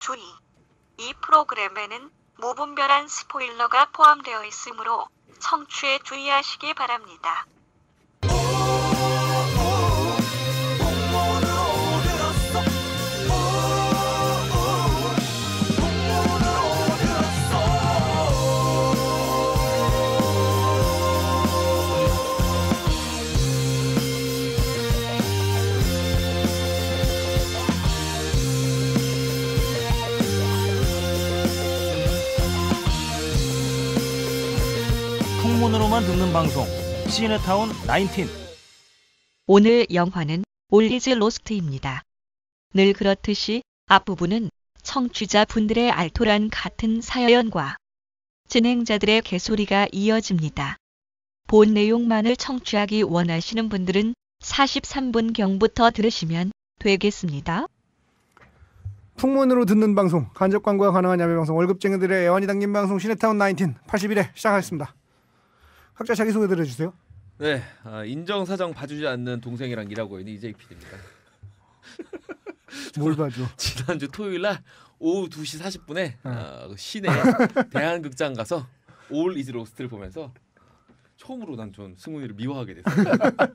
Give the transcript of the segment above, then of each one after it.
주의. 이 프로그램에는 무분별한 스포일러가 포함되어 있으므로 청취에 주의하시기 바랍니다. 풍문으로만 듣는 방송 시네타운 19. 오늘 영화는 올리즈 로스트입니다. 늘 그렇듯이 앞부분은 청취자분들의 알토란 같은 사연과 진행자들의 개소리가 이어집니다. 본 내용만을 청취하기 원하시는 분들은 43분경부터 들으시면 되겠습니다. 풍문으로 듣는 방송, 간접 광고가 가능한 야매 방송, 월급쟁이들의 애환이 담긴 방송 시네타운 19 81회 시작하겠습니다. 각자 자기소개 들어주세요. 네, 인정사정 봐주지 않는 동생이랑 일하고 있는 이재익 PD입니다. 뭘 봐줘? 지난주 토요일날 오후 2시 40분에 시내 대한극장 가서 올 이즈 로스트를 보면서 처음으로 난 전 승훈이를 미워하게 됐어요.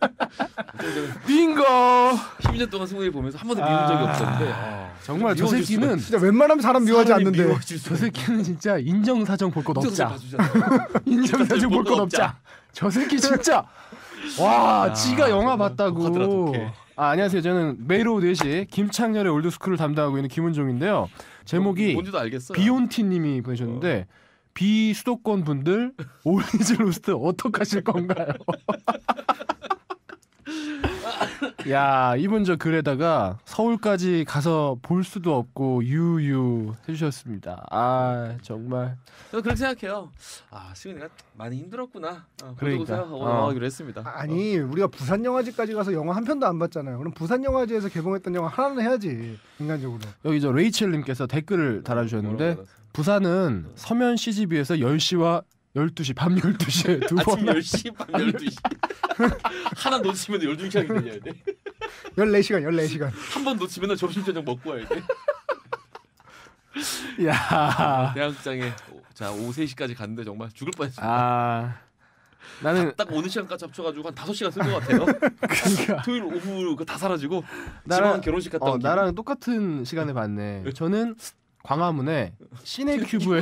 빙고! 10년 동안 승훈이를 보면서 한 번도 미운 적이 없었는데 정말 저 새끼는 진짜 웬만하면 사람 미워하지 않는데 저 새끼는 진짜 인정사정 볼 것 없자. 인정사정 볼 것 없자. 저 새끼 진짜 와 지가 영화 봤다고. 안녕하세요. 저는 매일 오후 4시 김창렬의 올드스쿨을 담당하고 있는 김은종인데요. 제목이 뭔지도 알겠어요. 비온티님이 보내셨는데 비수도권 분들 올리즈 로스트 어떡하실 건가요? 야 이분 저 글에다가 서울까지 가서 볼 수도 없고 유유 해주셨습니다. 아 정말 저는 그렇게 생각해요. 승훈이가 많이 힘들었구나. 그러니까 하기로 했습니다. 아니 우리가 부산 영화제까지 가서 영화 한 편도 안 봤잖아요. 그럼 부산 영화제에서 개봉했던 영화 하나는 해야지 인간적으로. 여기 저 레이첼님께서 댓글을 달아주셨는데 부산은 서면 CGV에서 10시와 12시 밤 12시에 두 번 아침 10시 밤 12시 하나 놓치면 12시간이 걸려야 돼. 14시간 한 번 놓치면 점심저녁 먹고 와야 돼. 야 대한극장에 자 오후 3시까지 갔는데 정말 죽을 뻔했습니다. 나는 딱 오는 시간까지 합쳐가지고 한 5시간 쓴 것 같아요. 그러니까 토요일 오후 다 사라지고 나랑 결혼식 갔다 온 나랑 똑같은 시간에 봤네. 저는 광화문에 시네큐브에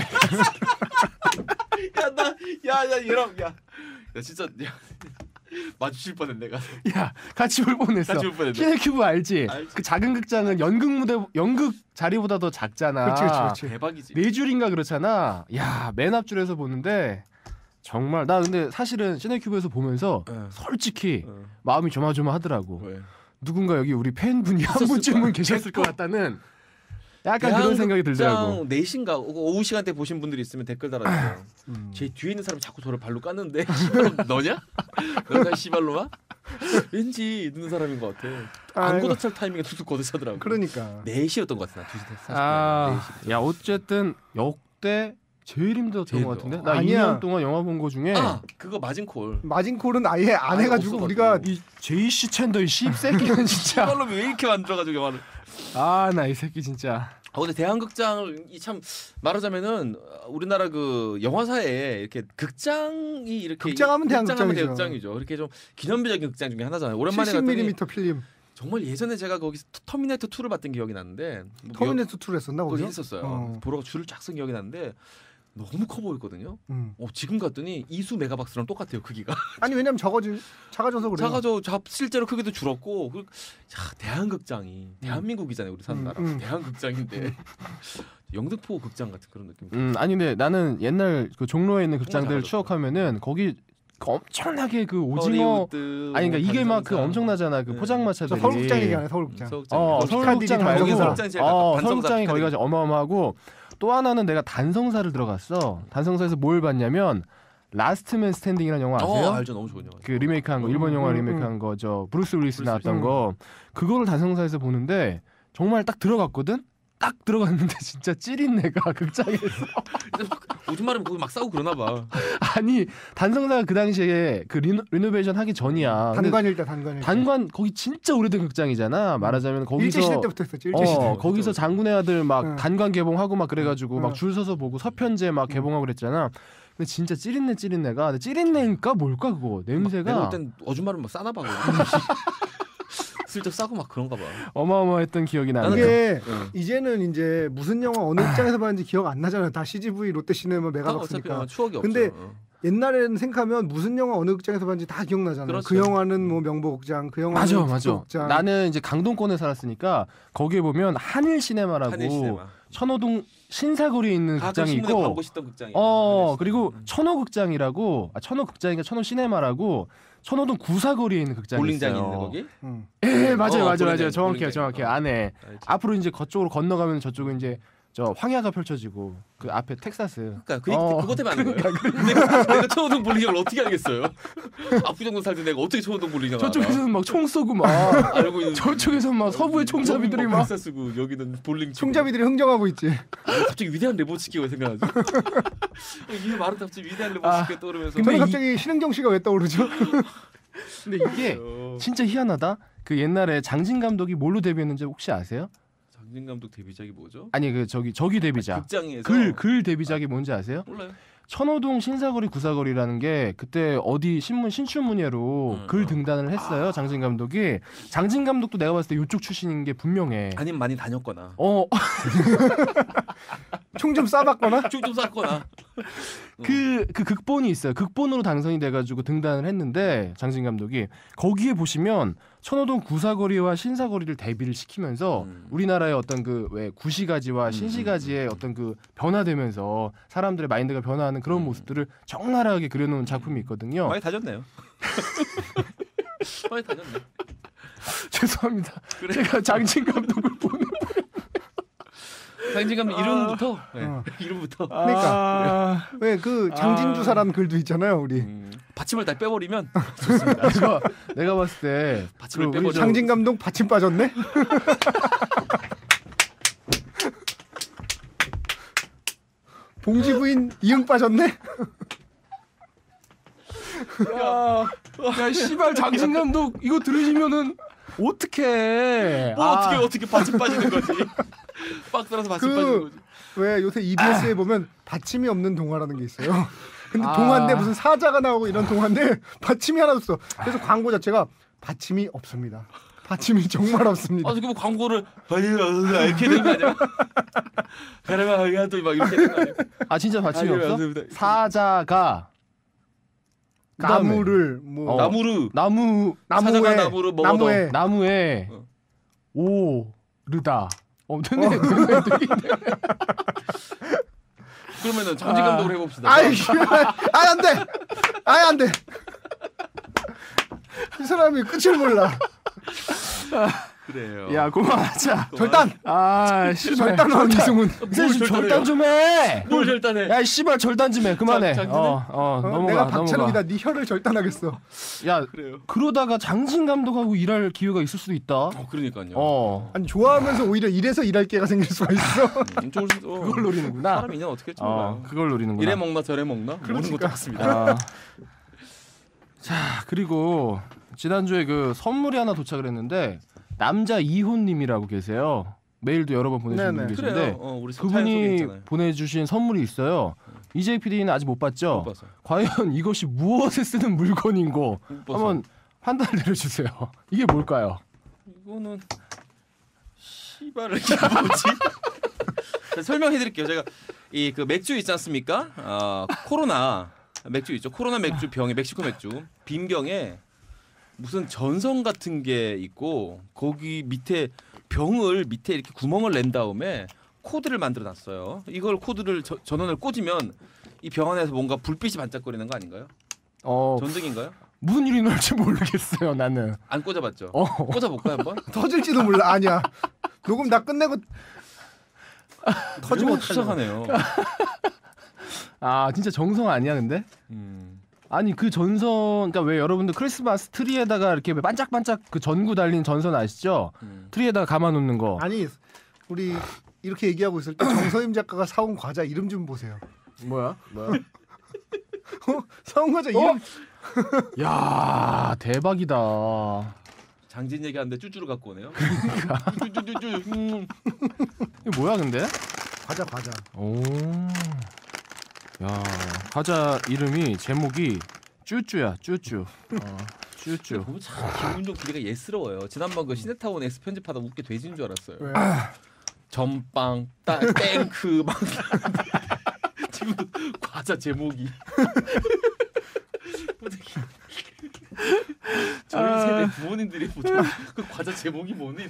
야 진짜 마주칠 뻔했네 내가. 야 같이 볼 뻔했어. 시네큐브 알지? 그 작은 극장은 연극 자리보다 더 작잖아. 그렇지. 대박이지. 4줄인가 그렇잖아. 야 맨 앞줄에서 보는데 정말 나 근데 사실은 시네큐브에서 보면서 솔직히 마음이 조마조마하더라고. 왜? 누군가 여기 우리 팬분이 한 분쯤은 계셨을 것 같다는 약간 그런 생각이 들더라고. 4시인가 오후 시간대 보신 분들이 있으면 댓글 달아주세요. 제 뒤에 있는 사람 자꾸 저를 발로 깠는데 너냐? 너가 씨발로마? 왠지 늦는 사람인 것 같아. 안 걷어찰 타이밍에 툭툭 걷어차더라고. 그러니까 4시였던 것 같아. 2시 40분. 야 어쨌든 역대 제일 힘들었던 것 같은데. 나 아니야. 2년 동안 영화 본 거 중에 그거 마진콜. 마진콜은 아예 안 해가지고 우리가 이 JC 챈더 이 씹새끼는 진짜. 씨발로 왜 이렇게 만들어가지고 영화를. 나 이 새끼 진짜. 근데 대한극장을 참 말하자면은 우리나라 그 영화사에 이렇게 극장이 이렇게 극장하면 대극장이죠. 이렇게 좀 기념비적인 극장 중에 하나잖아요. 오랜만에 70mm 필름. 정말 예전에 제가 거기서 터미네이터 2를 봤던 기억이 나는데 터미네이터 2를 했었나 거기 거기서? 했었어요. 보러 줄을 쫙 쓴 기억이 나는데 너무 커 보였거든요. 지금 갔더니 이수 메가박스랑 똑같아요 크기가. 아니 왜냐면 작아져서 그래요. 실제로 크기도 줄었고. 대한극장이 대한민국이잖아요 우리 사는 나라. 대한극장인데 영등포 극장 같은 그런 느낌. 아니 근데 나는 옛날 그 종로에 있는 극장들 추억하면은 거기 엄청나게 그 오징어 그러니까 이게 막 그 엄청나잖아 그 포장마차들이. 서울극장 얘기하네 서울극장. 서울극장 말고 서울극장이 거기가 거기가 어마어마하고. 또 하나는 내가 단성사를 들어갔어. 단성사에서 뭘 봤냐면 라스트맨 스탠딩이라는 영화 아세요? 알죠. 너무 좋은 영화. 그 리메이크한 거 일본 영화 리메이크한 거 저 브루스 윌리스 나왔던 거 그거를 단성사에서 보는데 정말 딱 들어갔거든. 딱 들어갔는데 진짜 찌린내가 극장에서 오줌 마르면 거기 막 싸우고 그러나 봐. 아니 단성사가 그 당시에 그 리노베이션 하기 전이야. 근데 단관일 때 단관일 때. 단관 거기 진짜 오래된 극장이잖아. 말하자면 거기서 일제시대 때부터 했었지. 일제시대. 거기서 장군의 아들 막 응. 단관 개봉하고 막 그래가지고 응. 막 줄 서서 보고 서편제 막 개봉하고 그랬잖아. 근데 진짜 찌린내가 근데 찌린내인가 뭘까 그거 냄새가 내가 볼 땐 오줌 마르면 막 싸나 봐. 슬쩍 싸고 막 그런가 봐. 어마어마했던 기억이 나네. 이게 응. 이제는 이제 무슨 영화 어느 극장에서 봤는지 기억 안 나잖아요. 다 CGV, 롯데시네마, 어차피 메가박스니까. 추억이 근데 없죠. 옛날에는 생각하면 무슨 영화 어느 극장에서 봤는지 다 기억나잖아요. 그렇죠. 그 영화는 뭐 명보극장, 그 영화는 맞아. 북극장. 나는 이제 강동권에 살았으니까 거기에 보면 한일 시네마라고 한일 시네마. 천호동 신사거리에 있는 가끔 극장이 신문에 있고 광고 씻던 극장이. 그리고 천호극장이라고 천호극장인가 천호시네마라고 천호동 구사거리에 있는 극장이 볼링장이 있어요. 있는 거기? 응. 맞아요. 볼링장, 정확해요. 볼링장. 안에 알지. 앞으로 이제 그쪽으로 건너가면 저쪽은 이제 저 황야가 펼쳐지고 그 앞에 텍사스. 그러니까 그것 때문에 하는 거예요. 내가 천호동 볼링장을 어떻게 알겠어요? 압구정동 살때 내가 어떻게 천호동 볼링장 알아? 저쪽에서는 막 총 쏘고 막 알고 있는. 저쪽에서는 막 서부의 총잡이들이 막 텍사스 쓰고 여기는 볼링 치고. 총잡이들이 흥정하고 있지. 갑자기 위대한 레보츠키가 생각나지. 이 말은 갑자기 위대한 레보츠키가 떠오르면서. 근데 저는 이- 갑자기 신은경 씨가 왜 떠오르죠? 근데 이게 진짜 희한하다. 그 옛날에 장진 감독이 뭘로 데뷔했는지 혹시 아세요? 장진 감독 데뷔작이 뭐죠? 아니 그 저기 데뷔작. 극장에서 글 데뷔작이 뭔지 아세요? 몰라요. 천호동 신사거리 구사거리라는 게 그때 어디 신문 신춘문예로 글 등단을 했어요. 장진 감독이. 장진 감독도 내가 봤을 때 이쪽 출신인 게 분명해. 아니면 많이 다녔거나. 총 좀 쏴봤거나? 좀 쌌거나. 그 극본이 있어요. 극본으로 당선이 돼가지고 등단을 했는데 장진 감독이 거기에 보시면 천호동 구사거리와 신사거리를 대비를 시키면서 우리나라의 어떤 그 왜 구시가지와 신시가지의 어떤 그 변화되면서 사람들의 마인드가 변화하는 그런 모습들을 적나라하게 그려놓은 작품이 있거든요. 많이 다녔네요. 많이 다녔네. 죄송합니다. 그래. 제가 장진 감독을 보는 장진 감독 이름부터. 네. 어. 이름부터. 그러니까 왜 그 장진주사라는 글도 있잖아요, 우리. 받침을 다 빼버리면 내가 봤을 때 받침을 그 빼버려. 장진 감독 받침 빠졌네. 봉지 부인 이응 빠졌네. 야 씨발 장진 감독 이거 들으시면은 어떡해. 뭐 어떻게 받침 빠지는 거지? 빡 들어서 받침 빠지는 거지. 왜 요새 EBS에 보면 받침이 없는 동화라는 게 있어요. 근데 아. 동화인데 무슨 사자가 나오고 이런 동화인데 받침이 하나 없어. 그래서 광고 자체가 받침이 없습니다. 받침이 정말 없습니다. 아, 그 광고를 이렇게 되는 거 아니야? 가라마 야또 막 이렇게 되는 거 아니야? 아 진짜 받침이 아니, 없어? 맞습니다. 사자가 그다음에 나무를 뭐 나무르 나무에 사자가 나무를 먹어도 나무에 나무에 오르다. 됐네. 그러면은 장진 감독을 해봅시다. 아이 안 돼. 안 돼. 이 사람이 끝을 몰라. 그래요. 야 그만하자. 절단. 아 씨발. 절단왕 이승훈. 절단 좀 해. 뭘 절단해? 야 씨발 절단 좀 해. 그만해. 장진해? 넘어가. 내가 넘어가. 박찬욱이다. 네 혀를 절단하겠어. 야 그래요. 그러다가 장진 감독하고 일할 기회가 있을 수도 있다. 그러니까요. 아니 좋아하면서 오히려 이래서 일할 기회가 생길 수가 있어. 그걸 노리는구나. 사람 인연 어떻게 할지 몰라요. 그걸 노리는구나. 이래 먹나 저래 먹나 모르는 것도 같습니다. 아. 자 그리고 지난주에 그 선물이 하나 도착을 했는데 남자 이혼님이라고 계세요. 메일도 여러 번 보내주신 분 네네. 계신데 그래요. 우리 그분이 보내주신 선물이 있어요. EJ PD는 아직 못 봤죠? 못 봤어요. 과연 이것이 무엇에 쓰는 물건인고 한번 판단을 내려주세요. 이게 뭘까요? 이거는 씨발을 이게 뭐지? 자, 설명해드릴게요. 제가 이 그 맥주 있지 않습니까? 코로나 맥주 있죠. 코로나 맥주 병에 멕시코 맥주 빈병에 무슨 전선 같은 게 있고 거기 밑에 병을 밑에 이렇게 구멍을 낸 다음에 코드를 만들어놨어요. 이걸 코드를 전원을 꽂으면 이 병 안에서 뭔가 불빛이 반짝거리는 거 아닌가요? 전등인가요? 무슨 일이 날지 모르겠어요. 나는 안 꽂아봤죠. 꽂아볼까요 한번? 터질지도 몰라. 아니야. 녹음 다 끝내고 터지면 수상하네요. 아 진짜 정성 아니야 근데? 아니 그 전선 그러니까 왜 여러분들 크리스마스 트리에다가 이렇게 반짝반짝 그 전구 달린 전선 아시죠? 트리에다가 감아놓는 거. 아니 우리 이렇게 얘기하고 있을 때 정서임 작가가 사온 과자 이름 좀 보세요. 뭐야? 사온 과자 이름. 야 대박이다. 장진 얘기하는데 쭈쭈를 갖고 오네요. 쭈쭈쭈쭈. 이게 뭐야 근데? 과자. 오. 야 과자 이름이 제목이 쭈쭈야 쭈쭈. 쭈쭈. 보면 참 김문종 기대가 예스러워요. 지난번 그 시네타운에서 편집하다 웃게 돼지인 줄 알았어요. 왜? 전빵, 땡크 막 지금도 과자 제목이 저희 세대 부모님들이 보통 그 과자 제목이 뭐니?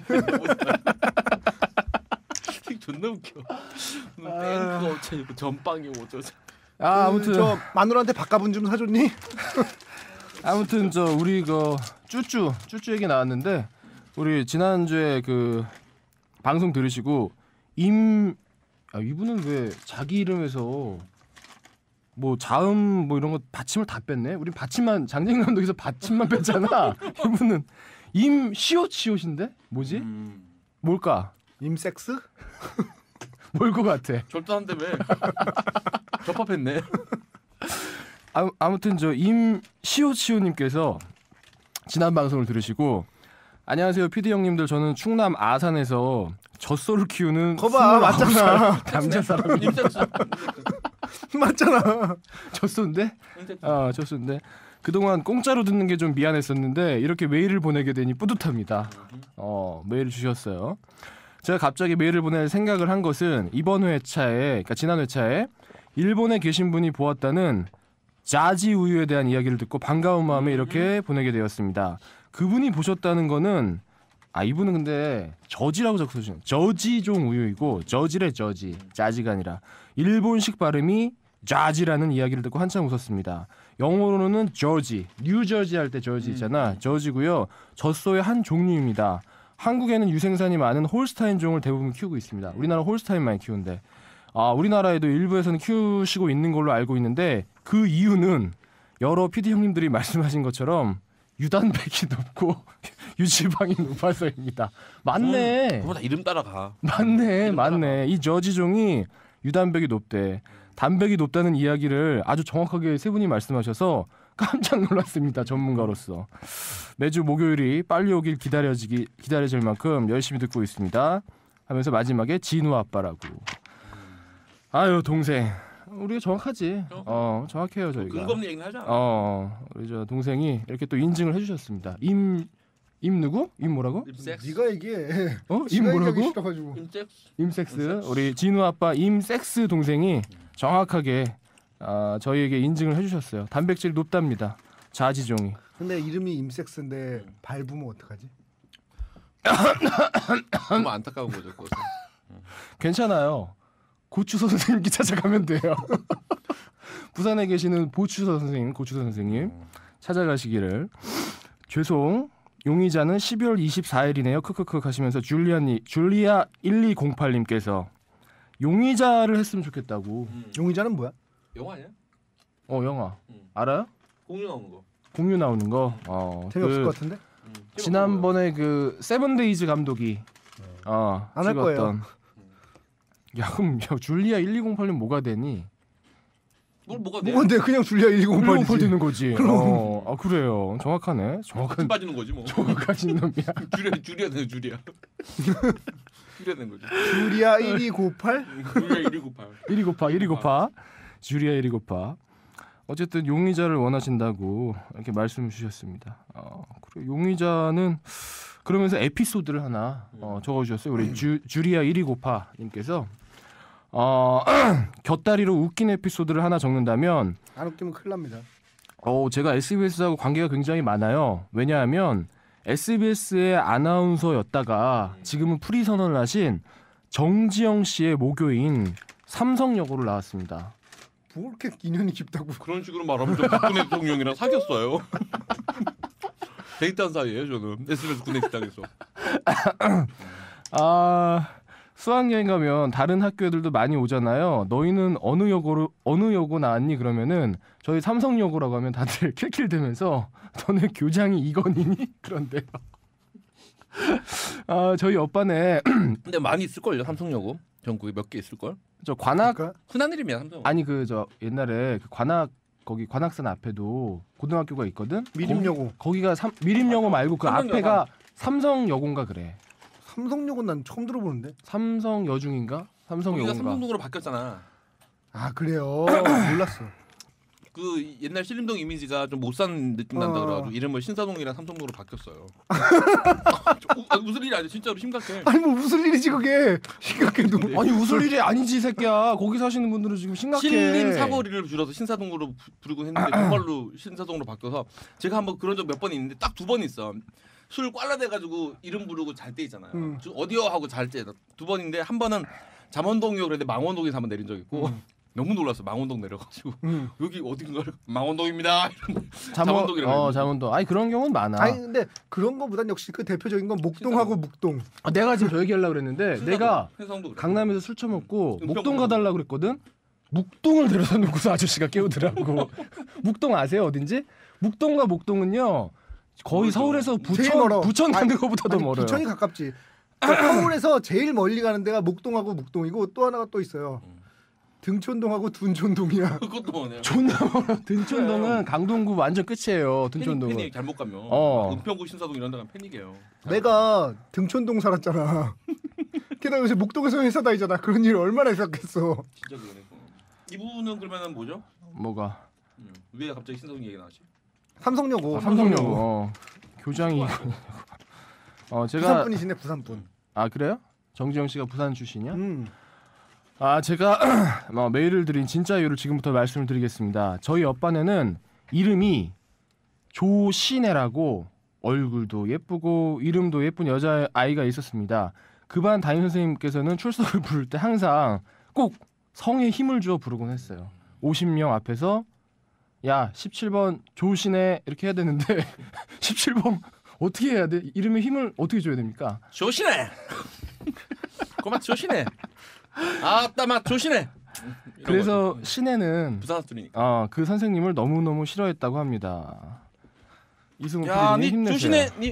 존나 웃겨. 땡크가 어쩌고 전빵이 어쩌고. 아무튼 저 마누라한테 밥값은 좀 사줬니? 아무튼 저 우리 그 쭈쭈 얘기 나왔는데 우리 지난주에 그 방송 들으시고 이분은 왜 자기 이름에서 뭐 자음 뭐 이런 거 받침을 다 뺐네. 우리 받침만 장재인 감독에서 받침만 뺐잖아. 이분은 임시옷인데 뭐지? 뭘까? 임섹스? 뭘 것 같아? 절도한다며. 접합했네. 아무튼 저 임시옷님께서 지난 방송을 들으시고 안녕하세요 PD 형님들, 저는 충남 아산에서 젖소를 키우는 거봐 맞잖아. 남자 사람입니다. 맞잖아. 젖소인데? 젖소인데 그동안 공짜로 듣는 게 좀 미안했었는데 이렇게 메일을 보내게 되니 뿌듯합니다. 메일을 주셨어요. 제가 갑자기 메일을 보낼 생각을 한 것은 이번 회차에, 그러니까 지난 회차에 일본에 계신 분이 보았다는 자지 우유에 대한 이야기를 듣고 반가운 마음에 이렇게 보내게 되었습니다. 그분이 보셨다는 거는 이분은 근데 저지라고 적혀주네요. 저지종 우유이고 저지래 저지, 자지가 아니라 일본식 발음이 자지라는 이야기를 듣고 한참 웃었습니다. 영어로는 저지, 뉴저지 할 때 저지 있잖아. 저지고요. 젖소의 한 종류입니다. 한국에는 유생산이 많은 홀스타인 종을 대부분 키우고 있습니다. 우리나라 홀스타인 많이 키우는데 우리나라에도 일부에서는 키우시고 있는 걸로 알고 있는데 그 이유는 여러 PD 형님들이 말씀하신 것처럼 유단백이 높고 유지방이 높아서입니다. 맞네. 그거 다 이름 따라가. 맞네. 이 저지종이 유단백이 높대. 단백이 높다는 이야기를 아주 정확하게 세 분이 말씀하셔서 깜짝 놀랐습니다. 전문가로서. 매주 목요일이 빨리 오길 기다려질 만큼 열심히 듣고 있습니다. 하면서 마지막에 진우 아빠라고. 아유 동생. 우리가 정확하지. 정확해요 저희가. 근거 없는 얘기는 하자. 우리 저 동생이 이렇게 또 인증을 해주셨습니다. 임 누구? 임 뭐라고? 네가 얘기해. 임 뭐라고? 임섹스. 우리 진우 아빠 임섹스 동생이 정확하게 저희에게 인증을 해주셨어요. 단백질이 높답니다. 자지종이. 근데 이름이 임섹스인데 밟으면 어떡하지? 너무 안타까운 거죠. 그것은. 괜찮아요. 고추서 선생님께 찾아가면 돼요. 부산에 계시는 고추서 선생님 찾아가시기를. 죄송. 용의자는 12월 24일이네요. 크크크 하시면서 줄리아 1208님께서 용의자를 했으면 좋겠다고. 용의자는 뭐야? 영화 아니야? 영화. 알아요? 공유 나오는 거. 공유 나오는 거. 재미없을 것 같은데? 지난번에 그 세븐데이즈 감독이 안 할 거예요. 야 그럼 줄리아 1208님 뭐가 되니? 뭘 뭐가 돼? 뭐가 돼? 그냥 줄리아 1208 되는 거지. 그래요. 정확하네. 정확한 빠지는 거지 뭐. 정확하신 놈이야. 줄이야 되는 줄이야. 줄이야 되는 거지. 줄리아 1298? 줄리아 1298. 1298. 줄리아 1298. 어쨌든 용의자를 원하신다고 이렇게 말씀을 주셨습니다. 그리고 용의자는 그러면서 에피소드를 하나 적어주셨어요. 우리 줄리아 1298님께서 곁다리로 웃긴 에피소드를 하나 적는다면 안 웃기면 큰일 납니다. 제가 SBS하고 관계가 굉장히 많아요. 왜냐하면 SBS의 아나운서였다가 지금은 프리 선언을 하신 정지영 씨의 모교인 삼성여고를 나왔습니다. 뭐 그렇게 인연이 깊다고. 그런 식으로 말하면 저 박근혜 대통령이랑 사귀었어요. 데이트한 사이에요 저는 SBS 구내식당에서. 수학여행 가면 다른 학교 애들도 많이 오잖아요. 너희는 어느 여고 나왔니? 그러면은 저희 삼성여고라고 하면 다들 킬킬대면서 너네 교장이 이건희니? 그런데요. 저희 옆반에 근데 많이 있을걸요 삼성여고. 전국에 몇 개 있을 걸? 저 관악 그러니까 흔한 일이면 삼성. 아니 그 저 옛날에 그 관악 거기 관악산 앞에도 고등학교가 있거든. 미림여고. 거기가 미림여고 말고 그 삼성여고. 앞에가 삼성여고인가 그래. 삼성여고는 난 처음 들어보는데. 삼성여중인가? 거기가 삼성여고인가? 삼성동으로 바뀌었잖아. 아 그래요. 몰랐어. 그 옛날 신림동 이미지가 좀 못 산 느낌 난다 어. 그래가지고 이름을 신사동이랑 삼성동으로 바뀌었어요. 무슨 일이 아니야 진짜로 심각해. 아니 뭐 무슨 일이지 그게. 심각해도. 아니 웃을 일이 아니지 새끼야. 거기 사시는 분들은 지금 심각해. 신림 사거리를 줄여서 신사동으로 부르곤 했는데 정말로 신사동으로 바뀌어서 제가 한번 그런 적 몇 번 있는데 딱 두 번 있어. 술 꽐라대가지고 이름 부르고 잘 때 있잖아요. 저 어디요 하고 잘 때 두 번인데 한 번은 잠원동이요 그랬는데 망원동에서 한번 내린 적 있고 너무 놀랐어. 망원동 내려가지고 여기 어딘가 망원동입니다. 잠원동이라고. 잠원동. 아니 그런 경우는 많아. 아니 근데 그런 거보단 역시 그 대표적인 건 목동하고 묵동. 내가 지금 저 얘기하려고 그랬는데 내가 해성도 그래. 강남에서 술 처먹고 은평 목동 가달라 그랬거든. 묵동을 데려다 놓고서 아저씨가 깨우더라고. 묵동 아세요 어딘지? 묵동과 목동은요 거의 멀죠. 서울에서 제일 멀어. 부천 가는 아니, 것보다도 아니, 멀어요. 부천이 가깝지. 그러니까 서울에서 제일 멀리 가는 데가 목동하고 묵동이고 또 하나가 또 있어요. 등촌동하고 둔촌동이야. 그것도 뭐네요. 존나 멀어. 둔촌동은 강동구 완전 끝이에요. 둔촌동은. 패닉 잘못 가면 어. 은평구 신사동 이런 데 가면 패닉이에요. 내가 등촌동 살았잖아. 게다가 요새 목동에서 회사 다니잖아. 그런 일 얼마나 있었겠어. 진짜 그러네. 이분은 그러면은 뭐죠? 뭐가? 왜 갑자기 신사동 얘기 나왔지? 삼성여고. 삼성여고. 교장이. 제가 부산분이시네 부산분. 아 그래요? 정지영 씨가 부산 출신이야? 아 제가 메일을 드린 진짜 이유를 지금부터 말씀을 드리겠습니다. 저희 옆반에는 이름이 조신혜라고 얼굴도 예쁘고 이름도 예쁜 여자 아이가 있었습니다. 그 반 담임 선생님께서는 출석을 부를 때 항상 꼭 성에 힘을 주어 부르곤 했어요. 50명 앞에서 야 17번 조신혜 이렇게 해야 되는데 17번 어떻게 해야 돼? 이름에 힘을 어떻게 줘야 됩니까? 조신해. 고마 조신해. 아따 맛 조신해. 그래서 신혜는 부산 사투리니까. 그 선생님을 너무너무 싫어했다고 합니다. 이승우 야, PD님 니 힘내세요. 조신해. 니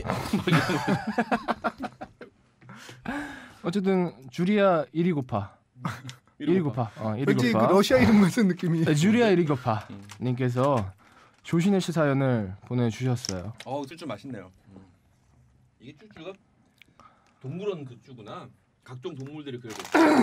어쨌든 주리아 이리고파. 이리고파. 왠지 그 이리고파. 러시아 이름 같은 느낌이. 네, 주리아 이리고파 님께서 조신혜 씨 사연을 보내주셨어요. 쭈쭈 맛있네요. 이게 쭈쭈가 동물원 그 쭈구나. 각종 동물들이 그려져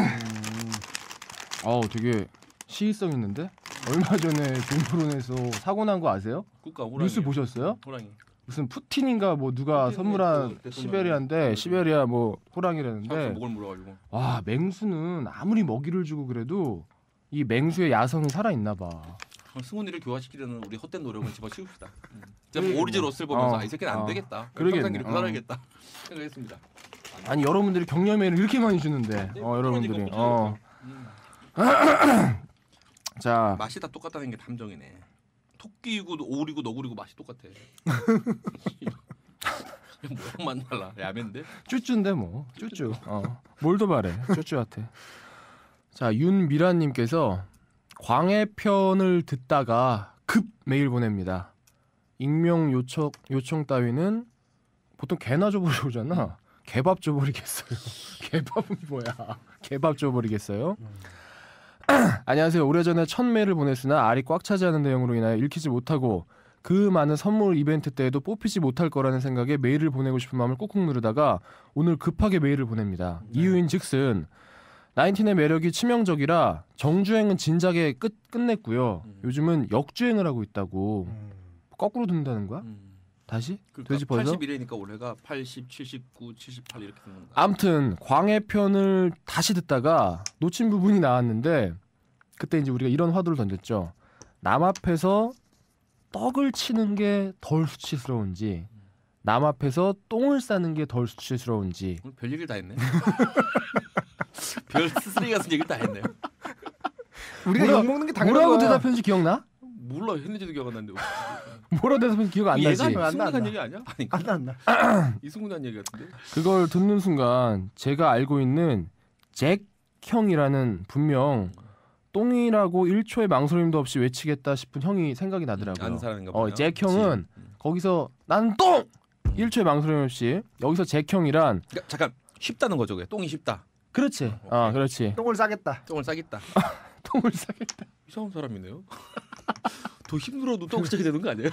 있어요. 되게 시의성 있는데? 얼마 전에 동물원에서 사고 난 거 아세요? 국가 호랑이. 뉴스 보셨어요? 호랑이. 무슨 푸틴인가 뭐 누가 푸틴 선물한 그 시베리아인데 시베리아 뭐 호랑이라는데 목을 물어가지고. 와 맹수는 아무리 먹이를 주고 그래도 이 맹수의 야성이 살아있나 봐. 승훈이를 교화시키려는 우리 헛된 노력은 집어치웁시다. 제가 오리지 로스를 보면서 이 새끼는 안 되겠다. 그러겠네. 평생 이렇게 살아야겠다 생각했습니다. 아니 여러분들이 격려메일을 이렇게 많이 주는데 여러분들이 자 맛이 다 똑같다는 게 탐정이네. 토끼고 오리고 너구리고 맛이 똑같아. 모양만 달라. 야맨데. 쭈쭈인데 뭐 쭈쭈 뭘 더 바래 쭈쭈한테. 자 윤미라님께서 광해편을 듣다가 급 메일 보냅니다. 익명 요청 따위는 보통 개나 줘버리잖아. 개밥 줘버리겠어요. 개밥은 뭐야? 개밥 줘버리겠어요. 안녕하세요. 오래전에 첫 메일을 보냈으나 알이 꽉 차지 않은 내용으로 인하여 읽히지 못하고 그 많은 선물 이벤트 때에도 뽑히지 못할 거라는 생각에 메일을 보내고 싶은 마음을 꾹꾹 누르다가 오늘 급하게 메일을 보냅니다. 이유인즉슨 나인틴의 매력이 치명적이라 정주행은 진작에 끝냈고요. 요즘은 역주행을 하고 있다고. 거꾸로 듣는다는 거야? 다시? 그러니까 돼지 벌써? 81회니까 올해가 80, 79, 78 이렇게 듣는 거야. 아무튼 광해편을 다시 듣다가 놓친 부분이 나왔는데 그때 이제 우리가 이런 화두를 던졌죠. 남 앞에서 떡을 치는 게 덜 수치스러운지 남 앞에서 똥을 싸는 게 덜 수치스러운지. 오늘 별 얘기를 다 했네. 별 스스리 같은 얘기를 다 했네요. 우리가 욕 먹는 게 당연한 뭐라고 거야. 대답했는지 기억나? 몰라 했는지도 기억 안 나는데. 뭐라고 대답했는지 기억 안 나지? 얘가 안 나, 이승훈이 안 한 나. 얘기 아니야? 아니 안 나. 이승훈이 한 얘기 같은데. 그걸 듣는 순간 제가 알고 있는 잭 형이라는 분명 똥이라고 1초의 망설임도 없이 외치겠다 싶은 형이 생각이 나더라고요. 아는 사람인가 보네요. 잭 형은 거기서 나는 똥! 1초의 망설임 없이 여기서 잭 형이란 그러니까 잠깐 쉽다는 거죠. 그게 똥이 쉽다. 그렇지. 그렇지. 똥을 싸겠다. 똥을 싸겠다. 똥을 싸겠다. 이상한 사람이네요. 더 힘들어도 똥 싸게 되는 거 아니에요?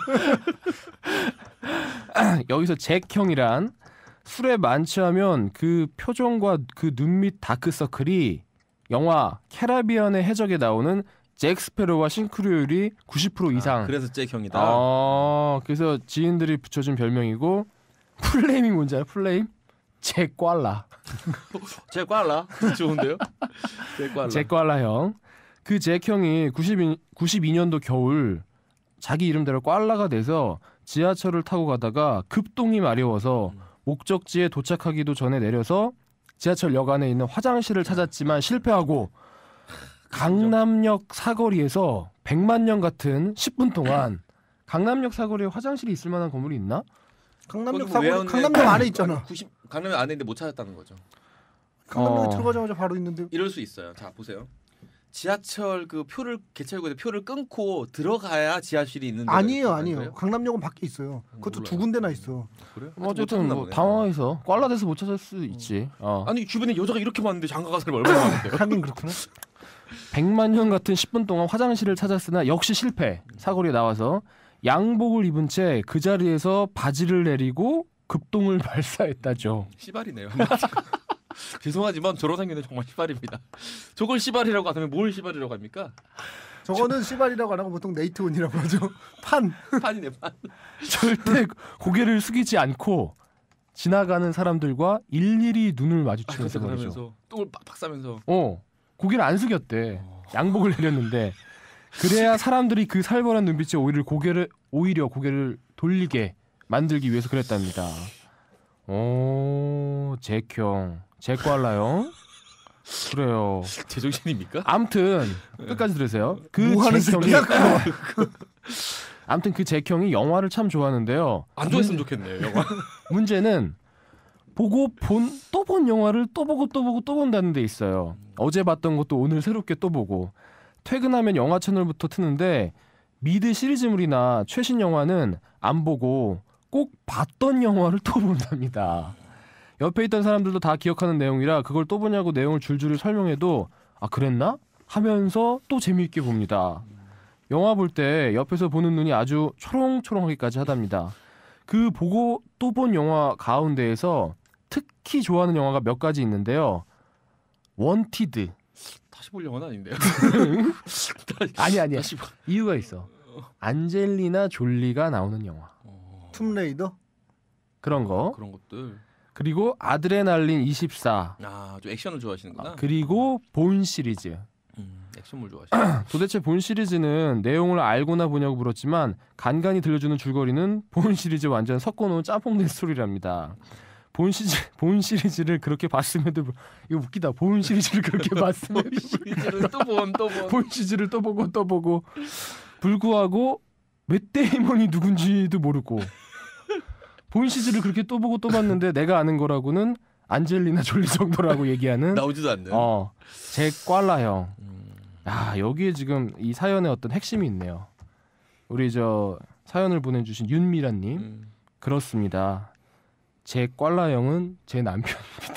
여기서 잭형이란 술에 만취하면 그 표정과 그 눈 밑 다크서클이 영화 캐리비안의 해적에 나오는 잭 스페로와 싱크로율이 90% 이상. 그래서 잭형이다. 그래서 지인들이 붙여준 별명이고 풀네임이 뭔지 알아? 풀네임? 잭꽐라. 잭꽐라. 좋은데요? 잭꽐라. 잭꽐라 형. 그 잭형이 92년도 겨울 자기 이름대로 꽐라가 돼서 지하철을 타고 가다가 급동이 마려워서 목적지에 도착하기도 전에 내려서 지하철역 안에 있는 화장실을 찾았지만 실패하고 강남역 사거리에서 100만 년 같은 10분 동안 강남역 사거리에 화장실이 있을 만한 건물이 있나? 강남역 사거리 강남역 안에 있잖아. 강남역 안에 있는데 못 찾았다는 거죠. 강남역에 들어가자마자 바로 있는데. 이럴 수 있어요. 자 보세요. 지하철 그 표를 개찰구에 표를 끊고 들어가야 지하실이 있는데 아니에요. 강남역은 밖에 있어요. 그것도 두 군데나 있어. 그래? 어쨌든 뭐 당황해서 꽐라돼서 못 찾을 수 있지. 아니 주변에 여자가 이렇게 많은데 장가간 사람이 얼마나 많은데요? 하긴 그렇구나. 100만 년 같은 10분 동안 화장실을 찾았으나 역시 실패. 사거리에 나와서 양복을 입은 채 그 자리에서 바지를 내리고 급동을 발사했다죠. 시발이네요. 죄송하지만 저런 생기는 정말 시발입니다. 저걸 시발이라고 하면 뭘 시발이라고 합니까? 저거는 시발이라고 안 하고 보통 네이트온이라고 하죠. 판이네 판. 절대 고개를 숙이지 않고 지나가는 사람들과 일일이 눈을 마주치면서 말이죠. 똥을 팍팍 싸면서. 고개를 안 숙였대. 양복을 내렸는데 그래야 사람들이 그 살벌한 눈빛에 오히려 고개를 돌리게 만들기 위해서 그랬답니다. 잭형, 잭꽐라 형. 그래요. 제정신입니까? 암튼 끝까지 들으세요. 그 잭형이 암튼 그 잭형이 영화를 참 좋아하는데요. 안 좋아했으면 좋겠네요. 영화. 문제는 보고 또 본 영화를 또 보고 또 본다는 데 있어요. 어제 봤던 것도 오늘 새롭게 또 보고 퇴근하면 영화 채널부터 트는데 미드 시리즈물이나 최신 영화는 안 보고 꼭 봤던 영화를 또 본답니다. 옆에 있던 사람들도 다 기억하는 내용이라 그걸 또 보냐고 내용을 줄줄이 설명해도 그랬나? 하면서 또 재미있게 봅니다. 영화 볼 때 옆에서 보는 눈이 아주 초롱초롱하기까지 하답니다. 그 보고 또 본 영화 가운데에서 특히 좋아하는 영화가 몇 가지 있는데요. 원티드. 다시 볼 영화는 아닌데요. 아니야. 이유가 있어. 안젤리나 졸리가 나오는 영화. 툼레이더? 그런 거. 그런 것들. 그리고 아드레날린 24. 좀 액션을 좋아하시는구나. 그리고 본 시리즈. 액션물 좋아하시네. 도대체 본 시리즈는 내용을 알고나 보냐고 물었지만 간간히 들려주는 줄거리는 본 시리즈 완전 섞어놓은 짬뽕된 스토리랍니다. 본 시리즈를 그렇게 봤음에도 이거 웃기다. 본 시리즈를 그렇게 봤음에도 본 시리즈를 또 보고 불구하고 맷 데이먼이 누군지도 모르고 본 시리즈를 그렇게 또 보고 또 봤는데 내가 아는 거라고는 안젤리나 졸리 정도라고 얘기하는 나오지도 않네. 잭꽐라 형. 여기에 지금 이 사연의 어떤 핵심이 있네요. 우리 저 사연을 보내주신 윤미라님. 그렇습니다. 잭꽐라 형은 제 남편입니다.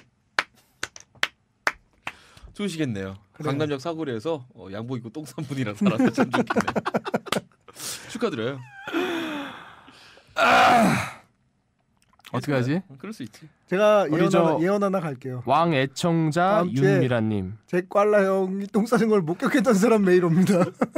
좋으시겠네요. 그래. 강남역 사거리에서 양복 입고 똥 싼 분이랑 살아서 참 좋겠네. 축하드려요. 어떻게 하지? 그럴 수 있지. 제가 예언 하나 갈게요. 왕 애청자 윤미라님. 잭꽐라 형이 똥 싸는 걸 목격했던 사람 메일 옵니다.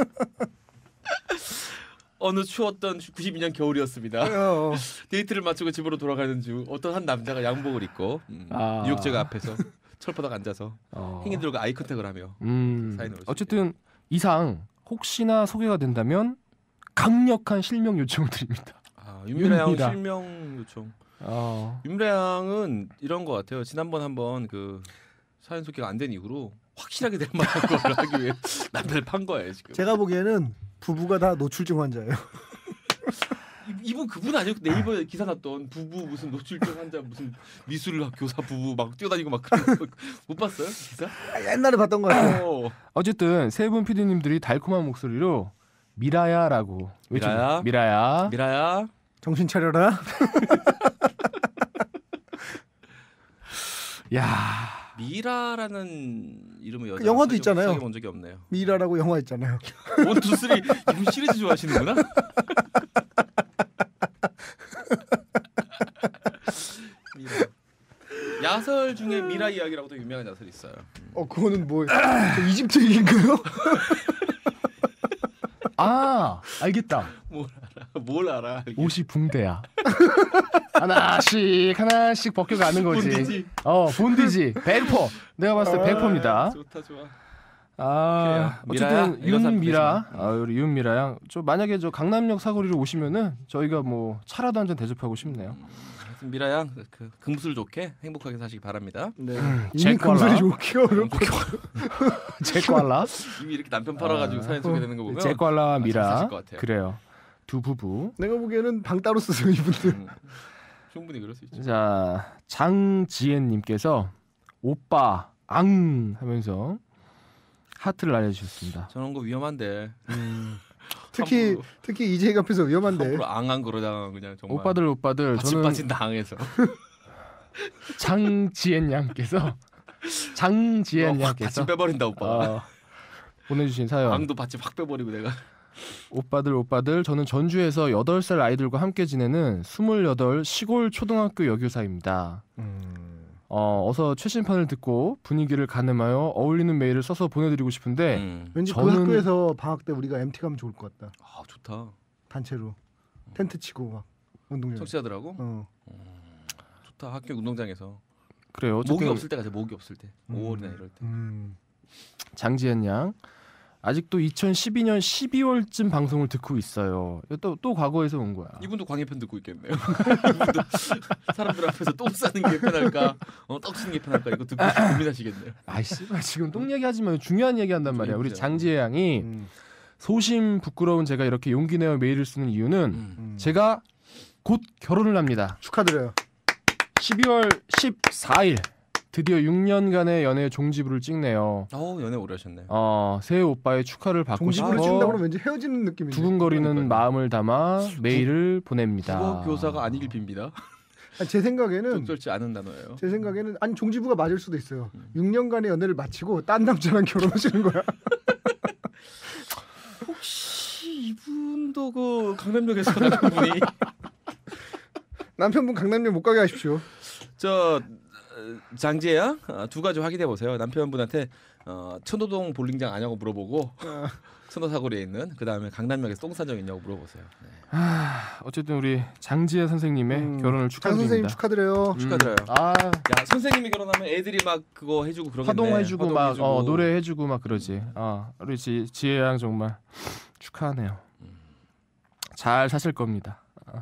어느 추웠던 92년 겨울이었습니다. 데이트를 마치고 집으로 돌아가는 중 어떤 한 남자가 양복을 입고 뉴욕제가 앞에서 철바닥 앉아서 행인들과 아이 컨택을 하며 사인을 어쨌든 이상 혹시나 소개가 된다면 강력한 실명 요청을 드립니다. 윤미라 양 실명 요청. 윤미라 양은 이런 것 같아요. 지난번 한번 그 사연 소개가 안 된 이후로 확실하게 될 만한 걸 하기 위해 남편을 판 거예요 지금. 제가 보기에는 부부가 다 노출증 환자예요. 이분 그분 아니고 네이버에 기사 났던 부부 무슨 노출증 환자 무슨 미술 교사 부부 막 뛰어다니고 막 그런 거 못 봤어요 기사? 옛날에 봤던 거 같아요. 어쨌든 세 분 PD님들이 달콤한 목소리로 미라야라고 미라야 정신 차려라. 야. 미라라는 이름의 여자 영화도 있잖아요. 사귀어 본 적이 없네요. 미라라고 영화 있잖아요. 1, 2, 3 이분 시리즈 좋아하시는구나. 미라. 야설 중에 미라 이야기라고도 유명한 야설이 있어요. 그거는 뭐 이집트 얘기인가요? 아 알겠다. 뭘 알아? 이게. 옷이 붕대야. 하나씩 벗겨가는 거지. 본디지. 본디지. 100%. 내가 봤을 때 100%입니다. 좋다 좋아. 어쨌든 미라야? 윤미라, 우리 윤미라 양, 만약에 저 강남역 사거리로 오시면은 저희가 뭐 차라도 한 잔 대접하고 싶네요. 하여튼 미라 양 그 금술 좋게 행복하게 사시기 바랍니다. 네. 제 이미 금술이 거라. 좋기가 어렵고. 제꼴라, 이미 이렇게 남편 팔아가지고 사연 소개되는 거 보면 제꼴라 미라. 사실 것 같아요. 그래요. 두 부부. 내가 보기에는 방 따로 쓰세요 이분들. 충분히 그럴 수 있죠. 자, 장지혜님께서 오빠 앙 하면서 하트를 날려주셨습니다. 저런 거 위험한데. 특히 이재익 앞에서 위험한데. 함부로 앙앙 그러다가 그냥 정말 오빠들 받침 저는 빠진 당해서 장지혜 양께서 받침 빼버린다 오빠. 보내주신 사연. 앙도 받침 확 빼버리고 내가. 오빠들 저는 전주에서 8살 아이들과 함께 지내는 28 시골 초등학교 여교사입니다. 어서 최신판을 듣고 분위기를 가늠하여 어울리는 메일을 써서 보내드리고 싶은데 왠지 그 학교에서 방학 때 우리가 MT 가면 좋을 것 같다. 아 좋다. 단체로 텐트 치고 막 운동장. 청취자들하고. 좋다. 학교 운동장에서. 그래요. 모기 없을 때 가자. 모기 없을 때. 5월이나 이럴 때. 장지현 양 아직도 2012년 12월쯤 방송을 듣고 있어요. 또 과거에서 온 거야. 이분도 광해편 듣고 있겠네요. 이분도 사람들 앞에서 똥 싸는 게 편할까, 떡 치는 게 편할까 이거 듣고 고민하시겠네요. 아이씨, 지금 똥 얘기하지 말고 중요한 얘기한단 말이야. 우리 장지혜 양이 소심 부끄러운 제가 이렇게 용기 내어 메일을 쓰는 이유는 제가 곧 결혼을 합니다. 축하드려요. 12월 14일 드디어 6년간의 연애 종지부를 찍네요. 연애 오래 하셨네. 새 오빠의 축하를 받고 종지부를 싶어 찍는다고 그러면 왠지 헤어지는 느낌인데. 두근거리는 마음을 담아 메일을 보냅니다. 국어 교사가 아니길 빕니다. 제 생각에는 적절치 않은 단어예요. 제 생각에는 아니 종지부가 맞을 수도 있어요. 6년간의 연애를 마치고 딴 남자랑 결혼하시는 거야. 혹시 이분도 그 강남역에서 남편분이 남편분 강남역 못 가게 하십시오. 장지혜야 두 가지 확인해 보세요. 남편분한테 천호동 볼링장 아냐고 물어보고 천호사거리에 있는 그 다음에 강남역에서 똥산적 있냐고 물어보세요. 네. 어쨌든 우리 장지혜 선생님의 결혼을 장 선생님 축하드립니다. 축하드려요. 축하드려요. 야 선생님이 결혼하면 애들이 막 그거 해주고 그러겠네. 화동해주고 막 화동해주고. 노래해주고 막 그러지. 우리 지혜 양 정말 축하하네요. 잘 사실 겁니다.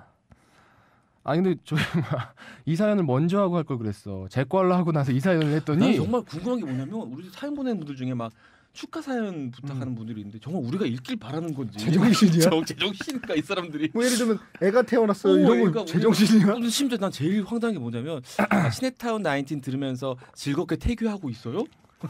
근데 저희 이 사연을 먼저 하고 할 걸 그랬어. 제 걸로 하고 나서 이 사연을 했더니 난 정말 궁금한 게 뭐냐면 우리 사연 보내는 분들 중에 막 축하 사연 부탁하는 분들이 있는데 정말 우리가 읽길 바라는 건지 제정신이야? 제정신인가 이 사람들이. 뭐 예를 들면 애가 태어났어요 이런 거 제정신이야? 심지어 난 제일 황당한 게 뭐냐면 시네타운 19 들으면서 즐겁게 태교하고 있어요?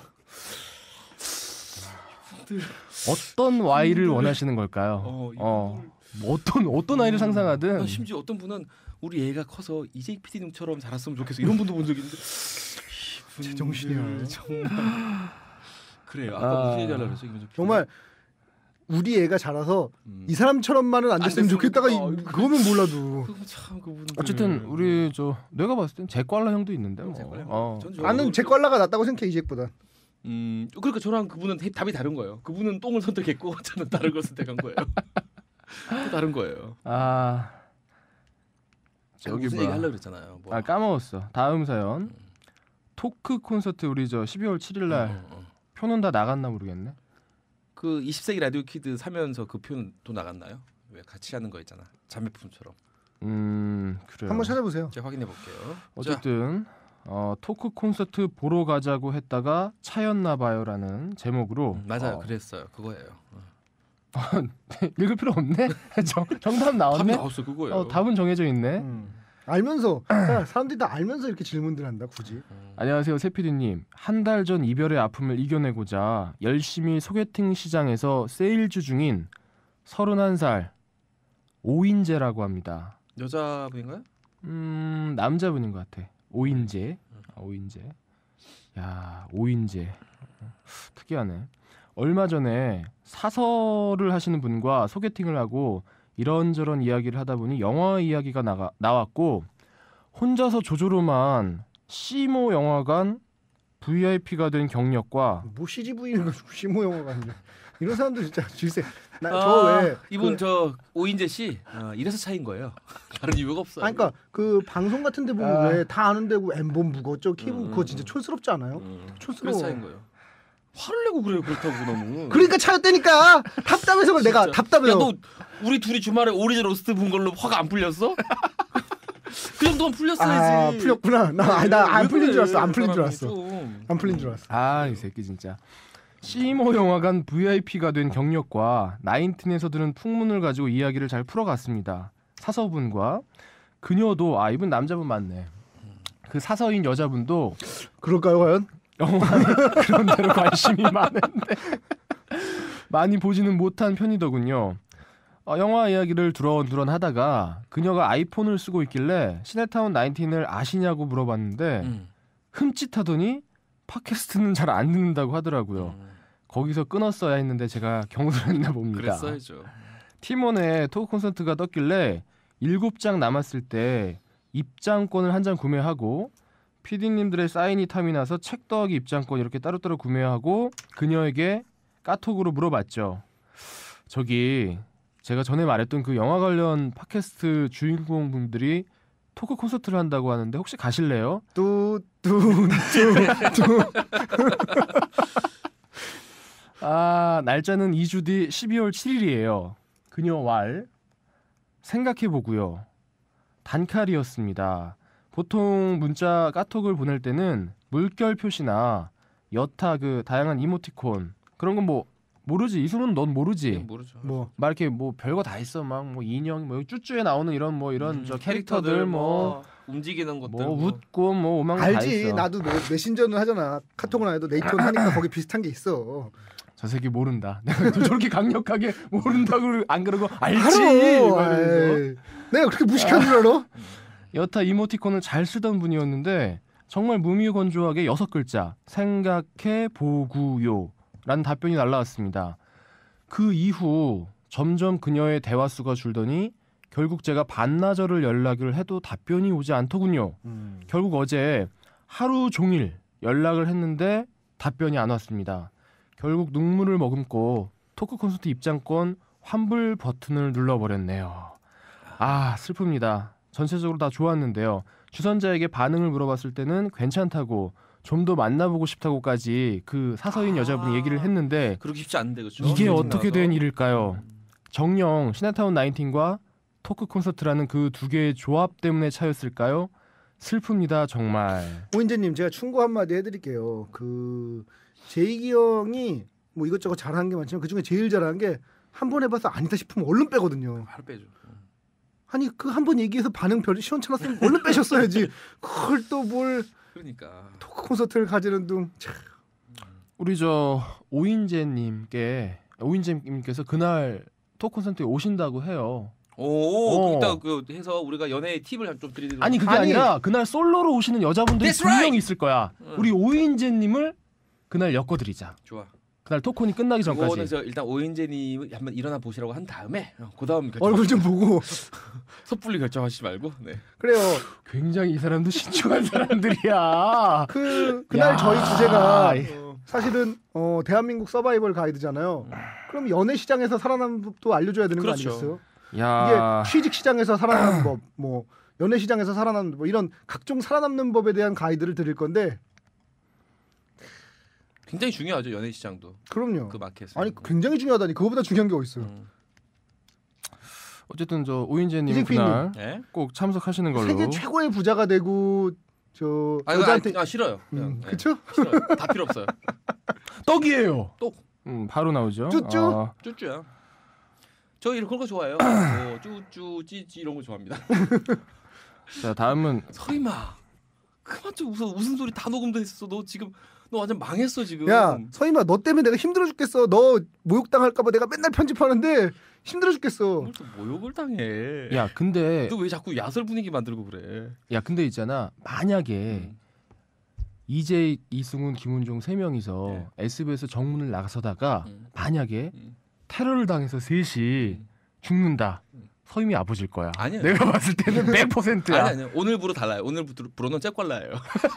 어떤 Y를 원하시는 걸까요? 어떤 아이를 상상하든 심지어 어떤 분은 우리 애가 커서 이재희 PD님처럼 자랐으면 좋겠어 이런 분도 본 적이 있는데 제정신이야. 정말 그래요. 아까 무슨 얘기하려고 그랬어? 정말 우리 애가 자라서 이 사람처럼만은 안 됐으면 좋겠다가 그거면 몰라도. 어쨌든 우리 내가 봤을 땐 제꼴라 형도 있는데 나는 제꼴라가 낫다고 생각해 이제보다. 그러니까 저랑 그분은 답이 다른 거예요. 그분은 똥을 선택했고 저는 다른 걸 선택한 거예요. 또 다른 거예요. 저기 무슨 얘기 하려고 그랬잖아요. 까먹었어. 다음 사연. 토크 콘서트 우리 12월 7일 날 표는 다 나갔나 모르겠네. 그 20세기 라디오 키드 사면서 그 표는 또 나갔나요? 왜 같이 하는 거 있잖아. 자매품처럼. 그래요. 한번 찾아보세요. 제가 확인해 볼게요. 어쨌든 토크 콘서트 보러 가자고 했다가 차였나 봐요라는 제목으로 맞아요. 그랬어요. 그거예요. 읽을 필요 없네. 정답 나왔네. 답이 나왔어 그거예요. 답은 정해져 있네. 알면서 사람들이 다 알면서 이렇게 질문들 한다 굳이. 안녕하세요 세피디님. 한 달 전 이별의 아픔을 이겨내고자 열심히 소개팅 시장에서 세일즈 중인 31살 오인재라고 합니다. 여자분인가요? 남자분인 것 같아. 오인재. 오인재. 야, 오인재. 특이하네. 얼마 전에 사설을 하시는 분과 소개팅을 하고 이런저런 이야기를 하다 보니 영화 이야기가 나왔고 혼자서 조조로만 시모 영화관 VIP가 된 경력과 뭐 CGV인 거 시모 영화관이야. 이런 사람들 진짜 질색. 저 왜 이분 저 오인재 씨 이래서 차인 거예요. 다른 이유가 없어요. 아니, 그러니까 그 방송 같은데 보면 왜 다 아는 데고 엠본 무거웠죠 케이블 그거 진짜 촌스럽지 않아요? 촌스러워. 그래서 차인 거예요. 화를 내고 그래요. 그렇다고 너무. 그러니까 차였다니까. 답답해서 그래. 내가 답답해요. 야, 너 우리 둘이 주말에 오리진 로스트 본 걸로 화가 안 풀렸어? 그 정도만 풀렸어야지. 풀렸구나. 나 안 풀린 줄 알았어. 안 풀린 줄 알았어. 좀. 안 풀린 줄 알았어. 아, 이 새끼 진짜. 시모 영화관 VIP가 된 경력과 나인틴에서 들은 풍문을 가지고 이야기를 잘 풀어갔습니다. 사서분과 그녀도 이분 남자분 맞네. 그 사서인 여자분도 그럴까요, 과연? 영화에 그런 대로 관심이 많은데 많이 보지는 못한 편이더군요. 영화 이야기를 두런두런 하다가 그녀가 아이폰을 쓰고 있길래 시네타운 19을 아시냐고 물어봤는데 흠칫하더니 팟캐스트는 잘 안 듣는다고 하더라고요. 거기서 끊었어야 했는데 제가 경솔했나 봅니다. 그랬어야죠. 팀원의 토크 콘서트가 떴길래 7장 남았을 때 입장권을 한 장 구매하고 PD님들의 사인이 탐이 나서 책 더하기 입장권 이렇게 따로따로 구매하고 그녀에게 까톡으로 물어봤죠. 저기 제가 전에 말했던 그 영화 관련 팟캐스트 주인공분들이 토크 콘서트를 한다고 하는데 혹시 가실래요? 날짜는 2주 뒤 12월 7일이에요. 그녀 왈 생각해보고요. 단칼이었습니다. 보통 문자 까톡을 보낼 때는 물결 표시나 여타 그 다양한 이모티콘 그런 건 뭐 모르지. 이수는 넌 모르지. 모르죠. 막 이렇게 뭐 별거 다 있어. 막 뭐 인형 뭐 쭈쭈에 나오는 이런 이런 저 캐릭터들 뭐 움직이는 것들 뭐 웃고 뭐 오만 다 있어. 알지. 나도 뭐 메신저는 하잖아. 카톡은 안 해도 네이트는 하니까 거기 비슷한 게 있어. 저 새끼 모른다. 내가 또 저렇게 강력하게 모른다고 안 그러고 알지. 내가 그렇게 무식한 줄 알아? 여타 이모티콘을 잘 쓰던 분이었는데 정말 무미건조하게 6글자 생각해 보구요 라는 답변이 날라왔습니다. 그 이후 점점 그녀의 대화 수가 줄더니 결국 제가 반나절을 연락을 해도 답변이 오지 않더군요. 결국 어제 하루 종일 연락을 했는데 답변이 안 왔습니다. 결국 눈물을 머금고 토크 콘서트 입장권 환불 버튼을 눌러버렸네요. 슬픕니다. 전체적으로 다 좋았는데요. 주선자에게 반응을 물어봤을 때는 괜찮다고 좀 더 만나보고 싶다고까지 그 사서인 여자분이 얘기를 했는데 그렇게 쉽지 않은데 그렇죠? 이게 어떻게 된 일일까요? 정녕 시네타운 19과 토크 콘서트라는 그 두 개의 조합 때문에 차였을까요? 슬픕니다 정말. 오인재님 제가 충고 한마디 해드릴게요. 그 제이기 형이 뭐 이것저것 잘하는 게 많지만 그 중에 제일 잘하는 게 한 번 해봐서 아니다 싶으면 얼른 빼거든요. 바로 빼죠. 아니 그 한 번 얘기해서 반응 별로 시원찮았으면 얼른 빼셨어야지. 그걸 또 뭘 그러니까 토크 콘서트를 가지는 둥. 참. 우리 저 오인재님께서 그날 토크 콘서트에 오신다고 해요. 이따 그 해서 우리가 연애의 팁을 좀 드리는. 아니 그게 아니라 그날 솔로로 오시는 여자분들이 That's 분명히 right! 있을 거야. 우리 오인재님을 그날 엮어드리자. 좋아. 그날 토콘이 끝나기 전까지. 그거는 저 일단 오인재님 한번 일어나 보시라고 한 다음에 그다음 얼굴 좀 보고 섣불리 결정하시지 말고. 네. 그래요. 굉장히 이 사람도 신중한 사람들이야. 그날 야. 저희 주제가 사실은 대한민국 서바이벌 가이드잖아요. 그럼 연애 시장에서 살아남는 법도 알려줘야 되는 그렇죠. 거 아니겠어요? 야. 이게 취직 시장에서 살아남는 법, 뭐 연애 시장에서 살아남는 법 이런 각종 살아남는 법에 대한 가이드를 드릴 건데. 굉장히 중요하죠 연애 시장도. 그럼요. 그 마켓. 아니 굉장히 중요하다니 그거보다 중요한 게 어디 있어요? 어쨌든 저 오인재님 이승필님. 그날 네? 꼭 참석하시는 걸로. 세계 최고의 부자가 되고 저 여자한테 싫어요. 그냥, 그쵸? 싫어요. 다 필요 없어요. 떡이에요. 떡. 바로 나오죠. 쭈쭈. 쭈쭈야. 저 이런 거 좋아해요. 쭈쭈 찌찌 이런 거 좋아합니다. 자 다음은 서임아. 그만 좀 웃음 소리 다 녹음돼 있어. 너 지금 너 완전 망했어 지금. 야 서임아 너 때문에 내가 힘들어 죽겠어. 너 모욕당할까봐 내가 맨날 편집하는데 힘들어 죽겠어. 오늘 또 모욕을 당해. 야 근데 너 왜 자꾸 야설 분위기 만들고 그래? 야 근데 있잖아 만약에 이재익, 이승훈, 김은종 3명이서 네. SBS 정문을 나서다가 만약에 음. 테러를 당해서 셋이 죽는다. 서임이 아버지일 거야. 아니에요. 내가 봤을 때는 100%야. 아니요. 오늘부로 달라요. 오늘부로는 잭발라예요.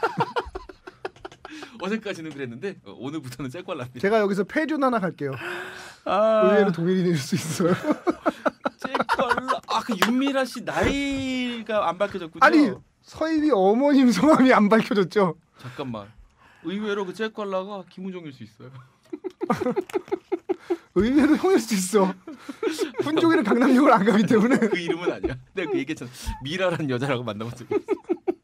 어제까지는 그랬는데 오늘부터는 잭발라입니다. 제가 여기서 패륜 하나 갈게요. 아, 의외로 동일이 될 수 있어요. 잭발라. 그 윤미라 씨 나이가 안 밝혀졌군요. 아니 서임이 어머님 성함이 안 밝혀졌죠. 잠깐만. 의외로 그 잭발라가 김우종일 수 있어요. 의외로 형일 수 있어. 훈종이는 강남역을 안 가기 때문에. 그 이름은 아니야. 내가 그 얘기했잖아. 미라라는 여자라고 만나본 적이 있어.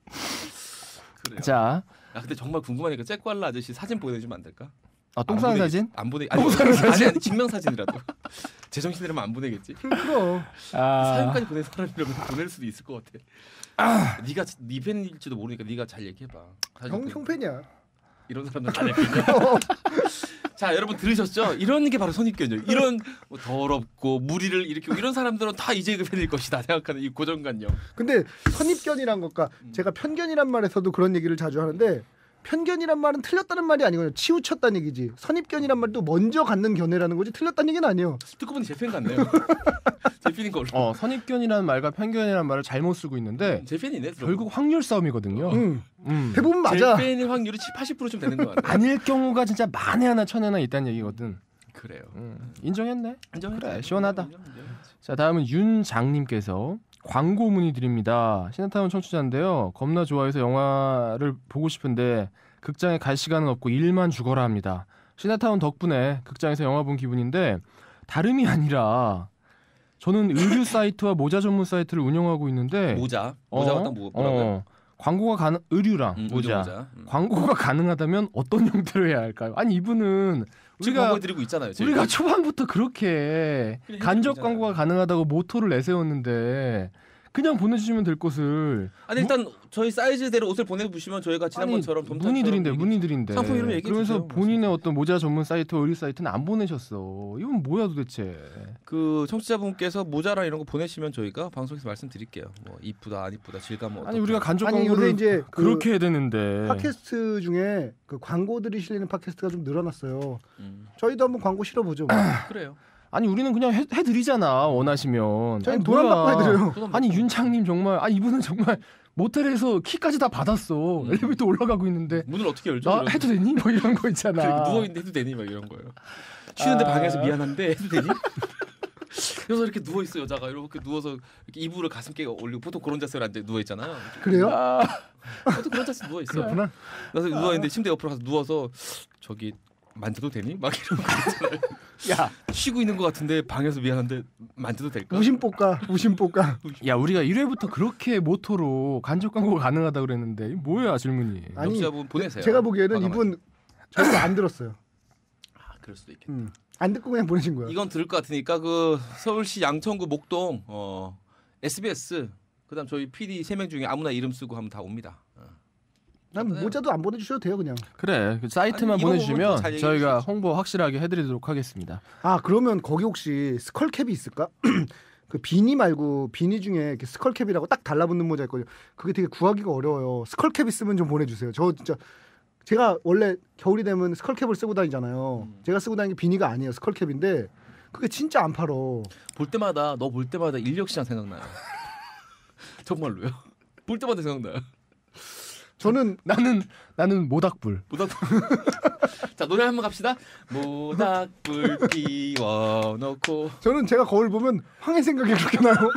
그래요. 자, 근데 정말 궁금하니까 잭발라 아저씨 사진 보내주면 안 될까? 똥 싸는 사진? 안 보내. 아니 증명 사진이라도. 제정신이라면 안 보내겠지. 그럼. 사연까지 보낸 사람이라면 보낼 수도 있을 것 같아. 네가 네 팬일지도 모르니까 네가 잘 얘기해봐. 형 팬이야. 이런 사람들 잘 얘기해. 자, 여러분 들으셨죠? 이런 게 바로 선입견이에요. 이런 뭐 더럽고 무리를 일으키고 이런 사람들은 다 이재익 팬일 것이다 생각하는 이 고정관념. 근데 선입견이란 것과 제가 편견이란 말에서도 그런 얘기를 자주 하는데 편견이란 말은 틀렸다는 말이 아니거든요. 치우쳤다는 얘기지. 선입견이란 말도 먼저 갖는 견해라는 거지 틀렸다는 얘기는 아니에요. 듣고 보니 제 팬 같네요. 제 팬인 걸로. 선입견이라는 말과 편견이라는 말을 잘못 쓰고 있는데 제 팬이네. 결국 확률 싸움이거든요. 대부분 맞아. 제 팬일 확률이 80%좀 되는 것 같아요. 아닐 경우가 진짜 만에 하나 천에 하나 있다는 얘기거든. 그래요. 인정했네. 인정해. 그래, 시원하다. 자, 다음은 윤장님께서 광고 문의드립니다. 시네타운 청취자인데요. 겁나 좋아해서 영화를 보고 싶은데 극장에 갈 시간은 없고 일만 죽어라 합니다. 시네타운 덕분에 극장에서 영화 본 기분인데 다름이 아니라 저는 의류 사이트와 모자 전문 사이트를 운영하고 있는데 모자가 딱 뭐라고요? 광고가 의류랑 모자. 광고가 가능하다면 어떤 형태로 해야 할까요? 아니 이분은 우리가 드리고 있잖아요. 저희가. 우리가 초반부터 그렇게 간접 광고가 가능하다고 모토를 내세웠는데 그냥 보내주시면 될 것을. 아니 일단 저희 사이즈대로 옷을 보내주시면 저희가 지난번처럼 문의드린대. 상품 이름 얘기해 그러면서 주세요. 본인의 어떤 모자 전문 사이트, 의류 사이트는 안 보내셨어. 이건 뭐야 도대체? 그 청취자분께서 모자랑 이런 거 보내시면 저희가 방송에서 말씀드릴게요. 뭐 이쁘다 안 이쁘다 질감은 아니 우리가 간접 아니, 광고를 요새 이제 그렇게 해야 되는데. 팟캐스트 중에 그 광고들이 실리는 팟캐스트가 좀 늘어났어요. 저희도 한번 광고 실어보죠. 뭐. 그래요. 아니 우리는 그냥 해드리잖아 원하시면. 저희 돈 안 받고 해드려요. 아니 윤창님 정말 이분은 정말 모텔에서 키까지 다 받았어. 엘리베이터 올라가고 있는데 문을 어떻게 열죠? 나 해도 되니? 뭐 이런 거 있잖아. 누워있는데 해도 되니? 막 이런 거예요. 쉬는데 방에서 미안한데 해도 되니? 그래서 이렇게 누워있어 여자가 이렇게 누워서 이렇게 이불을 가슴께 올리고 보통 그런 자세로 앉아 누워있잖아요. 그래요? 보통 그런 자세 누워있어. 그렇구나. 그래서 누워있는데 침대 옆으로 가서 누워서 저기 만져도 되니? 막 이런 거 있잖아요. 야 쉬고 있는 것 같은데 방에서 미안한데 만져도 될까? 우심뽀까. 야 우리가 1회부터 그렇게 모토로 간접 광고가 가능하다 그랬는데 이게 뭐야 질문이. 아니, 청취자분 보내세요. 제가 보기에는 과감하게. 이분 저희가 안 들었어요. 그럴 수도 있겠다. 안 듣고 그냥 보내신 거야. 이건 들을 것 같으니까 그 서울시 양천구 목동 SBS 그다음 저희 PD 3명 중에 아무나 이름 쓰고 하면 다 옵니다. 난 모자도 안 보내주셔도 돼요 그냥. 그래 그 사이트만 아니, 이거 보면 잘 보내주시면 얘기해 저희가 주시죠. 홍보 확실하게 해드리도록 하겠습니다. 그러면 거기 혹시 스컬캡이 있을까? 그 비니 말고 비니 중에 이렇게 스컬캡이라고 딱 달라붙는 모자 있거든요. 그게 되게 구하기가 어려워요. 스컬캡 있으면 좀 보내주세요. 저 진짜 제가 원래 겨울이 되면 스컬캡을 쓰고 다니잖아요. 제가 쓰고 다니는 게 비니가 아니에요. 스컬캡인데 그게 진짜 안 팔어. 너 볼 때마다 인력시장 생각나요. 정말로요. 볼 때마다 생각나요. 저는 나는 모닥불. 자 노래 한번 갑시다. 모닥불 피워놓고. 저는 제가 거울 보면 황해 생각이 그렇게 나요.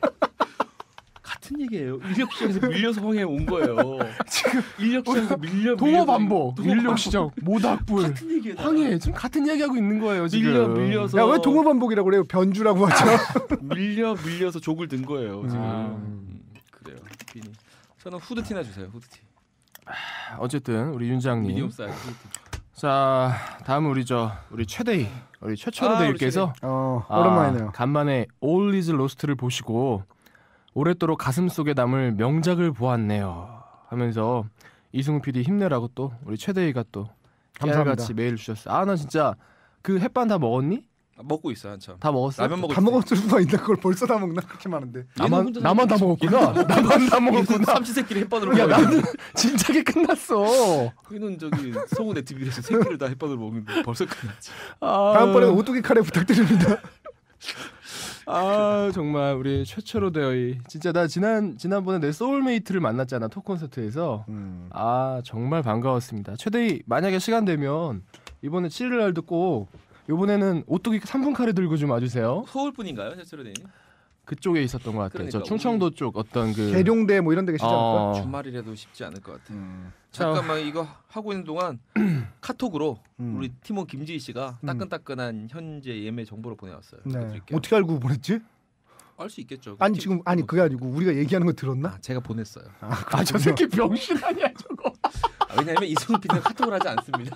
같은 얘기예요. 인력시장에서 밀려서 황해 온 거예요. 지금 인력시장에서 동어반복 인력시장 모닥불 같은 얘기예요. 황해 지금 같은 얘기하고 있는 거예요 지금. 밀려서. 야 왜 동어반복이라고 그래요? 변주라고 하죠. 밀려서 족을 든 거예요 지금. 그래요. 비니. 저는 후드티나 주세요. 후드티. 어쨌든 우리 윤장님. 미디움 사이즈 후드티. 자 다음은 우리 최대희 우리 최철우 대위께서 오랜만이네요. 간만에 All Is Lost를 보시고 오랫도록 가슴 속에 남을 명작을 보았네요 하면서 이승우 PD 힘내라고 또 우리 최대희가 또 감사합니다. 깨알같이 메일 주셨어요. 나 진짜 그 햇반 다 먹었니? 먹고 있어 한참. 다 먹었어? 라면 먹을 다 먹었을 수가 있나? 그걸 벌써 다 먹나? 그렇게 많은데. 나만 다 먹었구나. 나만 다 먹었구나. 삼시세끼를 햇반으로 야 먹어. 나는 진작에 끝났어. 얘는 저기 성운의 TV에서 새끼를 다 햇반으로 먹는데 벌써 끝났지. 다음번에는 오뚜기 카레 부탁드립니다. 아 정말 우리 최초로 대의 진짜 나 지난번에 내 소울메이트를 만났잖아 톡 콘서트에서. 아 정말 반가웠습니다. 최대희 만약에 시간 되면 이번에 7일 날도 꼭 이번에는 오뚜기 3분 카레 들고 좀 와주세요. 서울뿐인가요, 최철호님? 그쪽에 있었던 것 같아요. 그러니까 저 충청도 쪽 어떤 그 계룡대 뭐 이런 데 계시지 않을까? 주말이라도 쉽지 않을 것 같아. 자, 잠깐만 이거 하고 있는 동안 카톡으로 음. 우리 팀원 김지희 씨가 따끈따끈한 현재 예매 정보를 보내왔어요. 네. 드릴게요. 어떻게 알고 보냈지? 알 수 있겠죠. 아니 지금 아니 그게 아니고 우리가 얘기하는 거 들었나? 아, 제가 보냈어요. 아 저 새끼 병신 아니야 저거. 왜냐하면 이승훈 PD는 카톡을 하지 않습니다.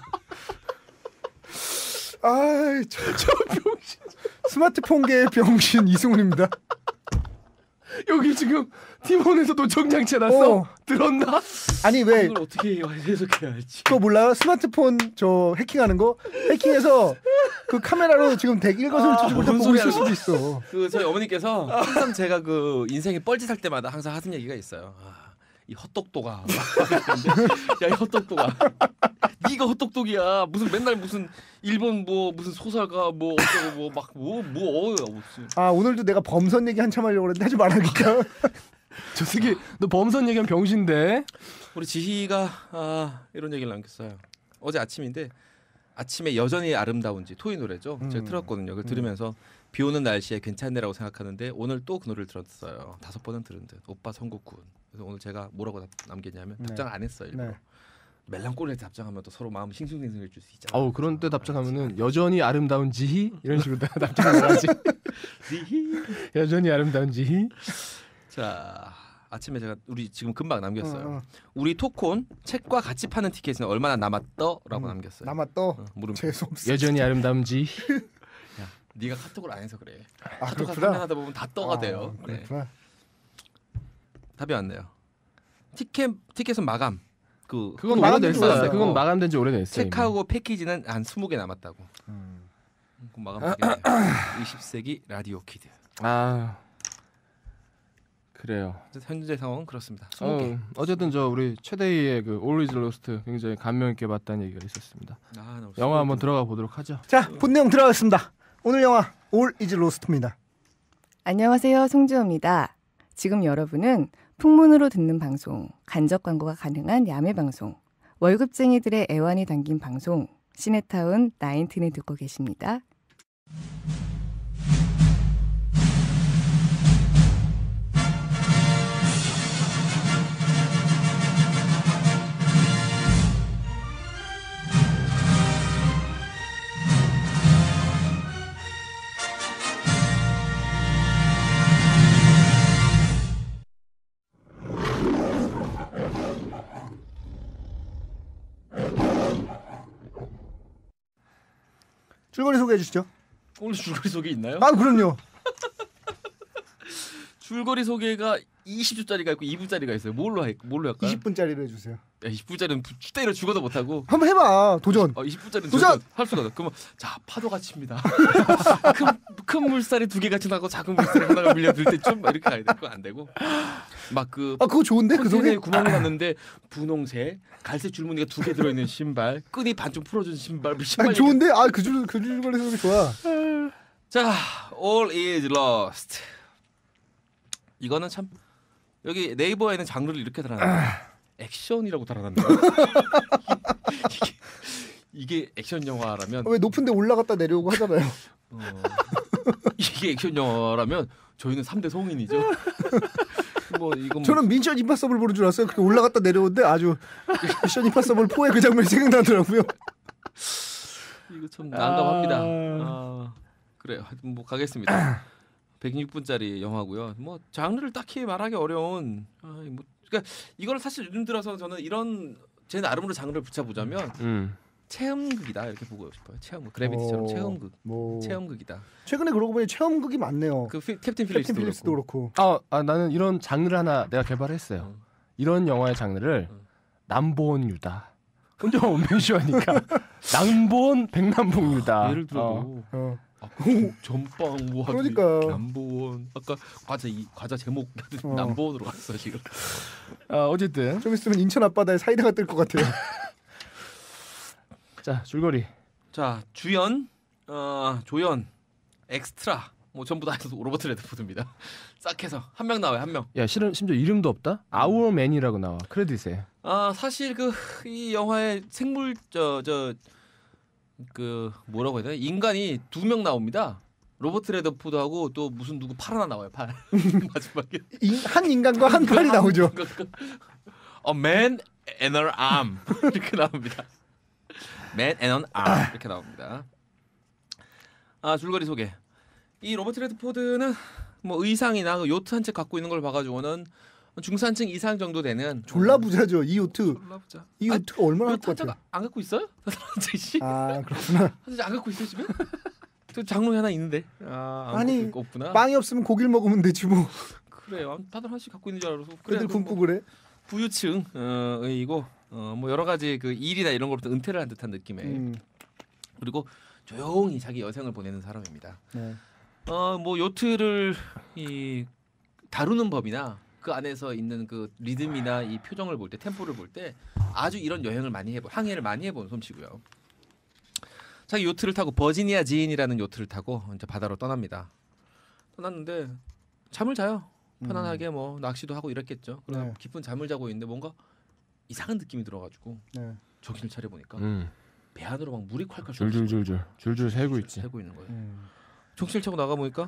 아이 저 병신. 스마트폰계의 병신 이승훈입니다. 여기 지금 팀원에서 노청장치 해놨어. 들었나? 아니 왜 이걸 어떻게 해석해야 할지. 그거 몰라요? 스마트폰 저 해킹하는 거? 해킹해서 그 카메라로 지금 일거수일투족을 다 뭔 보고 소리야, 있을 수도 있어. 그 저희 어머니께서 항상 제가 그 인생에 뻘짓할 때마다 항상 하는 얘기가 있어요. 이 헛똑똑아. 야, 이 헛똑똑아. 네가 헛똑똑이야. 무슨 맨날 무슨 일본 뭐 무슨 소설가 뭐 어쩌고 뭐 무슨. 아 오늘도 내가 범선 얘기 한참 하려고 그랬는데 하지 말라니까. 저 새끼 너 범선 얘기하면 병신데. 우리 지희가 이런 얘기를 남겼어요. 어제 아침인데 아침에 여전히 아름다운지 토이 노래죠. 제가 틀었거든요. 그걸 들으면서 비 오는 날씨에 괜찮네라고 생각하는데 오늘 또 그 노래를 들었어요. 5번은 들은 듯. 오빠 선곡군. 그래서 오늘 제가 뭐라고 남겼냐면 답장 안 했어요. 일부러. 네. 멜랑콜리에 답장하면 또 서로 마음 싱숭생숭해질 수 있잖아. 어우 그런 때 답장하면은 여전히 아름다운 지희 이런 식으로 답장을 하지. 여전히 아름다운 지희. 자 아침에 제가 우리 지금 금방 남겼어요. 우리 토콘 책과 같이 파는 티켓은 얼마나 남았더라고 남겼어요. 남았더. 물음. 재수 없어. 여전히 아름다운 지희. 야, 네가 카톡을 안 해서 그래. 아 카톡 그렇구나. 하다 보면 다 떠가 돼요. 네. 그렇구나. 답이 왔네요. 티켓은 마감. 그건 마감된 지 오래됐어요. 오래됐어요. 그건 마감된 지 오래됐어요. 체크하고 패키지는 한 20개 남았다고. 그럼 마감되겠네요. 20세기 라디오 키드. 아 그래요. 현재 상황은 그렇습니다. 20개. 어쨌든 저 우리 최대희의 그 All Is Lost 굉장히 감명 있게 봤다는 얘기가 있었습니다. 영화 한번 들어가 보도록 하죠. 자 본 내용 들어가겠습니다. 오늘 영화 All Is Lost입니다. 안녕하세요. 송지호입니다. 지금 여러분은 풍문으로 듣는 방송, 간접 광고가 가능한 야매 방송, 월급쟁이들의 애환이 담긴 방송, 시네타운 19을 듣고 계십니다. 줄거리 소개해 주시죠. 오늘 줄거리 소개 있나요? 아 그럼요. 줄거리 소개가 20초짜리가 있고 2분짜리가 있어요. 뭘로 할까요? 20분짜리로 해주세요. 야, 20분짜리는 때려 죽어도 못 하고. 한번 해봐. 도전. 20분짜리는 도전! 할 수가 없어. 그러면 자 파도가 칩니다. 큰 물살이 2개 같이 나고 작은 물살이 하나가 밀려들 때쯤 이렇게 가야 돼. 그거 안 되고 막 그 아 그거 좋은데 그 소개. 컨테이너에 구멍이 났는데 분홍색 갈색 줄무늬가 2개 들어있는 신발, 끈이 반쯤 풀어준 신발. 아니 좋은데 그 줄거리 소개 좋아. 자, All is lost. 이거는 참 여기 네이버에는 장르를 이렇게 달아놨네요. 액션이라고 달아놨네요. 이게 액션 영화라면 왜 높은데 올라갔다 내려오고 하잖아요. 이게 액션 영화라면 저희는 3대 성인이죠. 뭐 이건 저는 미션 임파서블 보는 줄 알았어요. 그렇게 올라갔다 내려오는데 아주 미션 임파서블 4의 그 장면이 생각나더라고요. 이거 참 난감합니다. 그래요. 하여튼 뭐 가겠습니다. 106분짜리 영화고요. 뭐 장르를 딱히 말하기 어려운 뭐 그러니까 이거를 사실 요즘 들어서 저는 이런 제 나름으로 장르를 붙여보자면 체험극이다 이렇게 보고 싶어요. 체험극, 그래비티처럼 체험극, 체험극이다. 최근에 그러고 보니 체험극이 많네요. 그 캡틴 필립스도 그렇고. 나는 이런 장르를 하나 내가 개발했어요. 이런 영화의 장르를 남보원 유다. 혼자 원맨쇼하니까 남보원 백남봉이다. 예를 들어도 전빵 뭐 그러니까. 남보원 아까 과자 제목 남보원으로 갔어 지금. 어쨌든 좀 있으면 인천 앞바다에 사이다가 뜰 것 같아요. 자 줄거리. 자 주연, 조연, 엑스트라 뭐 전부 다 로버트 레드포드입니다. 싹 해서 한 명 나와요 한 명. 야 실은 심지어 이름도 없다. 아워맨이라고 나와 크레딧에. 사실 이 영화의 생물 뭐라고 해야 되나 인간이 2명 나옵니다. 로버트 레드포드하고 또 무슨 누구 팔 하나 나와요 팔. 마지막에 한 인간과 한 팔이 나오죠. A man and an arm 이렇게 나옵니다. Man and an arm 이렇게 나옵니다. 줄거리 소개. 이 로버트 레드포드는 뭐 의상이나 요트 한 채 갖고 있는 걸 봐가지고는 중산층 이상 정도 되는 졸라 부자죠 이 요트. 졸라 부자. 이 요트가 얼마나 요트 할것 한 같아요. 채 안 갖고 있어요? 씨. 그렇구나. 사실 안 갖고 있어요 집에? 저 장롱이 하나 있는데. 아니, 없구나. 빵이 없으면 고기를 먹으면 되지 뭐. 그래요. 다들 하나씩 갖고 있는 줄 알아서. 그래도 굶고 그래. 부유층이고 뭐 여러 가지 그 일이나 이런 걸부터 은퇴를 한 듯한 느낌의. 그리고 조용히 자기 여생을 보내는 사람입니다. 네. 뭐 요트를 다루는 법이나 그 안에서 있는 그 리듬이나 이 표정을 볼 때 템포를 볼 때 아주 이런 여행을 많이 항해를 많이 해본 솜씨고요. 자기 요트를 타고 버지니아 지인이라는 요트를 타고 이제 바다로 떠납니다. 떠났는데 잠을 자요. 편안하게 뭐 낚시도 하고 이랬겠죠. 그래서 네. 깊은 잠을 자고 있는데 뭔가 이상한 느낌이 들어가지고 네. 정신을 차려 보니까 배 안으로 막 물이 콸콸 줄줄 새고 있지. 새고 있는 거예요. 정신을 차고 나가 보니까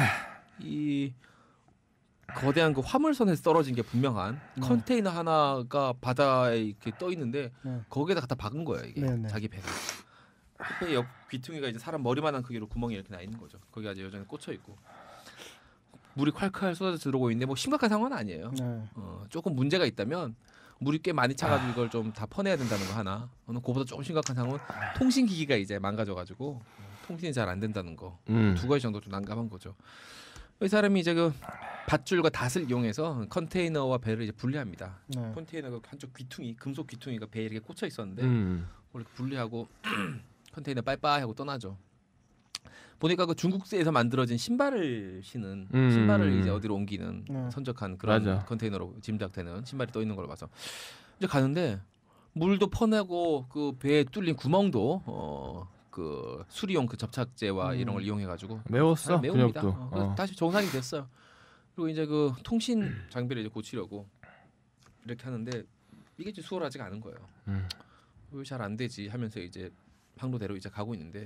이 거대한 그 화물선에서 떨어진 게 분명한 컨테이너 하나가 바다에 이렇게 떠 있는데 거기에다 갖다 박은 거예요 이게 자기 배가. 배 옆 귀퉁이가 이제 사람 머리만한 크기로 구멍이 이렇게 나 있는 거죠. 거기가 이제 여전히 꽂혀 있고 물이 콸콸 쏟아져 들어오고 있는데 뭐 심각한 상황은 아니에요. 조금 문제가 있다면 물이 꽤 많이 차가지고 이걸 좀 다 퍼내야 된다는 거 하나. 그보다 조금 심각한 상황은 통신 기기가 이제 망가져가지고 통신이 잘 안 된다는 거. 2가지 정도 좀 난감한 거죠. 이 사람이 이제 그 밧줄과 닷을 이용해서 컨테이너와 배를 이제 분리합니다. 컨테이너가 한쪽 귀퉁이, 금속 귀퉁이가 배에 이렇게 꽂혀 있었는데 원래 분리하고 컨테이너 빠이빠이 하고 떠나죠. 보니까 그 중국에서 만들어진 신발을 신은 신발을 이제 어디로 옮기는 선적한 그런 맞아. 컨테이너로 짐작되는 신발이 떠 있는 걸 봐서 이제 가는데 물도 퍼내고 그 배에 뚫린 구멍도 그 수리용 그 접착제와 이런 걸 이용해 가지고 매웠어 매웁니다. 근육도. 그래서 다시 정상이 됐어요. 그리고 이제 그 통신 장비를 이제 고치려고 이렇게 하는데 이게 좀 수월하지가 않은 거예요. 왜 잘 안 되지 하면서 이제 항로대로 이제 가고 있는데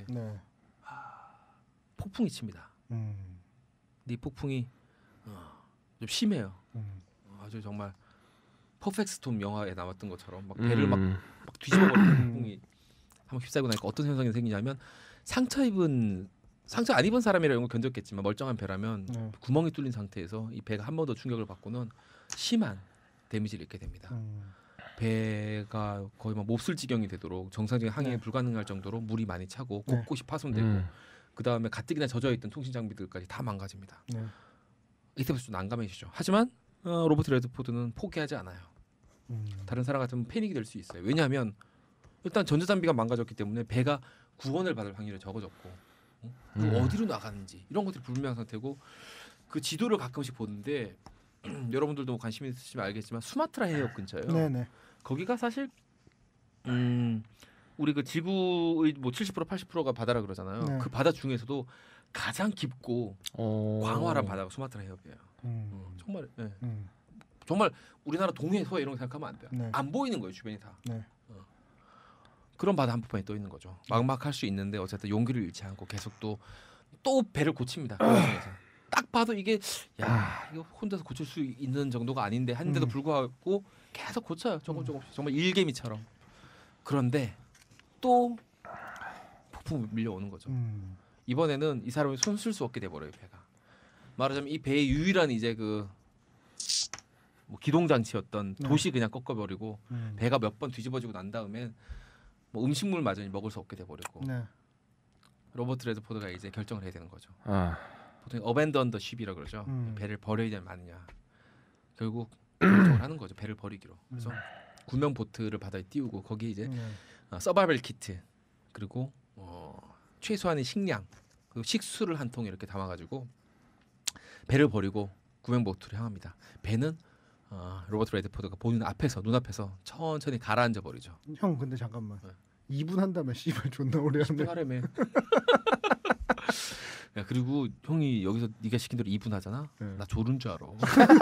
폭풍이 칩니다. 근데 이 폭풍이 좀 심해요. 아주 정말 퍼펙트 스톰 영화에 나왔던 것처럼 막 배를 막 뒤집어버리는 폭풍이 한번 휩싸고 나니까 어떤 현상이 생기냐면 상처 안 입은 사람이라는 건 견뎠겠지만 멀쩡한 배라면 구멍이 뚫린 상태에서 이 배가 한 번 더 충격을 받고는 심한 데미지를 입게 됩니다. 배가 거의 막 몹쓸 지경이 되도록 정상적인 항해가 불가능할 정도로 물이 많이 차고 곳곳이 파손되고 그 다음에 가뜩이나 젖어있던 통신 장비들까지 다 망가집니다. 이때부터 좀 난감해지죠. 하지만 로버트 레드포드는 포기하지 않아요. 다른 사람 같으면 패닉이 될 수 있어요. 왜냐하면 일단 전자장비가 망가졌기 때문에 배가 구원을 받을 확률이 적어졌고 그리고 어디로 나가는지 이런 것들이 불분명한 상태고 그 지도를 가끔씩 보는데 여러분들도 관심 있으시면 알겠지만 수마트라 해협 근처예요. 거기가 사실 우리 그 지구의 뭐 70% 80%가 바다라 그러잖아요. 그 바다 중에서도 가장 깊고 광활한 바다가 수마트라 해협이에요. 정말 정말 우리나라 동해 서해 이런 거 생각하면 안 돼요. 안 보이는 거예요 주변이 다. 그런 바다 한복판에 떠 있는 거죠. 막막할 수 있는데 어쨌든 용기를 잃지 않고 계속 또 배를 고칩니다. 그 중에서 딱 봐도 이게 이거 혼자서 고칠 수 있는 정도가 아닌데 한데도 불구하고 계속 고쳐요. 조금씩 정말 일개미처럼. 그런데 또 폭풍이 밀려오는 거죠. 이번에는 이 사람이 손 쓸 수 없게 돼버려요 배가. 말하자면 이 배의 유일한 이제 그 뭐 기동 장치였던 돛이 그냥 꺾어버리고 배가 몇 번 뒤집어지고 난 다음에 뭐 음식물마저 먹을 수 없게 돼버리고 로버트 레드포드가 이제 결정을 해야 되는 거죠. 보통 어벤던 더 쉽이라 그러죠. 배를 버려야 되냐 마느냐. 결국 결정을 하는 거죠. 배를 버리기로. 그래서 구명 보트를 바다에 띄우고 거기 이제 서바이벌 키트 그리고 최소한의 식량 그리고 식수를 한 통 이렇게 담아가지고 배를 버리고 구명 보트를 향합니다. 배는 로버트 레드포드가 본인 앞에서 눈앞에서 천천히 가라앉아 버리죠. 형 근데 잠깐만. 네. 2분 한다면 씨발 존나 오래 하네. 하래매. 야 그리고 형이 여기서 네가 시킨 대로 2분 하잖아. 네. 나 졸은 줄 알아.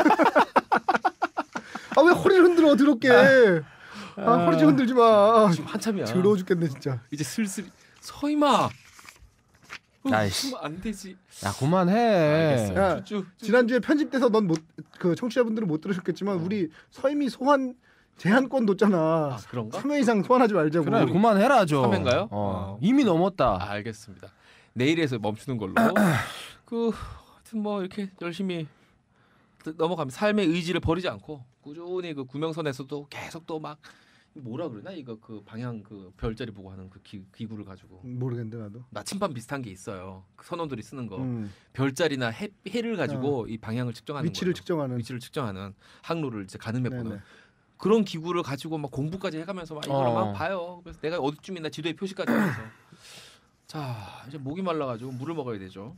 아 왜 허리를 흔들어 더럽게. 허리 좀 흔들지 마. 지금 한참이야. 더러워 죽겠네 진짜. 이제 슬슬 서임아. 아이씨. 안 되지. 야 그만해. 알겠어. 야, 지난주에 편집돼서 넌 그 청취자분들은 못 들으셨겠지만 우리 서임이 소환 제한권 뒀잖아. 아 그런가? 3회 이상 소환하지 말자고. 그래 그만해라 좀. 3회인가요? 이미 넘었다. 알겠습니다. 내일에서 멈추는 걸로. 하여튼 뭐 이렇게 열심히 넘어가면 삶의 의지를 버리지 않고 꾸준히 그 구명선에서도 계속 또 막 뭐라 그러나 이거 그 방향 그 별자리 보고 하는 그 기구를 가지고 모르겠는데 나도. 나침반 비슷한 게 있어요. 그 선원들이 쓰는 거. 음. 별자리나 해를 가지고 이 방향을 측정하는 위치를 거예요. 측정하는. 위치를 측정하는 항로를 이제 가늠해 보는 네네. 그런 기구를 가지고 막 공부까지 해가면서 막 이걸 막 봐요. 그래서 내가 어디쯤이나 지도에 표시까지 하면서 자 이제 목이 말라가지고 물을 먹어야 되죠.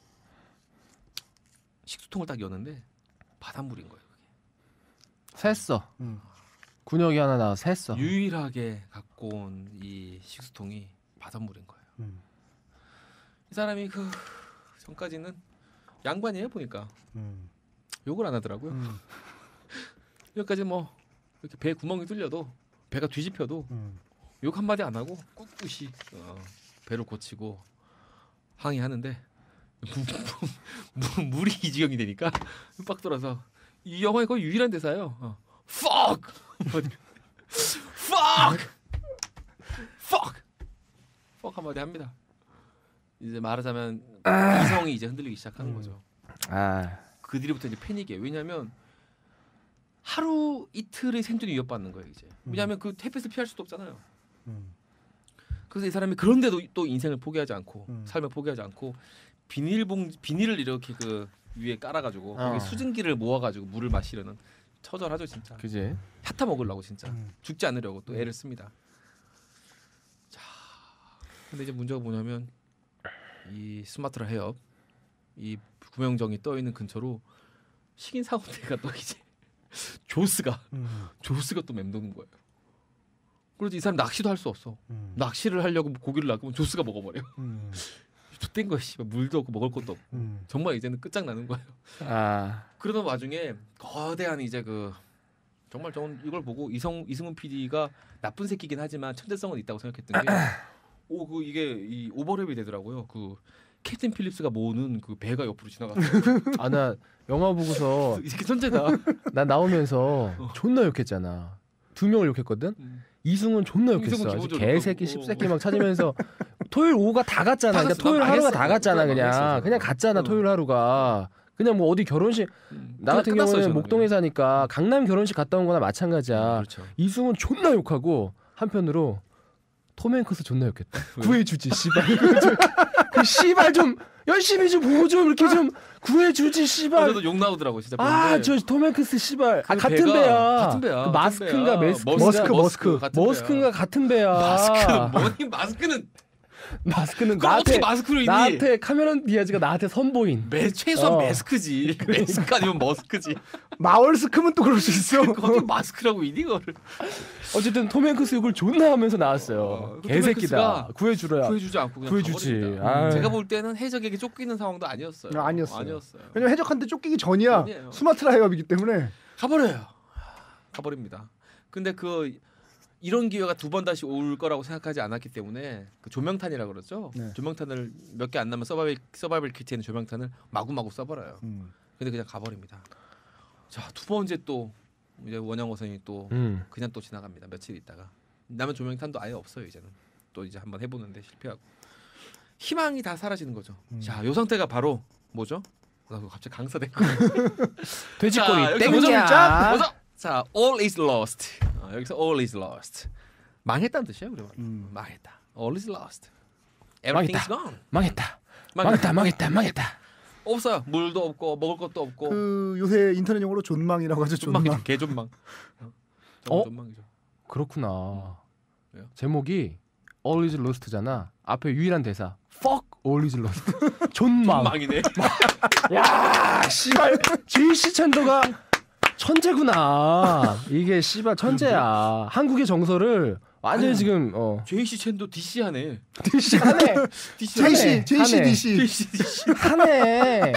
식수통을 딱 여는데 바닷물인 거예요. 그게. 샜어. 음. 군역이 하나 나와 샜어. 유일하게 갖고 온 이 식수통이 바닷물인 거예요. 이 사람이 그 전까지는 양반이에요 보니까 욕을 안 하더라고요. 여기까지 뭐 이렇게 배 구멍이 뚫려도 배가 뒤집혀도 욕 한마디 안 하고 꿋꿋이 배를 고치고 항의하는데 물이 이 지경이 되니까 빡 돌아서 이 영화의 거의 유일한 대사예요. Fuck! Fuck! Fuck! Fuck 한마디 합니다. 이제 말하자면 이성이 이제 흔들리기 시작하는 거죠. 아. 그 뒤부터 이제 패닉이에요. 왜냐하면 하루 이틀의 생존이 위협받는 거예요. 이제 왜냐하면 그 햇빛을 피할 수도 없잖아요. 그래서 이 사람이 그런데도 또 인생을 포기하지 않고 삶을 포기하지 않고 비닐을 이렇게 그 위에 깔아가지고 거기 수증기를 모아가지고 물을 마시려는 처절하죠 진짜. 그지. 핫타 먹으려고 진짜 죽지 않으려고 또 애를 씁니다. 자, 근데 이제 문제가 뭐냐면 이 스마트라 해협 이 구명정이 떠 있는 근처로 식인 상어대가 또 이제 조스가 또 맴도는 거예요. 그래서 이 사람 낚시도 할 수 없어. 낚시를 하려고 고기를 낚으면 조스가 먹어버려. 좆된 거야 씨발. 물도 없고 먹을 것도 없고 정말 이제는 끝장나는 거예요. 아. 그러던 와중에 거대한 이제 그 정말 저는 이걸 보고 이승훈 PD가 나쁜 새끼긴 하지만 천재성은 있다고 생각했던 게 그 이게 이 오버랩이 되더라고요. 그 캡틴 필립스가 모으는 그 배가 옆으로 지나갔어요. 아 나 영화 보고서 이렇게 천재다. 나 나오면서 존나 욕했잖아. 2명을 욕했거든. 이승훈 존나 욕했어. 이승훈 아주 기본적으로 개새끼 그렇고. 씹새끼 막 찾으면서 토요일 오후가 다 갔잖아. 다 그러니까 갔어. 토요일 난 하루가 망했어. 다 갔잖아. 그건 망했어, 그냥 저는. 갔잖아. 토요일 하루가. 그냥 뭐 어디 결혼식 나 같은 끝났어요, 경우는 저는. 목동에 사니까 강남 결혼식 갔다 온 거나 마찬가지야. 그렇죠. 이승훈 존나 욕하고 한편으로 톰 행크스 존나 욕했다. 구해주지 씨발. 그 씨발 좀 열심히 좀 보고 좀 이렇게 좀 구해주지 씨발. 저도 욕 나오더라고 진짜. 아 저 톰 행크스 씨발. 그 같은 배가 배야. 같은 배야. 그 마스크인가 머스크. 머스크인가 같은 배야. 마스크는 뭐니? 마스크는 나한테 어떻게 마스크로 있니? 나한테 카메론 디아즈가 나한테 선보인. 최소한 어. 매스크지. 매스크 아니면 머스크지. 마월스크면 또 그럴 수 있어. 어떻게 마스크라고 있니 이거를? 어쨌든 톰 행크스 욕을 존나 하면서 나왔어요. 그 개새끼다. 톰 행크스가 구해주라. 구해주지 않고 그냥 구해주지. 가버립니다. 아유. 제가 볼 때는 해적에게 쫓기는 상황도 아니었어요. 아니었어요. 왜냐면 해적한테 쫓기기 전이야. 아니에요. 스마트라 해협이기 때문에. 가버려요. 가버립니다. 근데 이런 기회가 2번 다시 올 거라고 생각하지 않았기 때문에 그 조명탄이라 그러죠. 네. 조명탄을 몇 개 안 남은 서바이벌 키트에 있는 조명탄을 마구마구 써버려요. 근데 그냥 가버립니다. 자, 2번째 또 이제 원양어선이 또 그냥 또 지나갑니다. 며칠 있다가 남은 조명탄도 아예 없어요. 이제는 또 이제 한번 해보는데 실패하고 희망이 다 사라지는 거죠. 자, 요 상태가 바로 뭐죠? 나 갑자기 강사됐고. 돼지꼬리 땡 땡이야. 뭐죠? 자, all is lost. 여기서 all is lost. 망했다는 뜻이에요, 그러면. 망했다. All is lost. Everything is gone. 망했다. 없어요. 물도 없고 먹을 것도 없고. 그 요새 인터넷 용어로 존망이라고 하죠. 존망. 개존망. 어? 존망이죠. 그렇구나. 왜요? 제목이 All is Lost잖아. 앞에 유일한 대사 Fuck All is Lost. 존망. 망이네. 야, 씨발. 제이씨 챈더가 천재구나. 이게 씨발 천재야. 한국의 정서를 완전히 아니, 지금 제이씨 챈도 DC하네. DC 하네. JC 하네. DC 하네.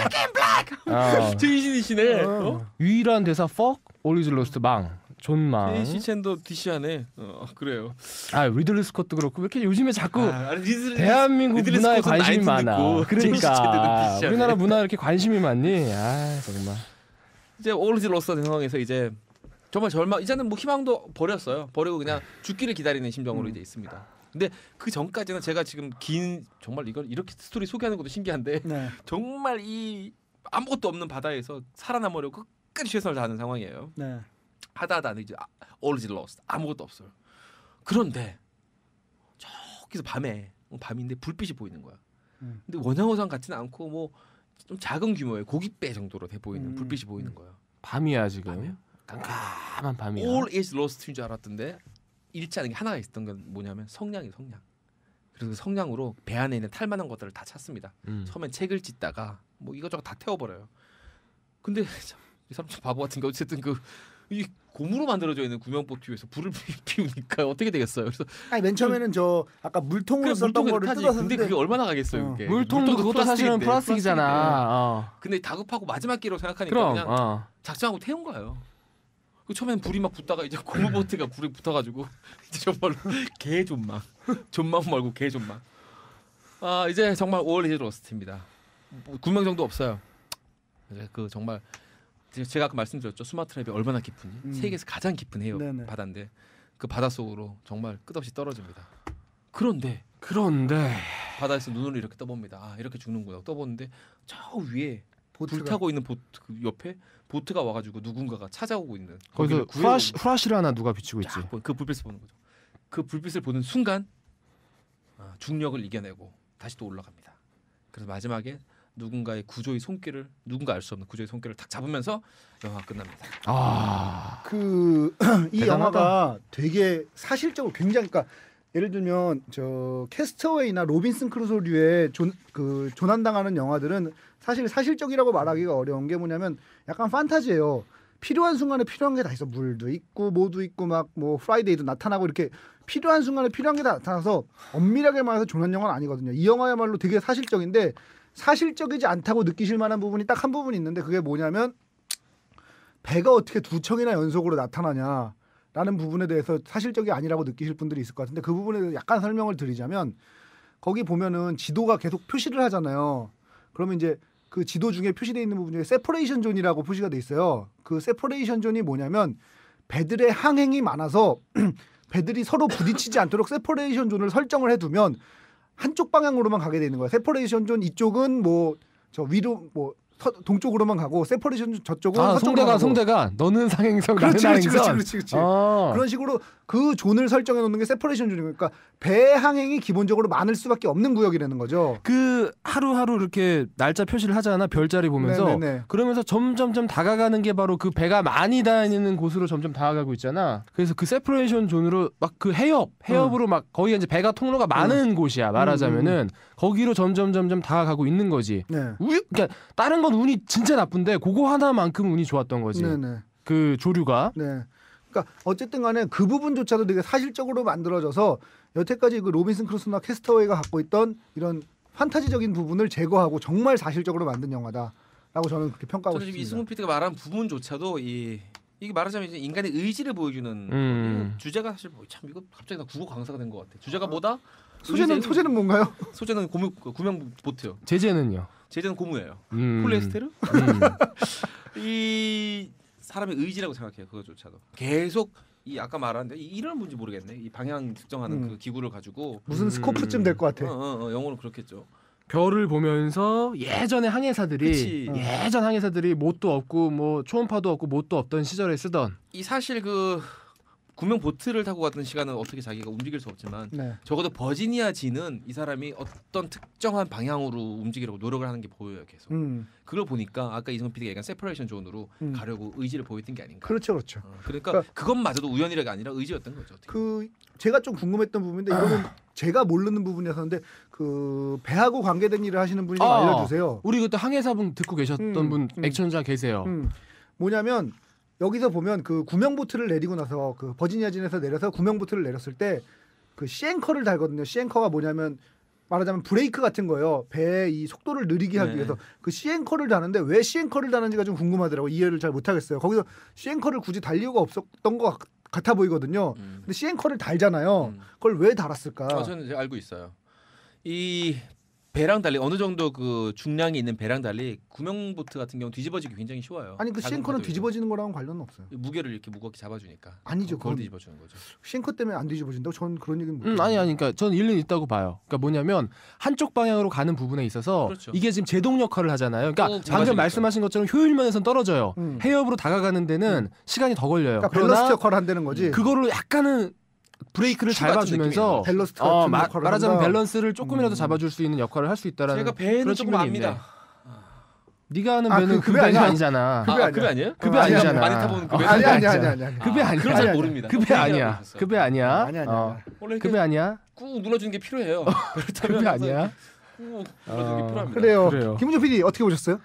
제이씨 DC네. 유일한 대사 Fuck All is Lost 망. 존망. 제이씨 챈도 DC하네. 그래요. 아 리들리 스콧도 그렇고 왜 이렇게 요즘에 자꾸 리들리 대한민국 리들리 문화에 스콧은 관심이 19 많아. 듣고 그러니까 제이씨 챈도는 DC하네. 우리나라 문화에 이렇게 관심이 많니? 아 정말. 이제 올리즈 로스가 된 상황에서 이제 정말 절망 이제는 뭐 희망도 버렸어요. 버리고 그냥 죽기를 기다리는 심정으로 이제 있습니다. 근데 그 전까지는 제가 지금 긴 정말 이걸 이렇게 스토리 소개하는 것도 신기한데 네. 정말 이 아무것도 없는 바다에서 살아남으려고 끝까지 최선을 다하는 상황이에요. 네. 하다 이제 올리즈 로스 아무것도 없어요. 그런데 저기서 밤인데 불빛이 보이는 거야. 근데 원양어선 같지는 않고 뭐 좀 작은 규모의 고깃배 정도로 돼 보이는 불빛이 보이는 거예요. 밤이야 지금. 밤이야? 깜깜한 밤이야. All is lost인 줄 알았던데 잃지 않은 게 하나가 있었던 건 뭐냐면 성냥. 그래서 그 성냥으로 배 안에 있는 탈만한 것들을 다 찾습니다. 처음엔 책을 찢다가 뭐 이것저것 다 태워버려요. 근데 참, 이 사람 좀 바보 같은 게 어쨌든 이 고무로 만들어져 있는 구명보트 위에서 불을 피우니까 어떻게 되겠어요? 그래서 아니 맨 처음에는 저 아까 물통으로 썼던 거를 타지. 뜯어서 근데 그게 얼마나 가겠어요? 그게. 물통도 그것도 사실은 플라스틱이잖아. 근데 다급하고 마지막 기로 생각하니까 그럼 그냥 작정하고 태운 거예요. 그 처음엔 불이 막 붙다가 이제 고무보트가 불에 붙어가지고 이제 정말로 존망 말고 개존망. 아 이제 정말 All is Lost입니다. 9명 정도 없어요. 그 정말 제가 아까 말씀드렸죠. 수마트랍이 얼마나 깊은지 세계에서 가장 깊은 해역 바다인데 그 바다 속으로 정말 끝없이 떨어집니다. 그런데 바다에서 눈을 이렇게 떠봅니다. 아 이렇게 죽는구나. 떠보는데 저 위에 불 타고 있는 보트 그 옆에 보트가 와가지고 누군가가 찾아오고 있는 거기서 후라시를 하나 누가 비추고 있지. 그 불빛을 보는 거죠. 그 불빛을 보는 순간 중력을 이겨내고 다시 또 올라갑니다. 그래서 마지막에 누군가의 구조의 손길을 누군가 알 수 없는 구조의 손길을 탁 잡으면서 영화가 끝납니다. 이 영화가 되게 사실적으로 굉장히 그러니까 예를 들면 저 캐스터웨이나 로빈슨 크루소류의 조난당하는 영화들은 사실 사실적이라고 말하기가 어려운 게 뭐냐면 약간 판타지예요. 필요한 순간에 필요한 게 다 있어. 물도 있고 뭐도 있고 막 뭐 프라이데이도 나타나고 이렇게 필요한 순간에 필요한 게 다 나타나서 엄밀하게 말해서 조난 영화는 아니거든요. 이 영화야말로 되게 사실적인데 사실적이지 않다고 느끼실 만한 부분이 딱 한 부분이 있는데 그게 뭐냐면 배가 어떻게 두 척이나 연속으로 나타나냐라는 부분에 대해서 사실적이 아니라고 느끼실 분들이 있을 것 같은데 그 부분에 대해서 약간 설명을 드리자면 거기 보면은 지도가 계속 표시를 하잖아요. 그러면 이제 그 지도 중에 표시되어 있는 부분 중에 세퍼레이션 존이라고 표시가 돼 있어요. 그 세퍼레이션 존이 뭐냐면 배들의 항행이 많아서 배들이 서로 부딪히지 않도록 세퍼레이션 존을 설정을 해두면 한쪽 방향으로만 가게 되는 거야. 세퍼레이션 존 이쪽은 뭐 저 위로 뭐 동쪽으로만 가고 세퍼레이션 존 저쪽은 송대가 너는 상행선 나는 항행선. 그렇지. 그런 식으로 그 존을 설정해 놓는 게 세퍼레이션 존이고 그러니까 배 항행이 기본적으로 많을 수밖에 없는 구역이라는 거죠. 그 하루하루 이렇게 날짜 표시를 하잖아. 별자리 보면서. 네네네. 그러면서 점점점 다가가는 게 바로 그 배가 많이 다니는 곳으로 점점 다가가고 있잖아. 그래서 그 세퍼레이션 존으로 막 그 해협으로 막 거기가 이제 배가 통로가 많은 곳이야. 말하자면은 거기로 점점 다가가고 있는 거지. 네. 그러니까 다른 건 운이 진짜 나쁜데 그거 하나만큼 운이 좋았던 거지. 네네. 그 조류가. 네. 그러니까 어쨌든 간에 그 부분조차도 되게 사실적으로 만들어져서 여태까지 그 로빈슨 크루소나 캐스터웨이가 갖고 있던 이런 판타지적인 부분을 제거하고 정말 사실적으로 만든 영화다라고 저는 그렇게 평가하고 저는 싶습니다. 이승훈 PD가 말한 부분조차도 이게 말하자면 이제 인간의 의지를 보여주는 주제가 사실 참 이거 갑자기 나 국어 강사가 된 것 같아. 주제가 뭐다? 소재는 뭔가요? 소재는 구명 보트요. 제재는요? 제재는 고무예요. 폴리에스테르? 이 사람의 의지라고 생각해요. 그거조차도 계속 이 아까 말한데 이름 뭔지 모르겠네. 이 방향 측정하는 그 기구를 가지고 무슨 스코프쯤 될 것 같아. 영어로 그렇겠죠. 별을 보면서 예전의 항해사들이 예전 항해사들이 못도 없고 뭐 초음파도 없고 못도 없던 시절에 쓰던 이 사실 그 구명 보트를 타고 갔던 시간은 어떻게 자기가 움직일 수 없지만 네. 적어도 버지니아 지는 이 사람이 어떤 특정한 방향으로 움직이려고 노력을 하는 게 보여요 계속. 그걸 보니까 아까 이승훈 PD가 얘기한 세퍼레이션 존으로 가려고 의지를 보였던 게 아닌가. 그렇죠, 그렇죠. 그러니까 그것마저도 우연이라가 아니라 의지였던 거죠. 어떻게. 그 제가 좀 궁금했던 부분인데 이거는 제가 모르는 부분이었는데 그 배하고 관계된 일을 하시는 분이 좀 알려주세요. 우리 그때 항해사분 듣고 계셨던 분 액션자 계세요. 뭐냐면 여기서 보면 그 구명보트를 내리고 나서 그 버지니아진에서 내려서 구명보트를 내렸을 때 그 시앵커를 달거든요. 시앵커가 뭐냐면 말하자면 브레이크 같은 거예요. 배의 이 속도를 느리게 하기 위해서 그 시앵커를 다는데 왜 시앵커를 다는지가 좀 궁금하더라고. 이해를 잘 못하겠어요. 거기서 시앵커를 굳이 달 이유가 없었던 것 같아 보이거든요. 근데 시앵커를 달잖아요. 그걸 왜 달았을까? 저는 이제 알고 있어요. 이 배랑 달리 어느 정도 그 중량이 있는 배랑 달리 구명보트 같은 경우 뒤집어지기 굉장히 쉬워요. 아니 그 작은 시앵커는 파도에서. 뒤집어지는 거랑은 관련은 없어요. 무게를 이렇게 무겁게 잡아주니까. 아니죠. 그걸 그건 뒤집어주는 거죠. 시앵커 때문에 안 뒤집어진다고? 저는 그런 얘기는 못. 아니 그러니까 저는 일리는 있다고 봐요. 그러니까 뭐냐면 한쪽 방향으로 가는 부분에 있어서 그렇죠. 이게 지금 제동 역할을 하잖아요. 그러니까 꼭 방금 잡아주니까. 말씀하신 것처럼 효율 면에서는 떨어져요. 해협으로 다가가는 데는 시간이 더 걸려요. 그러니까 밸런스 역할을 한다는 거지. 그거를 약간은 브레이크를 슈 같은 잡아주면서 밸런스 같은 역할을 말하자면 한다. 밸런스를 조금이라도 잡아줄 수 있는 역할을 할 수 있다라는 제가 배는 그런 조금 측면이 있는데. 압니다. 네가 하는 아, 배는 그 그 급여 배가 아니야? 아니잖아. 급여 아니야. 급여 아니에요? 급여 아니잖아. 많이 타보는 급여. 아니 아니야. 아니. 급여 아니야. 그럼 잘 모릅니다. 급여 아니야. 급여 아니야. 아니. 원래 급여 아니야. 꾹 눌러주는 게 필요해요. 그렇다면 급여 아니야. 꾹 눌러주는 게 필요합니다. 그래요. 김은조 PD 어떻게 보셨어요?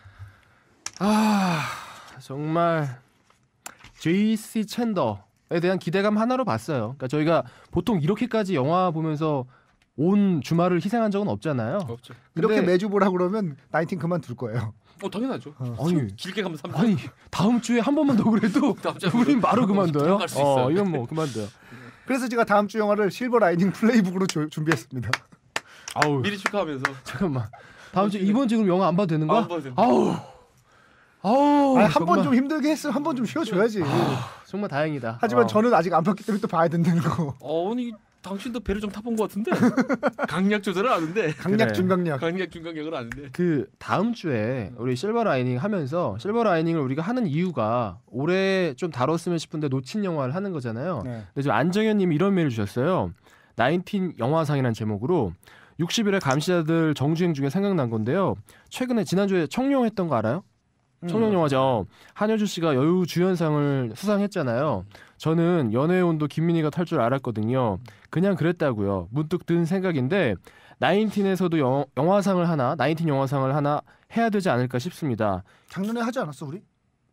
정말 JC 챈더에 대한 기대감 하나로 봤어요. 그러니까 저희가 보통 이렇게까지 영화 보면서 온 주말을 희생한 적은 없잖아요. 없죠. 이렇게 근데- 매주 보라 그러면 나인틴 그만둘 거예요. 당연하죠. 아니, 길게 가면 3년. 아니 다음 주에 한 번만 더 그래도 다음 주에 우린 바로 그만둬요. 들어갈 수 있어요. 이건 뭐 그만둬요. 그래서 제가 다음 주 영화를 실버 라이닝 플레이북으로 준비했습니다. 아우 미리 축하하면서. 잠깐만. 다음 주 이번 주 그럼 영화 안 봐도 되는 거야? 안 봐도 됩니다. 아우 한 번 좀 힘들게 했으면 한 번 좀 쉬어줘야지. 정말 다행이다. 하지만 저는 아직 안 봤기 때문에 또 봐야 된다는 거. 아니 당신도 배를 좀 타본 것 같은데 강약 조절을 아는데 강약 그래. 중강약. 강약 중강약을 아는데. 그 다음 주에 우리 실버 라이닝 하면서 실버 라이닝을 우리가 하는 이유가 올해 좀 다뤘으면 싶은데 놓친 영화를 하는 거잖아요. 네. 근데 지금 안정현님이 이런 메일을 주셨어요. 19 영화상이라는 제목으로 60일의 감시자들 정주행 중에 생각난 건데요. 최근에 지난주에 청룡했던 거 알아요? 청룡 영화죠. 한효주 씨가 여우 주연상을 수상했잖아요. 저는 연애의 온도 김민희가 탈 줄 알았거든요. 그냥 그랬다고요. 문득 든 생각인데 19에서도 영화상을 하나 19 영화상을 하나 해야 되지 않을까 싶습니다. 작년에 하지 않았어 우리?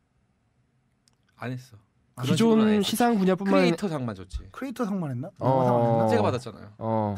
안 했어. 그런 식으로는 안 기존 했어. 시상 분야뿐만 아니라 크리에이터 상만 줬지. 크리에이터 상만 했나? 어. 영화상 안 했나? 제가 받았잖아요.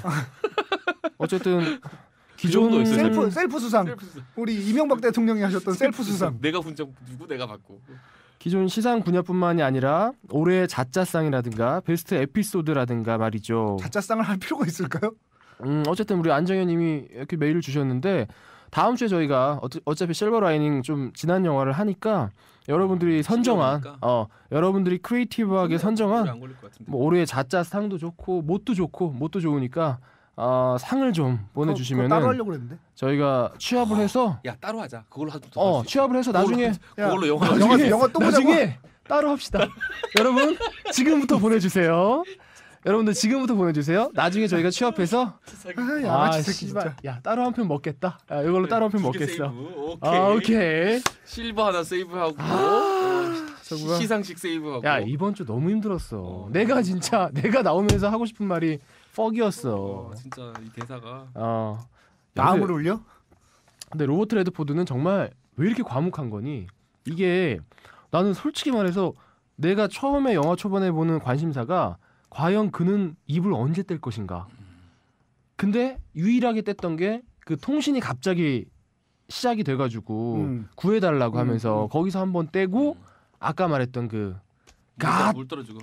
어쨌든 기존도 기존 있어요. 셀프 수상. 우리 이명박 대통령이 하셨던 셀프 수상. 내가 훈장 주고 내가 받고. 기존 시상 분야뿐만이 아니라 올해의 자짜상이라든가 베스트 에피소드라든가 말이죠. 자짜상을 할 필요가 있을까요? 어쨌든 우리 안정현님이 이렇게 메일을 주셨는데 다음 주에 저희가 어차피 실버 라이닝 좀 지난 영화를 하니까 여러분들이 선정한 여러분들이 크리에이티브하게 선정한 안 걸릴 것 같은데. 뭐 올해의 자짜상도 좋고 뭣도 좋으니까 상을 좀 보내주시면은 그거 따로 하려고 그랬는데. 저희가 취합을 해서 야 따로 하자. 그걸로 하도 취합을 해서 나중에 그걸로 영화 영화 또 보자고. 나중에 따로 합시다. 여러분 지금부터 보내주세요. 여러분들 지금부터 보내주세요. 나중에 저희가 취합해서 양아치 새끼 씨발. 진짜. 야 따로 한 편 먹겠다. 야, 이걸로 따로 한 편 두개 먹겠어. 세이브. 오케이. 오케이. 실버 하나 세이브하고 정말. 시상식 세이브하고. 야 이번 주 너무 힘들었어. 내가 진짜 내가 나오면서 하고 싶은 말이 퍽이었어. 진짜 이 대사가 마음을 울려? 근데 로버트 레드포드는 정말 왜 이렇게 과묵한 거니? 이게 나는 솔직히 말해서 내가 처음에 영화 초반에 보는 관심사가 과연 그는 입을 언제 뗄 것인가. 근데 유일하게 뗐던 게 그 통신이 갑자기 시작이 돼가지고 구해달라고 하면서 거기서 한번 떼고 아까 말했던 그 물 떨어지고.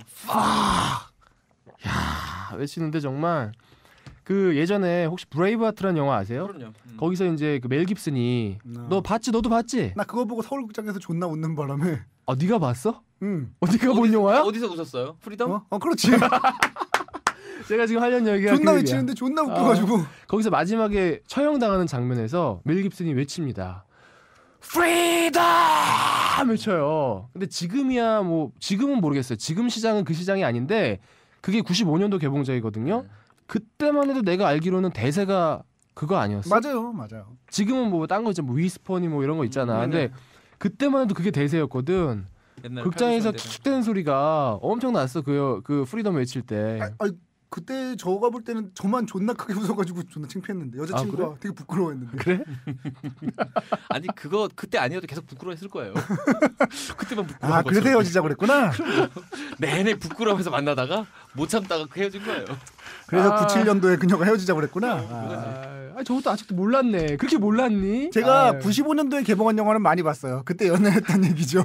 야 외치는데 정말 그 예전에 혹시 브레이브하트라는 영화 아세요? 그럼요. 거기서 이제 그 멜 깁슨이 너 봤지? 너도 봤지? 나 그거 보고 서울극장에서 존나 웃는 바람에. 네가 봤어? 응. 네가 본 영화야? 어디서 웃었어요? 프리덤? 그렇지. 제가 지금 하려는 얘기가 존나 그 얘기야. 외치는데 존나 웃겨가지고. 거기서 마지막에 처형당하는 장면에서 멜 깁슨이 외칩니다. 프리덤! 와 외쳐요. 근데 지금이야 뭐 지금은 모르겠어요. 지금 시장은 그 시장이 아닌데 그게 95년도 개봉작이거든요. 그때만 해도 내가 알기로는 대세가 그거 아니었어? 맞아요. 지금은 뭐 딴 거 있잖아. 뭐 위스퍼니 뭐 이런 거 있잖아. 근데 그때만 해도 그게 대세였거든. 극장에서 킥킥대는 소리가 엄청 났어. 그 프리덤 외칠 때. 그때 저가 볼 때는 저만 존나 크게 웃어가지고 존나 창피했는데 여자친구가 되게 부끄러워했는데. 그래? 아니 그거 그때 아니어도 계속 부끄러워했을 거예요. 그때만 부끄러워. 그래서 헤어지자고 그랬구나. 내내 부끄러워해서 만나다가 못 참다가 헤어진 거예요. 그래서 97년도에 그녀가 헤어지자고 그랬구나. 저것도 아직도 몰랐네. 그렇게 몰랐니? 제가 95년도에 개봉한 영화는 많이 봤어요. 그때 연애했단 얘기죠.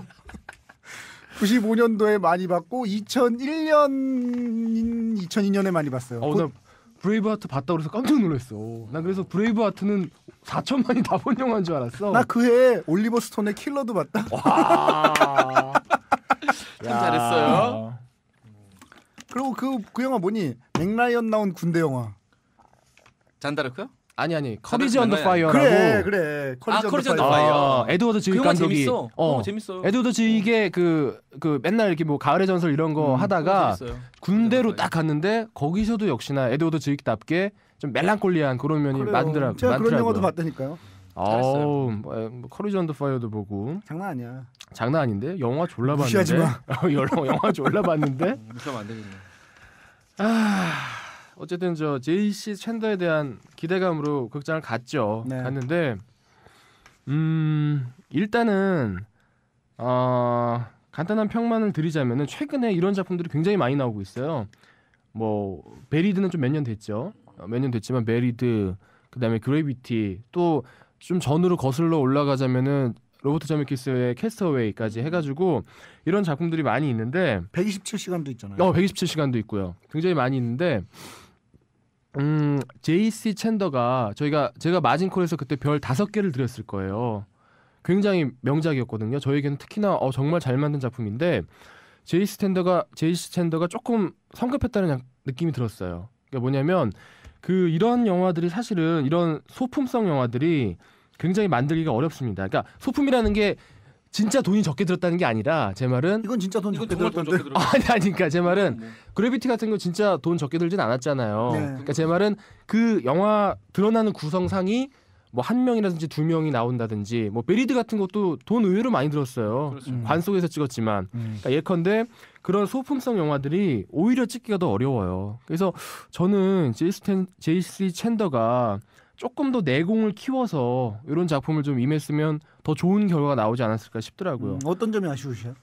95년도에 많이 봤고 2001년, 2002년에 많이 봤어요. 나 브레이브하트 봤다고 그래서 깜짝 놀랐어. 난 그래서 브레이브하트는 4천만이 다 본 영화인 줄 알았어. 나 그해 올리버 스톤의 킬러도 봤다. 와. 참 잘했어요. 그리고 그 영화 뭐니? 맥라이언 나온 군대 영화. 잔다르크요? 아니 커리지 언더 파이어라고. 그래. 커리지 언더 파이어. 에드워드 주익 그 영화 감독이 재밌어. 재밌어요. 에드워드 주익의 그 맨날 이렇게 뭐 가을의 전설 이런 거 하다가 군대로 딱 갔는데 거기서도 역시나 에드워드 주익답게 좀 멜랑콜리한 그런 면이 많더라고요. 제가 그런 영화도 봤다니까요. 커리지 언더 파이어도 보고. 장난 아니야. 장난 아닌데? 영화 졸라 봤는데. 무시하지 마. 영화 졸라 봤는데. 무시하면 안 되겠네. 어쨌든 저 제이씨 챈더에 대한 기대감으로 극장을 갔죠. 네. 갔는데 일단은 간단한 평만을 드리자면은 최근에 이런 작품들이 굉장히 많이 나오고 있어요. 뭐 베리드는 좀 몇 년 됐죠. 몇 년 됐지만 베리드 그다음에 그래비티 또 좀 전으로 거슬러 올라가자면은 로버트 제메키스의 캐스터웨이까지 해가지고 이런 작품들이 많이 있는데 127시간도 있잖아요. 127시간도 있고요. 굉장히 많이 있는데 제이씨 챈더가 제가 마진콜에서 그때 별 5개를 드렸을 거예요. 굉장히 명작이었거든요. 저에게는 특히나 정말 잘 만든 작품인데 제이씨 챈더가 조금 성급했다는 느낌이 들었어요. 그러니까 뭐냐면 이런 영화들이 사실은 이런 소품성 영화들이 굉장히 만들기가 어렵습니다. 그러니까 소품이라는 게 진짜 돈이 적게 들었다는 게 아니라 제 말은 이건 진짜 돈 적게 들었던데. 그러니까 제 말은 그래비티 같은 거 진짜 돈 적게 들진 않았잖아요. 네. 그러니까 제 말은 그 영화 드러나는 구성상이 뭐 1명이라든지 2명이 나온다든지 뭐 베리드 같은 것도 돈 의외로 많이 들었어요. 그렇죠. 관 속에서 찍었지만 그러니까 예컨대 그런 소품성 영화들이 오히려 찍기가 더 어려워요. 그래서 저는 제이씨 챈더가 조금 더 내공을 키워서 이런 작품을 좀 임했으면 더 좋은 결과가 나오지 않았을까 싶더라고요. 어떤 점이 아쉬우셔요?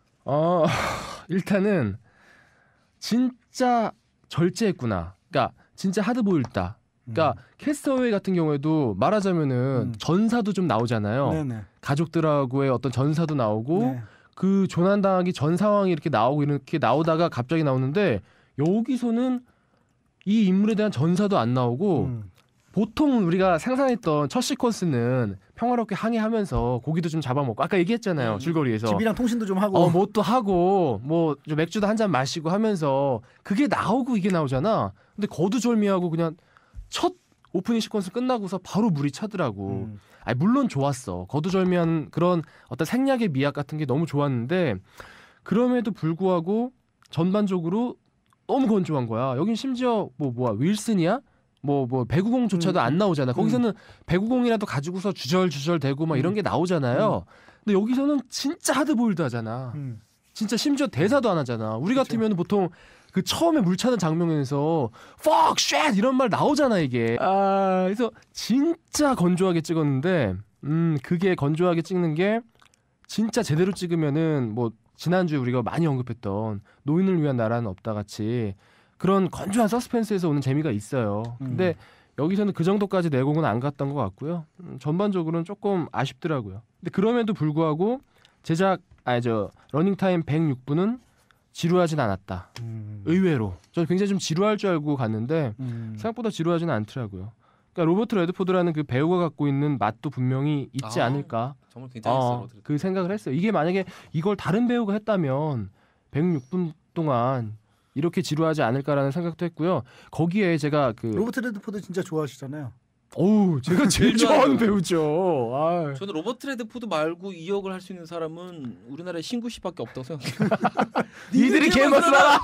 일단은 진짜 절제했구나. 그러니까 진짜 하드보일드다. 그러니까 캐스터웨이 같은 경우에도 말하자면은 전사도 좀 나오잖아요. 네네. 가족들하고의 어떤 전사도 나오고 네. 그 조난당하기 전 상황이 이렇게 나오다가 갑자기 나오는데 여기서는 이 인물에 대한 전사도 안 나오고 보통 우리가 상상했던 첫 시퀀스는 평화롭게 항해하면서 고기도 좀 잡아먹고 아까 얘기했잖아요. 줄거리에서 집이랑 통신도 좀 하고 뭣도 하고 뭐 좀 맥주도 한 잔 마시고 하면서 그게 나오고 이게 나오잖아. 근데 거두절미하고 그냥 첫 오프닝 시퀀스 끝나고서 바로 물이 차더라고. 물론 좋았어. 거두절미한 그런 어떤 생략의 미학 같은 게 너무 좋았는데 그럼에도 불구하고 전반적으로 너무 건조한 거야. 여긴 심지어 윌슨이야? 뭐 배구공조차도 안 나오잖아. 거기서는 배구공이라도 가지고서 주절주절 대고 막 이런 게 나오잖아요. 근데 여기서는 진짜 하드보일드 하잖아. 진짜 심지어 대사도 안 하잖아. 우리 같으면 보통 그 처음에 물 차는 장면에서 fuck shit 이런 말 나오잖아 이게. 그래서 진짜 건조하게 찍었는데 그게 건조하게 찍는 게 진짜 제대로 찍으면은 뭐 지난주에 우리가 많이 언급했던 노인을 위한 나라는 없다 같이 그런 건조한 서스펜스에서 오는 재미가 있어요. 근데 여기서는 그 정도까지 내공은 안 갔던 것 같고요. 전반적으로는 조금 아쉽더라고요. 근데 그럼에도 불구하고 러닝타임 106분은 지루하진 않았다. 의외로. 저는 굉장히 좀 지루할 줄 알고 갔는데 생각보다 지루하지는 않더라고요. 그러니까 로버트 레드포드라는 그 배우가 갖고 있는 맛도 분명히 있지 않을까. 정말 괜찮았어요. 그 생각을 했어요. 이게 만약에 이걸 다른 배우가 했다면 106분 동안 이렇게 지루하지 않을까라는 생각도 했고요. 거기에 제가 로버트 레드포드 진짜 좋아하시잖아요. 어우, 제가 제일 제일 좋아하는 좋아하는 배우죠. 아. 저는 로버트 레드포드 말고 이 역을 할 수 있는 사람은 우리나라에 신구 씨밖에 없다고 생각해요. 니들이 개만 쏴라.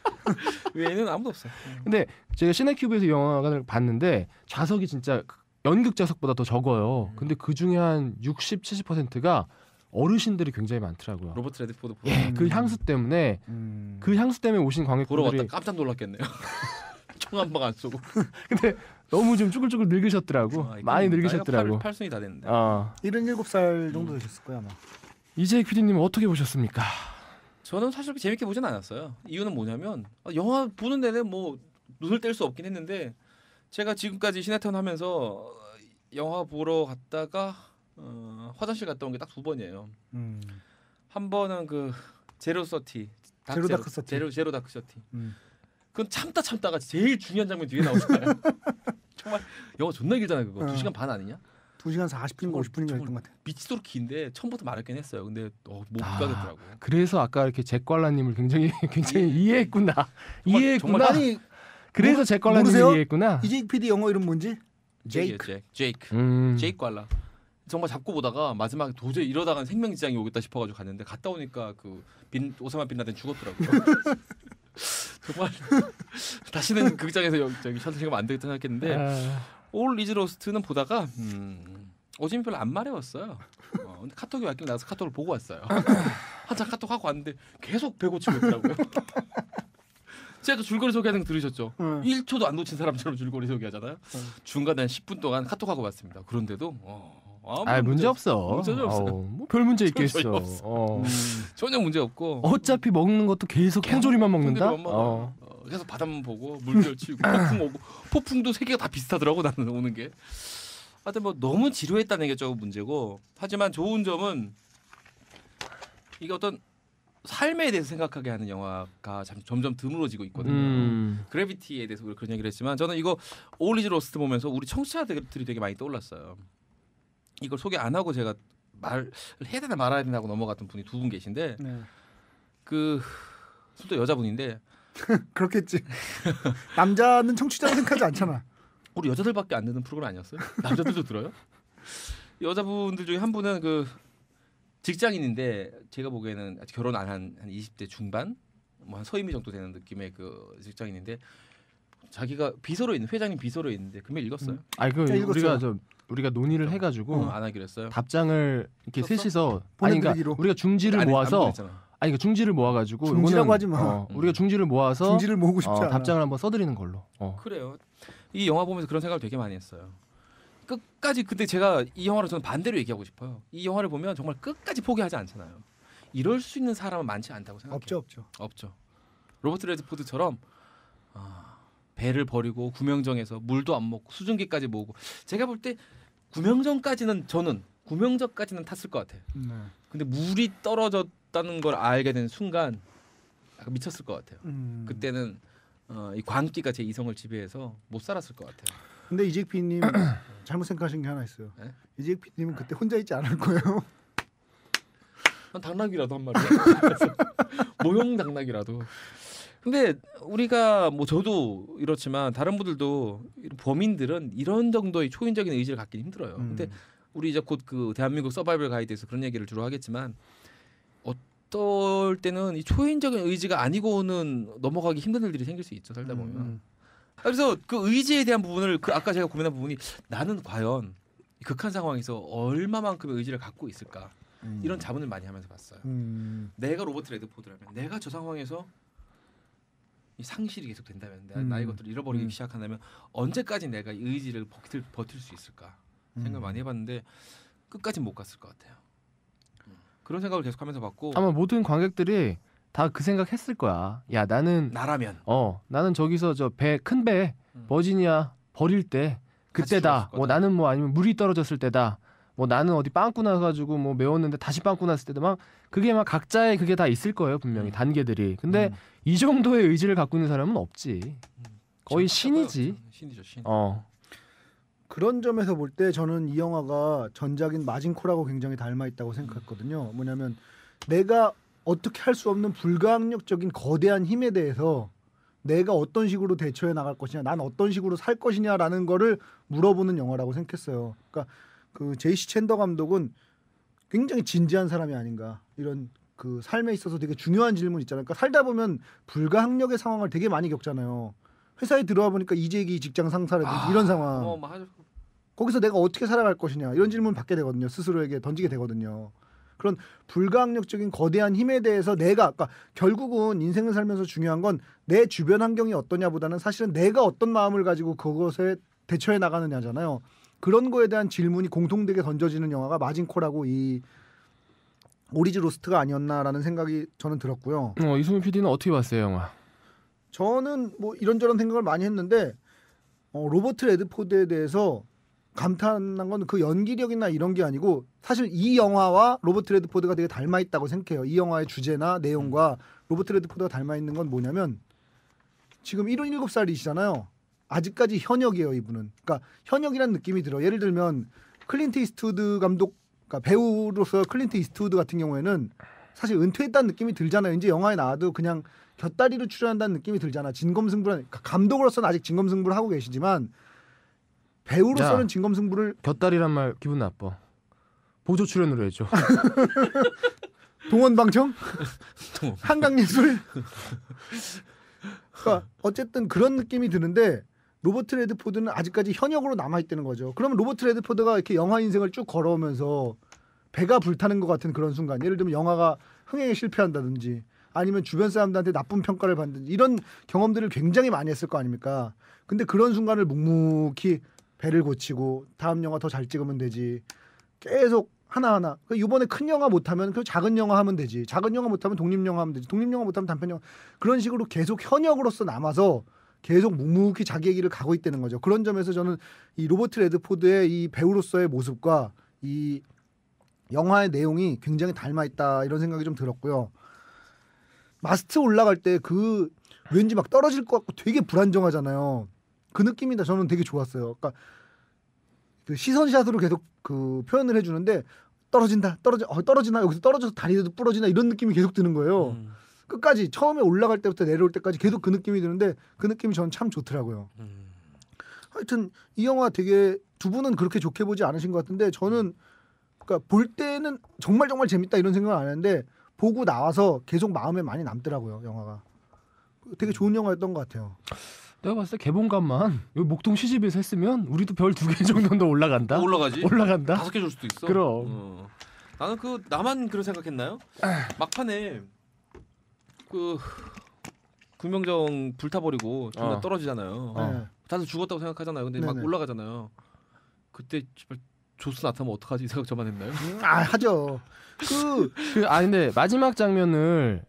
외에는 아무도 없어요. 근데 제가 시네큐브에서 영화관을 봤는데 좌석이 진짜 연극 좌석보다 더 적어요. 근데 그 중에 한 60, 70%가 어르신들이 굉장히 많더라고요. 로버트 레드포드 보러, 예, 그 향수 때문에 그 향수 때문에 오신 보러 관객분들이 갔다 깜짝 놀랐겠네요. 총 한 방 안 쏘고. 근데 너무 좀 쭈글쭈글 늙으셨더라고. 많이 늙으셨더라고. 팔순이 다 됐는데. 77살 정도 되셨을 거야 아마. 이재익 PD님 어떻게 보셨습니까? 저는 사실 그렇게 재밌게 보진 않았어요. 이유는 뭐냐면 영화 보는 내내 뭐 눈을 뗄 수 없긴 했는데 제가 지금까지 시네타운 하면서 영화 보러 갔다가 화장실 갔다 온 게 딱 2번이에요. 한 번은 그 제로 서티, 제로 다크 서티. 제로 다크 서티. 그건 참다가 제일 중요한 장면 뒤에 나오잖아요. 정말 영화 존나 길잖아요. 그거 2시간 반 아니냐? 2시간 40분인가 50분인가 했던 것 같아. 미치도록 긴데 처음부터 말했긴 했어요. 근데 못 가겠더라고. 그래서 아까 이렇게 잭관라님을 굉장히 이해했구나. 이해했구나. 아니 그래서 잭관라님을 모르세요? 이해했구나. 이재익 PD 영어 이름 뭔지? 제이크. 제이크 관라. 정말 잡고 보다가 마지막에 도저히 이러다가 생명지장이 오겠다 싶어가지고 갔는데 갔다 오니까 그 오사마 빈 라덴 죽었더라고요. 정말 다시는 극장에서 저기 셔틀 시간 안 되겠다 생각했는데 올 리즈 로스트는 보다가 어제는 별로 안 마려웠어요. 근데 카톡이 왔길래 나가서 카톡을 보고 왔어요. 한참 카톡 하고 왔는데 계속 배 고치고 있더라고요. 제가 줄거리 소개하는 거 들으셨죠? 1초도 안 놓친 사람처럼 줄거리 소개하잖아요. 중간에 한 10분 동안 카톡하고 왔습니다. 그런데도 문제 없어. 뭐 별 문제 있겠어. 전혀 문제 없고. 어차피 먹는 것도 계속 통조림만 먹는다. 계속 바닥만 보고 물결 치고 폭풍 오고 폭풍도 세 개가 다 비슷하더라고 나는 오는 게. 하여튼 뭐 너무 지루했다는 게 조금 문제고 하지만 좋은 점은 이게 어떤 삶에 대해서 생각하게 하는 영화가 점점 드물어지고 있거든요. 그래비티에 대해서 그런 얘기를 했지만 저는 이거 올 리즈 로스트 보면서 우리 청취자들이 되게 많이 떠올랐어요. 이걸 소개 안 하고 제가 말을 해야 되나 말아야 되나 하고 넘어갔던 분이 2분 계신데 그 또 여자분인데 그렇겠지. 남자는 청취자로 생각하지 않잖아. 우리 여자들밖에 안 듣는 프로그램 아니었어요? 남자들도 들어요? 여자분들 중에 한 분은 그 직장인인데 제가 보기에는 아직 결혼 안 한 20대 중반 뭐 한 서임이 정도 되는 느낌의 그 직장인인데 자기가 비서로 있는 회장님 비서로 있는데 금일 읽었어요? 아니 그 우리가 논의를 해가지고 안 하기로 했어요. 답장을 이렇게 썼어? 셋이서 보내드리기로. 우리가 중지를 모아서 그러니까 중지를 모아가지고 중지라고 하지 마. 우리가 중지를 모아서 중지를 모으고 싶지 않아. 답장을 한번 써드리는 걸로. 그래요. 이 영화 보면서 그런 생각을 되게 많이 했어요. 끝까지 근데 제가 이 영화를 저는 반대로 얘기하고 싶어요. 이 영화를 보면 정말 끝까지 포기하지 않잖아요. 이럴 수 있는 사람은 많지 않다고 생각해요. 없죠. 로버트 레드포드처럼 배를 버리고 구명정에서 물도 안 먹고 수증기까지 모으고 제가 볼 때 구명정까지는 탔을 것 같아요. 근데 물이 떨어졌다는 걸 알게 된 순간 약간 미쳤을 것 같아요. 그때는 이 광기가 제 이성을 지배해서 못 살았을 것 같아요. 근데 이재익 PD님 잘못 생각하신 게 하나 있어요. 네? 이재익 PD님은 그때 혼자 있지 않을 거예요. 한 당나귀라도 한 마리. 모형 당나귀라도. 근데 우리가 뭐 저도 이렇지만 다른 분들도 범인들은 이런 정도의 초인적인 의지를 갖기는 힘들어요. 근데 우리 이제 곧 그 대한민국 서바이벌 가이드에서 그런 얘기를 주로 하겠지만 어떨 때는 이 초인적인 의지가 아니고는 넘어가기 힘든 일들이 생길 수 있죠. 살다 보면. 그래서 그 의지에 대한 부분을 아까 제가 고민한 부분이 나는 과연 극한 상황에서 얼마만큼의 의지를 갖고 있을까 이런 자문을 많이 하면서 봤어요. 내가 로버트 레드포드라면 내가 저 상황에서 이 상실이 계속 된다면 나 이것들을 잃어버리기 시작한다면 언제까지 내가 이 의지를 버틸 수 있을까 생각을 많이 해봤는데 끝까지 못 갔을 것 같아요. 그런 생각을 계속하면서 봤고 아마 모든 관객들이 다 그 생각했을 거야. 야 나는 나는 저기서 저 큰 배 버지니아 버릴 때 그때다. 뭐 나는 뭐 아니면 물이 떨어졌을 때다. 뭐 나는 어디 빵꾸 나가지고 뭐 매웠는데 다시 빵꾸 났을 때도 막 그게 막 각자의 그게 다 있을 거예요 분명히 단계들이. 근데 이 정도의 의지를 갖고 있는 사람은 없지. 거의 신이지. 신이죠 신. 그런 점에서 볼 때 저는 이 영화가 전작인 마징코라고 굉장히 닮아 있다고 생각했거든요. 뭐냐면 내가 어떻게 할 수 없는 불가항력적인 거대한 힘에 대해서 내가 어떤 식으로 대처해 나갈 것이냐, 난 어떤 식으로 살 것이냐라는 거를 물어보는 영화라고 생각했어요. 그러니까 그 제이시 챈더 감독은 굉장히 진지한 사람이 아닌가, 이런 그 삶에 있어서 되게 중요한 질문 있잖아요. 그러니까 살다 보면 불가항력의 상황을 되게 많이 겪잖아요. 회사에 들어와 보니까 이재기 직장 상사라든지 이런 상황. 거기서 내가 어떻게 살아갈 것이냐 이런 질문 받게 되거든요. 스스로에게 던지게 되거든요. 그런 불가항력적인 거대한 힘에 대해서 내가, 그러니까 결국은 인생을 살면서 중요한 건 내 주변 환경이 어떠냐보다는 사실은 내가 어떤 마음을 가지고 그것에 대처해 나가느냐잖아요. 그런 거에 대한 질문이 공통되게 던져지는 영화가 마징코라고 이 올리즈 로스트가 아니었나라는 생각이 저는 들었고요. 이수민 PD는 어떻게 봤어요, 영화? 저는 뭐 이런저런 생각을 많이 했는데 로버트 레드포드에 대해서 감탄한 건 그 연기력이나 이런 게 아니고 사실 이 영화와 로버트 레드포드가 되게 닮아 있다고 생각해요. 이 영화의 주제나 내용과 로버트 레드포드가 닮아 있는 건 뭐냐면 지금 77살이시잖아요. 아직까지 현역이에요, 이분은. 그러니까 현역이라는 느낌이 들어요. 예를 들면 클린트 이스트우드 감독, 그러니까 배우로서 클린트 이스트우드 같은 경우에는 사실 은퇴했다는 느낌이 들잖아요. 이제 영화에 나와도 그냥 곁다리로 출연한다는 느낌이 들잖아. 진검승부라는, 그러니까 감독으로서는 아직 진검승부를 하고 계시지만 배우로서는 진검승부를. 곁다리란 말 기분 나빠. 보조 출연으로 해줘. 동원방청? 한강예술? 그러니까 어쨌든 그런 느낌이 드는데 로버트 레드포드는 아직까지 현역으로 남아있다는 거죠. 그러면 로버트 레드포드가 이렇게 영화 인생을 쭉 걸어오면서 배가 불타는 것 같은 그런 순간, 예를 들면 영화가 흥행에 실패한다든지 아니면 주변 사람들한테 나쁜 평가를 받든지 이런 경험들을 굉장히 많이 했을 거 아닙니까? 근데 그런 순간을 묵묵히 배를 고치고 다음 영화 더 잘 찍으면 되지, 계속 하나하나. 이번에 큰 영화 못하면 그 작은 영화 하면 되지, 작은 영화 못하면 독립영화 하면 되지, 독립영화 못하면 단편영화, 그런 식으로 계속 현역으로서 남아서 계속 묵묵히 자기의 길을 가고 있다는 거죠. 그런 점에서 저는 이 로버트 레드포드의 이 배우로서의 모습과 이 영화의 내용이 굉장히 닮아 있다, 이런 생각이 좀 들었고요. 마스트 올라갈 때 그 왠지 막 떨어질 것 같고 되게 불안정하잖아요. 그 느낌이 저는 되게 좋았어요. 그러니까 그 시선샷으로 계속 그 표현을 해주는데 떨어지나, 여기서 떨어져서 다리도 부러지나, 이런 느낌이 계속 드는 거예요. 끝까지 처음에 올라갈 때부터 내려올 때까지 계속 그 느낌이 드는데 그 느낌이 저는 참 좋더라고요. 하여튼 이 영화 되게 두 분은 그렇게 좋게 보지 않으신 것 같은데 저는 그러니까 볼 때는 정말 재밌다 이런 생각을 안 했는데 보고 나와서 계속 마음에 많이 남더라고요. 영화가 되게 좋은 영화였던 것 같아요. 내가 봤을 때 개봉값만 여기 목동 시집에서 했으면 우리도 별 2개 정도는 더 올라간다. 올라가지. 올라간다. 5개 줄 수도 있어. 그럼. 나는 나만 그런 생각했나요? 막판에 그 구명정 불타버리고 존나 떨어지잖아요. 네. 다들 죽었다고 생각하잖아요. 근데 네네. 막 올라가잖아요. 그때 조스 나타나면 어떡하지 생각 저만 했나요? 하죠. 근데 마지막 장면을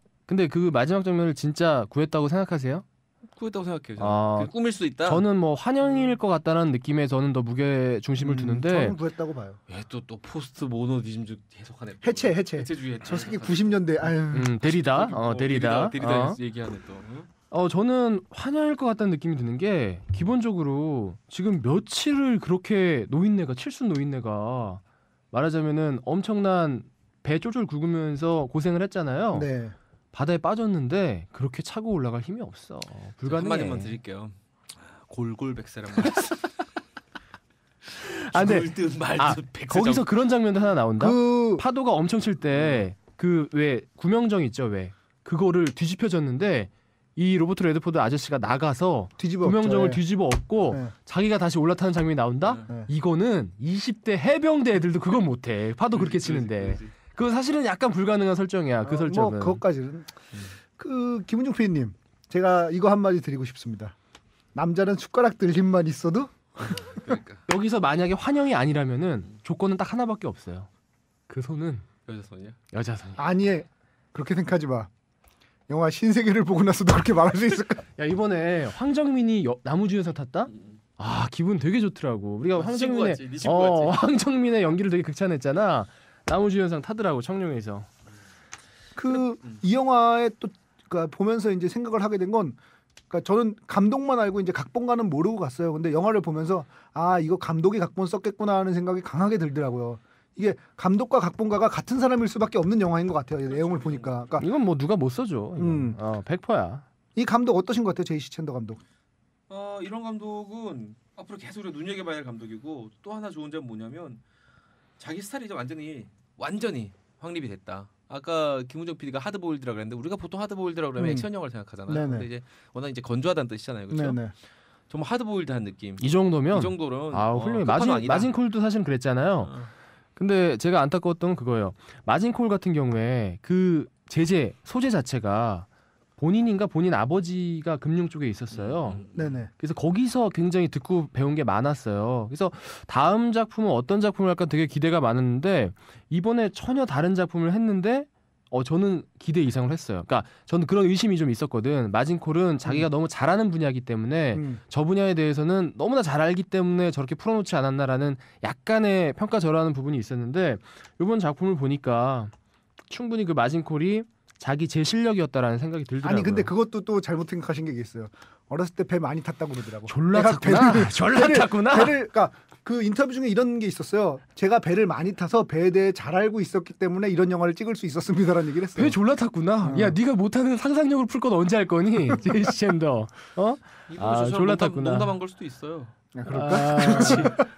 진짜 구했다고 생각하세요? 구했다고 생각해요. 꾸밀 수도 있다. 저는 뭐 환영일 것 같다는 느낌에 저는 더 무게 중심을 두는데 저는 구했다고 봐요. 또 포스트 모노니즘주 해석하네. 해체주의. 저 새끼 90년대. 데리다. 데리다 얘기하네 또. 저는 환영일 것 같다는 느낌이 드는 게 기본적으로 지금 며칠을 그렇게 칠순 노인네가 말하자면은 엄청난 배 쫄쫄 굵으면서 고생을 했잖아요. 네. 바다에 빠졌는데 그렇게 차고 올라갈 힘이 없어. 불가능해. 한마디만 드릴게요. 골골백세란 말. 죽을든 말든 백세. 거기서 그런 장면도 하나 나온다. 파도가 엄청 칠 때 그 왜 구명정 있죠, 왜 그거를 뒤집혀졌는데 이 로버트 레드포드 아저씨가 나가서 구명정을 뒤집어 엎고 자기가 다시 올라타는 장면이 나온다. 이거는 20대 해병대 애들도 그건 못해. 파도 그렇게 치는데. 그거 사실은 약간 불가능한 설정이야. 그 설정은. 뭐 그것까지는. 김은중 PD님, 제가 이거 한마디 드리고 싶습니다. 남자는 숟가락 들 힘만 있어도. 그러니까. 여기서 만약에 환영이 아니라면은 조건은 딱 하나밖에 없어요. 그 손은 여자손이야? 여자손. 아니, 그렇게 생각하지 마. 영화 신세계를 보고 나서도 그렇게 말할 수 있을까? 야, 이번에 황정민이 나무주연상 탔다? 기분 되게 좋더라고. 우리가 황정민의 연기를 되게 극찬했잖아. 나무주연상 타더라고, 청룡에서. 이 영화에 또 그러니까 보면서 이제 생각을 하게 된 건, 그러니까 저는 감독만 알고 이제 각본가는 모르고 갔어요. 근데 영화를 보면서 이거 감독이 각본 썼겠구나 하는 생각이 강하게 들더라고요. 이게 감독과 각본가가 같은 사람일 수밖에 없는 영화인 것 같아요. 내용을 보니까. 그러니까 이건 뭐 누가 못 써줘. 100%야. 이 감독 어떠신 것 같아요, 제이시 챈더 감독? 이런 감독은 앞으로 계속 우리가 눈여겨봐야 할 감독이고 또 하나 좋은 점은 뭐냐면 자기 스타일이 이제 완전히 확립이 됐다. 아까 김우정 PD가 하드보일드라고 그랬는데 우리가 보통 하드보일드라고 그러면 액션 영화를 생각하잖아요. 네네. 근데 이제 워낙 이제 건조하다는 뜻이잖아요, 그렇죠? 네네. 정말 하드보일드한 느낌. 이 정도면 이 정도는 훌륭해. 끝판은 아니다. 마진콜도 사실은 그랬잖아요. 근데 제가 안타까웠던 건 그거예요. 마진콜 같은 경우에 그 소재 자체가 본인 아버지가 금융 쪽에 있었어요. 네네. 그래서 거기서 굉장히 듣고 배운 게 많았어요. 그래서 다음 작품은 어떤 작품을 할까 되게 기대가 많았는데 이번에 전혀 다른 작품을 했는데 저는 기대 이상을 했어요. 그러니까 저는 그런 의심이 좀 있었거든. 마진콜은 자기가 너무 잘하는 분야이기 때문에 저 분야에 대해서는 너무나 잘 알기 때문에 저렇게 풀어놓지 않았나라는 약간의 평가절하하는 부분이 있었는데 이번 작품을 보니까 충분히 그 마진콜이 자기 제 실력이었다라는 생각이 들더라고요. 아니 근데 그것도 또 잘못 생각하신 게 있어요. 어렸을 때 배 많이 탔다고 그러더라고. 졸라 탔구나. 졸라 탔구나. 그러니까 그 인터뷰 중에 이런 게 있었어요. 제가 배를 많이 타서 배에 대해 잘 알고 있었기 때문에 이런 영화를 찍을 수 있었습니다라는 얘기를 했어요. 배 졸라 탔구나. 야, 네가 못하는 상상력을 풀 건 언제 할 거니? 제이시 챈더. 졸라 탔구나. 농담한 걸 수도 있어요. 그럴까? 그렇지.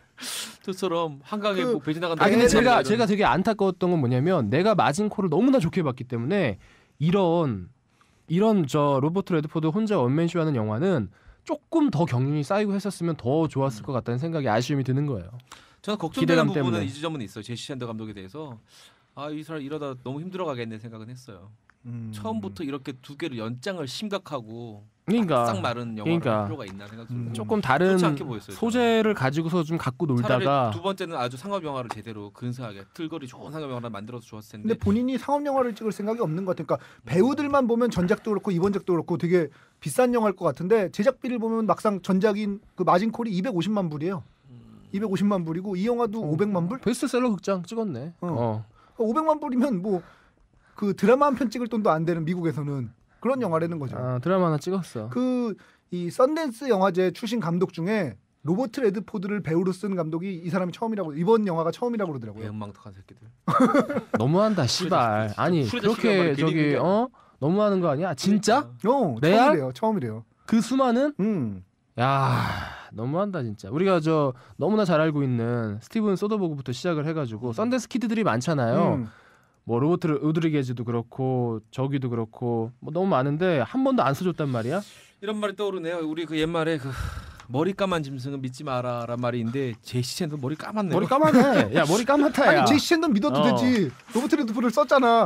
저처럼 한강에 뭐 배 지나간다. 근데 제가 되게 안타까웠던 건 뭐냐면 내가 마진콜을 너무나 좋게 봤기 때문에 이런 저 로버트 레드포드 혼자 원맨쇼 하는 영화는 조금 더 경륜이 쌓이고 했었으면 더 좋았을 것 같다는 생각이 아쉬움이 드는 거예요. 저는 걱정되는 부분은 때문에. 이 지점은 있어요. 제이시 챈더 감독에 대해서 이 사람 이러다 너무 힘들어가겠네 생각은 했어요. 처음부터 이렇게 두 개를 연장을 심각하고 그러니까 싹 마른 영화를 할 필요가 있나 생각 들고 조금 다른 좋지 않게 보였어요. 소재를 가지고서 좀 갖고 놀다가 차라리 두 번째는 아주 상업 영화를 제대로 근사하게 틀거리 좋은 상업 영화를 만들어서 좋았을 텐데. 근데 본인이 상업 영화를 찍을 생각이 없는 것 같아요. 그러니까 배우들만 보면 전작도 그렇고 이번작도 그렇고 되게 비싼 영화일 것 같은데 제작비를 보면 막상 전작인 그 마진콜이 250만 불이에요. 250만 불이고 이 영화도 500만 불? 베스트셀러 극장 찍었네. 500만 불이면 뭐 그 드라마 한 편 찍을 돈도 안 되는 미국에서는 그런 영화라는 거죠. 드라마 하나 찍었어. 이 썬댄스 영화제 출신 감독 중에 로버트 레드포드를 배우로 쓴 감독이 이 사람이 처음이라고 이번 영화가 처음이라고 그러더라고요. 배은망덕한 새끼들. 너무한다 씨발. 아니 그렇게 저기 너무하는 거 아니야? 진짜? 레알? 처음이래요. 그 수많은? 야 너무한다 진짜. 우리가 저 너무나 잘 알고 있는 스티븐 소더버그부터 시작을 해가지고 썬댄스 키드들이 많잖아요. 뭐 로버트 로드리게즈도 그렇고 저기도 그렇고 뭐 너무 많은데 한 번도 안 써줬단 말이야. 이런 말이 떠오르네요. 우리 그 옛말에 그 머리 까만 짐승은 믿지 마라란 말인데 제이시 챈더 머리 까맣네요. 머리 까맣네. 야 머리 까맣다. 야. 아니 제이시 챈더 믿어도 되지. 로버트 레드포드를 썼잖아.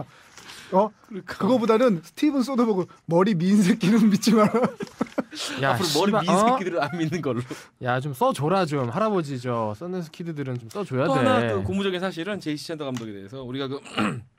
그거보다는 스티븐 소더버그 머리 민 새끼는 믿지 마라. 야, 앞으로 머리 민 새끼들을 안 믿는 걸로. 야 좀 써줘라 좀. 할아버지 저 썬댄스 키드들은 좀 써줘야 돼. 또 하나 그 고무적인 사실은 제이시 챈더 감독에 대해서 우리가 그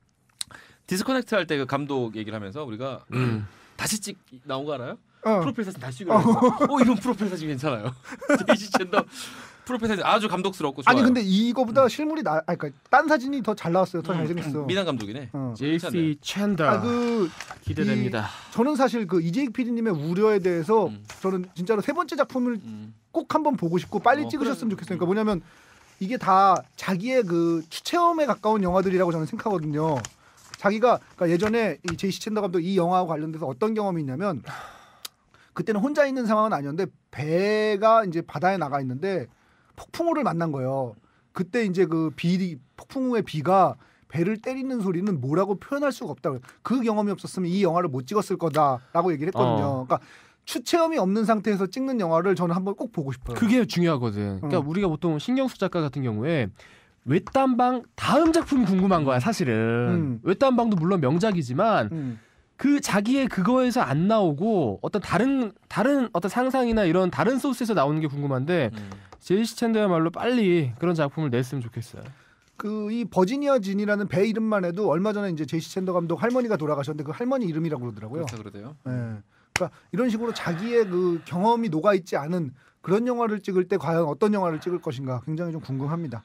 디스커넥트 할 때 그 감독 얘기를 하면서 우리가 다시 찍 나온 거 알아요? 프로필 사진 다시 찍으라고 했어. 이런 프로필 사진 괜찮아요. 제이시 챈더 프로필 사진 아주 감독스럽고 좋아요. 아니 근데 이거보다 실물이 그러니까 딴 사진이 더 잘 나왔어요. 더 잘생겼어. 미남 감독이네. 제이시 챈더. 기대됩니다. 저는 사실 그 이재익 PD님의 우려에 대해서 저는 진짜로 세 번째 작품을 꼭 한번 보고 싶고 빨리 찍으셨으면 좋겠어요. 그러니까 뭐냐면 이게 다 자기의 그 추체험에 가까운 영화들이라고 저는 생각하거든요. 자기가 그러니까 예전에 이 제이시 챈더 감독 이 영화와 관련돼서 어떤 경험이 있냐면 그때는 혼자 있는 상황은 아니었는데 배가 이제 바다에 나가 있는데 폭풍우를 만난 거예요. 그때 이제 그 폭풍우의 비가 배를 때리는 소리는 뭐라고 표현할 수가 없다. 그 경험이 없었으면 이 영화를 못 찍었을 거다라고 얘기를 했거든요. 그러니까 추체험이 없는 상태에서 찍는 영화를 저는 한번 꼭 보고 싶어요. 그게 중요하거든. 그러니까 우리가 보통 신경수 작가 같은 경우에 외딴방 다음 작품이 궁금한 거야 사실은. 외딴방도 물론 명작이지만 그 자기의 그거에서 안 나오고 어떤 다른 어떤 상상이나 이런 다른 소스에서 나오는 게 궁금한데 제이시 챈더야말로 빨리 그런 작품을 냈으면 좋겠어요. 그 이 버지니아 진이라는 배 이름만 해도 얼마 전에 이제 제이시 챈더 감독 할머니가 돌아가셨는데 그 할머니 이름이라고 그러더라고요. 그렇다 그러대요. 네. 그러니까 이런 식으로 자기의 그 경험이 녹아 있지 않은 그런 영화를 찍을 때 과연 어떤 영화를 찍을 것인가 굉장히 좀 궁금합니다.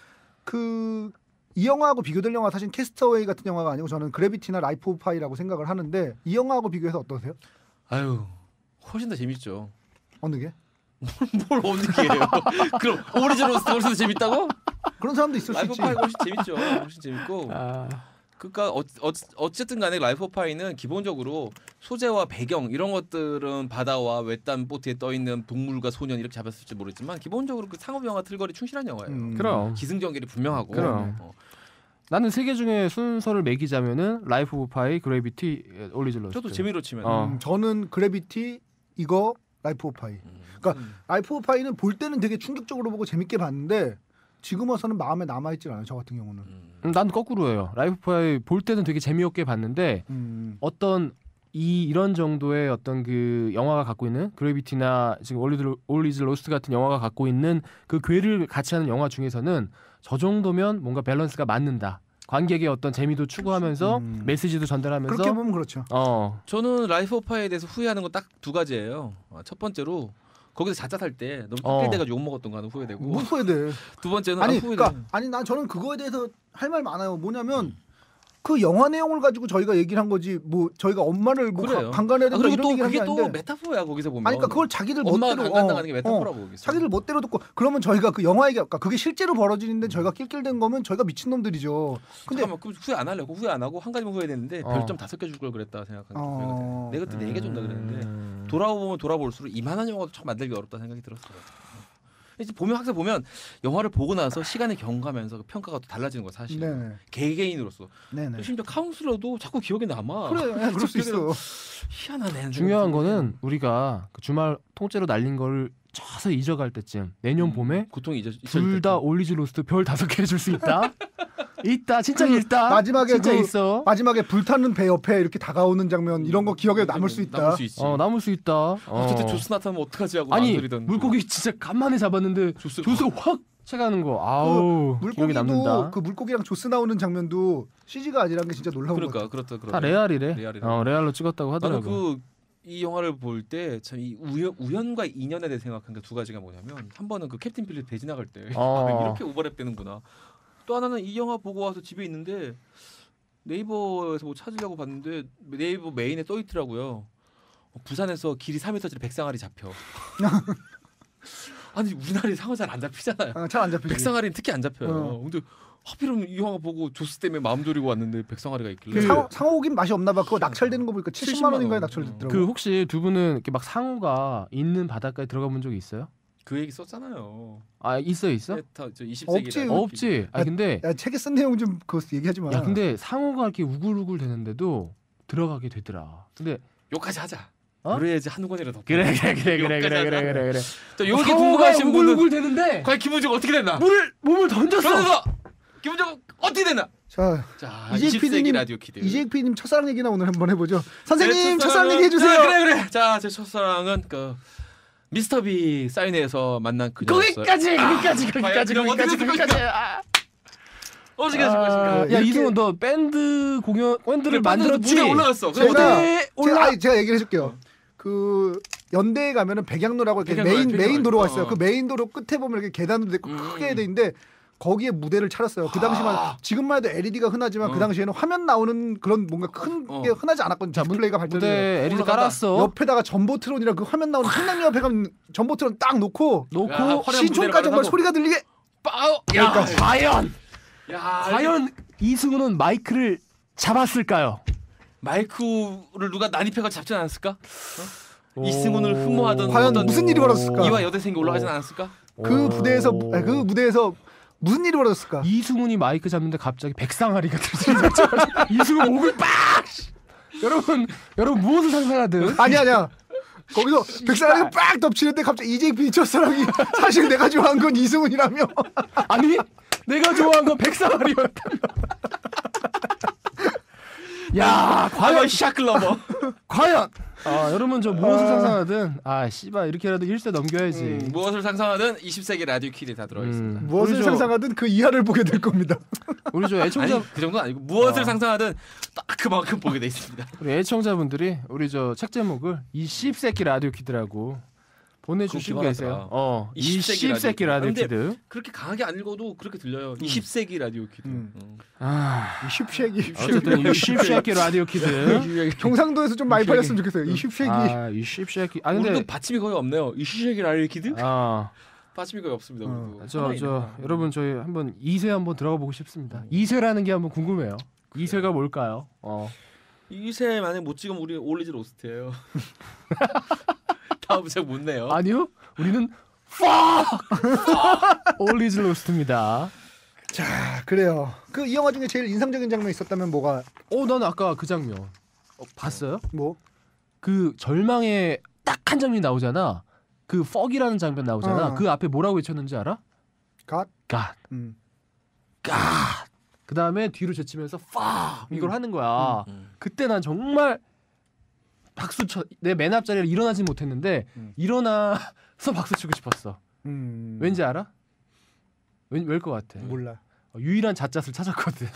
이 영화하고 비교될 영화 사실 캐스터웨이 같은 영화가 아니고 저는 그래비티나 라이프 오브 파이라고 생각을 하는데 이 영화하고 비교해서 어떠세요? 아유 훨씬 더 재밌죠. 어느 게? 뭘 어느 게예요? 그럼 오리지널 로스트가 훨씬 더 재밌다고? 그런 사람도 있을 수 라이프 있지. 파이가 훨씬 재밌죠. 훨씬 재밌고 그러니까 어쨌든 간에 라이프 오브 파이는 기본적으로 소재와 배경 이런 것들은 바다와 외딴 보트에 떠 있는 동물과 소년 이렇게 잡았을지 모르지만 기본적으로 그 상업 영화 틀거리 충실한 영화예요. 그럼 기승전결이 분명하고. 그럼. 나는 세 개 중에 순서를 매기자면은 라이프 오브 파이, 그래비티, 올리즈 로스트. 저도 재미로 치면. 저는 그래비티 이거 라이프 오브 파이. 그러니까 라이프 오브 파이는 볼 때는 되게 충격적으로 보고 재밌게 봤는데 지금 와서는 마음에 남아있질 않아요. 저 같은 경우는. 난 거꾸로예요. 라이프 오브 파이 볼 때는 되게 재미없게 봤는데 어떤 이런 정도의 어떤 그 영화가 갖고 있는 그래비티나 지금 올리즈 로스트 같은 영화가 갖고 있는 그 괴를 같이 하는 영화 중에서는 저 정도면 뭔가 밸런스가 맞는다. 관객의 어떤 재미도 추구하면서 메시지도 전달하면서 그렇게 보면 그렇죠. 저는 라이프 오브 파이에 대해서 후회하는 건 딱 두 가지예요. 첫 번째로 거기서 자짜살 때 너무 낄대가지고 욕 먹었던 거 하나 후회되고. 뭐 후회돼? 두 번째는 아니, 후회돼. 그러니까 아니 난 저는 그거에 대해서 할 말 많아요. 뭐냐면 그 영화 내용을 가지고 저희가 얘기를 한 거지. 뭐 저희가 엄마를 뭐 강간해야 된다 그리고 이런 또 얘기를 그게 한 게 또 아닌데. 메타포야 거기서 보면. 아니, 그러니까 그걸 자기들 엄마가 멋대로 강간당하는 게 메타포라고 거기서. 자기들 멋대로 듣고 그러면 저희가 그 영화 얘기 그러니까 그게 실제로 벌어지는데 저희가 낄낄댄 거면 저희가 미친 놈들이죠. 근데 잠깐만 그럼 후회 안 하려고 후회 안 하고 한 가지만 후회됐는데 별점 5개 줄 걸 그랬다 생각하는 내가 그때 4개 줬나 그랬는데 돌아보면 돌아볼수록 이만한 영화도 참 만들기 어렵다 생각이 들었어요. 이제 보면 항상 보면 영화를 보고 나서 시간이 경과하면서 그 평가가 또 달라지는 거 사실. 네네. 개개인으로서. 네네. 심지어 카운슬러도 자꾸 기억에 남아. 그래, 그럴 수 있어. 희한하네. 중요한 거는 우리가 그 주말 통째로 날린 걸 쳐서 잊어갈 때쯤 내년 봄에 고통이 둘 다 올리즈 로스트 별 5개 줄 수 있다. 있다, 진짜 있다. 마지막에 진짜 그 있어. 마지막에 불타는 배 옆에 이렇게 다가오는 장면 이런 거 기억에 남을 수 있다. 남을 수 있지. 남을 수 있다. 어쨌든 조스 나타나면 어떡하지 하고 아니 망설이던 물고기 진짜 간만에 잡았는데 조스가 확 채가는 거. 아우 그 기억에 남는다. 물고기도 그 물고기랑 조스 나오는 장면도 CG가 아니란 게 진짜 놀라운 거 같아. 그렇다. 다 레알이래. 레알로 찍었다고 하더라고. 나는 이 영화를 볼 때 참 이 우연과 인연에 대해 생각한 게 두 가지가 뭐냐면 한 번은 그 캡틴 필립 배 지나갈 때 이렇게 오버랩 되는구나. 또 하나는 이 영화 보고 와서 집에 있는데 네이버에서 뭐 찾으려고 봤는데 네이버 메인에 떠 있더라고요. 부산에서 길이 3m짜리 백상아리 잡혀. 아니 우리나라에 상어 잘 안 잡히잖아요. 잘 안 잡히지. 백상아리는 특히 안 잡혀요. 근데 하필이면 이 영화 보고 조스 때문에 마음 졸이고 왔는데 백상아리가 있길래. 상어 오긴 맛이 없나 봐. 그거 낙찰되는 거 보니까 70만 원인가에 낙찰됐더라고. 그 혹시 두 분은 이렇게 막 상어가 있는 바닷가에 들어가 본 적이 있어요? 그 얘기 썼잖아요. 있어? 20세기 없지. 근데 야, 책에 쓴 내용 좀 그거 얘기하지 마. 야 근데 상어가 이렇게 우글우글 되는데도 들어가게 되더라. 근데 욕까지 하자. 그래야지 한두 권이라도. 그래. 자, 요게 궁금하신 분은 우글우글 되는데 과연 김은주가 어떻게 됐나? 몸을 던졌어. 김은주가 어떻게 됐나? 자, 20세기 라디오 키드. 이재익 PD님 첫사랑 얘기나 오늘 한번 해보죠. 선생님 첫사랑 얘기 해주세요. 그래. 자, 제 첫사랑은 그 미스터 비 사인회에서 만난 그녀였어요. 거기까지. 어떻게 하실 것인가? 야 이승훈 너 밴드를 만들었지? 무대 올라갔어. 제가 얘기를 해줄게요. 그 연대에 가면은 백양로라고 이렇게 메인 도로가 있어요. 그 메인 도로 끝에 보면 이렇게 계단도 있고 크게 돼 있는데 거기에 무대를 차렸어요. 그 당시만 지금만 해도 LED가 흔하지만 그 당시에는 화면 나오는 그런 뭔가 큰 게 흔하지 않았거든요. 디스플레이가 발달돼. 무대 LED 깔았어. 옆에다가 전보트론이랑 그 화면 나오는 상당히 옆에 가면 전보트론 딱 놓고 시촌까지 정말 소리가 들리게. 야, 과연 이승우는 마이크를 잡았을까요? 마이크를 누가 난입해가 잡지 않았을까? 이승훈을 흠모하던 과연 무슨 일이 벌어졌을까? 이화 여대생이 올라가진 않았을까? 그 무대에서 무슨 일이 벌어졌을까? 이승훈이 마이크 잡는데 갑자기 백상아리가 들리는 이승훈 목을 빡! 여러분 무엇을 상상하든 아니야. 거기서 백상아리가 빡 덮치는데 갑자기 이재익 PD 첫사랑이 사실 내가 좋아한 건 이승훈이라며. 아니 내가 좋아한 건 백상아리였다. 야 과연 샤클러버 과연 여러분 저 무엇을 상상하든 씨발 이렇게라도 1세 넘겨야지. 무엇을 상상하든 20세기 라디오 키드에 다 들어가 있습니다. 무엇을 상상하든 그 이하를 보게 될 겁니다. 우리 저 애청자 그 정도는 아니고 무엇을 상상하든 딱 그만큼 보게 돼 있습니다. 우리 애청자분들이 우리 저 책 제목을 20세기 라디오 키드라고 보내주신 게 있어요. 20세기 라디오 키드. 그렇게 강하게 안 읽어도 그렇게 들려요. 20세기 라디오 키드. 20세기. 어쨌든 20세기 라디오 키드. 경상도에서 좀 많이 팔렸으면 좋겠어요. 20세기. 20세기. 근데 우리도 받침이 거의 없네요. 20세기 라디오 키드? 받침이 거의 없습니다. 저 여러분 저희 한번 2세 한번 들어가 보고 싶습니다. 2세라는 게 한번 궁금해요. 2세가 뭘까요? 이세 만약 못 찍으면 우리 올리지 로스트예요. 다음 색 못 내요. 아니요. 우리는 올리즈 로스트입니다. 자, 그래요. 그 이 영화 중에 제일 인상적인 장면 있었다면 뭐가? 난 아까 그 장면 봤어요? 뭐? 그 절망의 딱 한 장면이 나오잖아. 그 퍽이라는 장면 나오잖아. 그 앞에 뭐라고 외쳤는지 알아? 갓. 갓. 음. 갓. 그 다음에 뒤로 제치면서 이걸 하는 거야. 그때 난 정말 박수 쳐. 내 맨 앞자리에 일어나진 못했는데 일어나서 박수 치고 싶었어. 왠지 알아? 왜일 것 같아? 몰라. 유일한 잣잣을 찾았거든.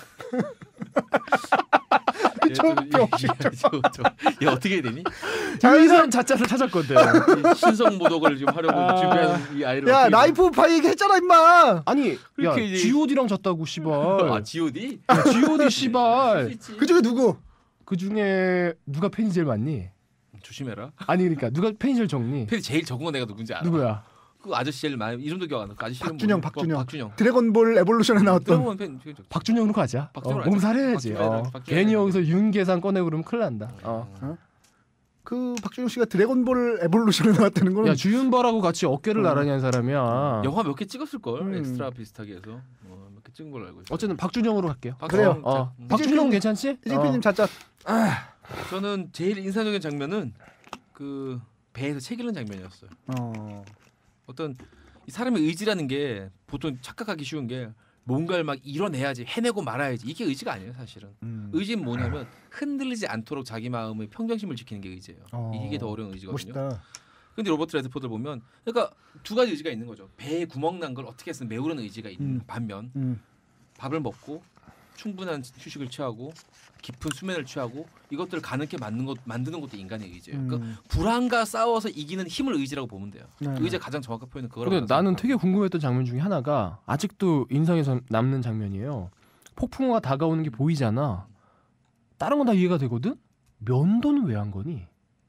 얘 어떻게 해야 되니? 유일한 잣잣을 찾았거든. 신성 모독을 좀 하려고 준비하는 이 아이를. 야, 라이프 오브 파이 얘기했잖아, 임마. 아니, 야, G.O.D랑 잤다고 씨발. 아, G.O.D? G.O.D 씨발. 그 중에 누구? 그 중에 누가 팬이 제일 많니? 조심해라. 아니 그러니까 누가 팬이 제일 적니? 팬이 제일 적은 건 내가 누군지 알아. 누구야? 그 아저씨 제일 많이 이름도 기억 안 나. 그 아저씨 박준영. 박준영. 드래곤볼 에볼루션에 나왔던. 드래곤 팬. 박준영으로 가자. 박준영 몸살해야지. 괜히 여기서 윤계산 꺼내고 그러면 큰일 난다. 그 박준영 씨가 드래곤볼 에볼루션에 나왔다는 거는. 야, 주윤발하고 같이 어깨를 나란히 한 사람이야. 영화 몇 개 찍었을 걸. 엑스트라 비슷하게 해서 몇 개 찍은 걸로 알고 있어요. 어쨌든 박준영으로 갈게요. 그래요. 박준영 괜찮지? 이진피님 잣잣. 저는 제일 인상적인 장면은 그 배에서 책 읽는 장면이었어요. 어떤 이 사람의 의지라는 게 보통 착각하기 쉬운 게 뭔가를 막 이뤄내야지, 해내고 말아야지. 이게 의지가 아니에요, 사실은. 의지는 뭐냐면 흔들리지 않도록 자기 마음의 평정심을 지키는 게 의지예요. 이게 더 어려운 의지거든요. 멋있다. 근데 로버트 레드포드를 보면 그러니까 두 가지 의지가 있는 거죠. 배에 구멍 난 걸 어떻게 해서 메우려는 의지가 있는 반면 밥을 먹고 충분한 휴식을 취하고 깊은 수면을 취하고 이것들을 가능케 만드는 것도 인간의 의지예요. 그러니까 불안과 싸워서 이기는 힘을 의지라고 보면 돼요. 의지의 가장 정확한 표현은 그거라고. 근데 나는 되게 궁금했던 장면 중에 하나가 아직도 인상에서 남는 장면이에요. 폭풍우가 다가오는 게 보이잖아. 다른 건 다 이해가 되거든. 면도는 왜 한 거니?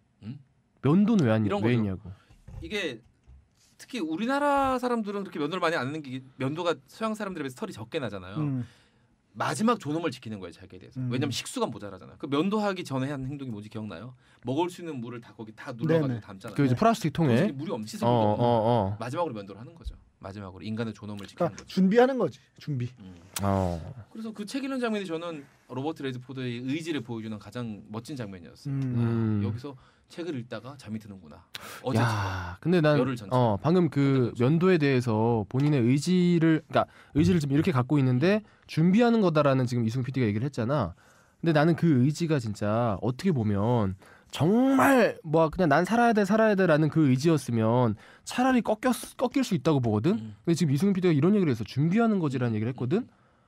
면도는 왜 했냐고. 이게 특히 우리나라 사람들은 그렇게 면도를 많이 안 하는 게 면도가 서양 사람들에 비해서 털이 적게 나잖아요. 마지막 존엄을 지키는 거예요, 자기에 대해서. 왜냐면 식수가 모자라잖아. 그 면도하기 전에 한 행동이 뭔지 기억나요? 먹을 수 있는 물을 다 거기 다 눌러가지고 담잖아요. 그 이제 플라스틱 통에 물이 엄청 씻어. 마지막으로 면도를 하는 거죠. 마지막으로 인간의 존엄을 지키는 거죠. 준비하는 거지. 준비. 그래서 그 책 읽는 장면이 저는 로버트 레드포드의 의지를 보여주는 가장 멋진 장면이었어요. 여기서 책을 읽다가 잠이 드는구나. 어제 근데 난 열흘 전체. 방금 그 면도에 대해서 본인의 의지를 좀 이렇게 갖고 있는데 준비하는 거다라는 지금 이승우 PD가 얘기를 했잖아. 근데 나는 그 의지가 진짜 어떻게 보면 정말 뭐 그냥 난 살아야 돼라는 그 의지였으면 차라리 꺾일 수 있다고 보거든. 근데 지금 이승우 PD가 이런 얘기를 해서 준비하는 거지라는 얘기를 했거든.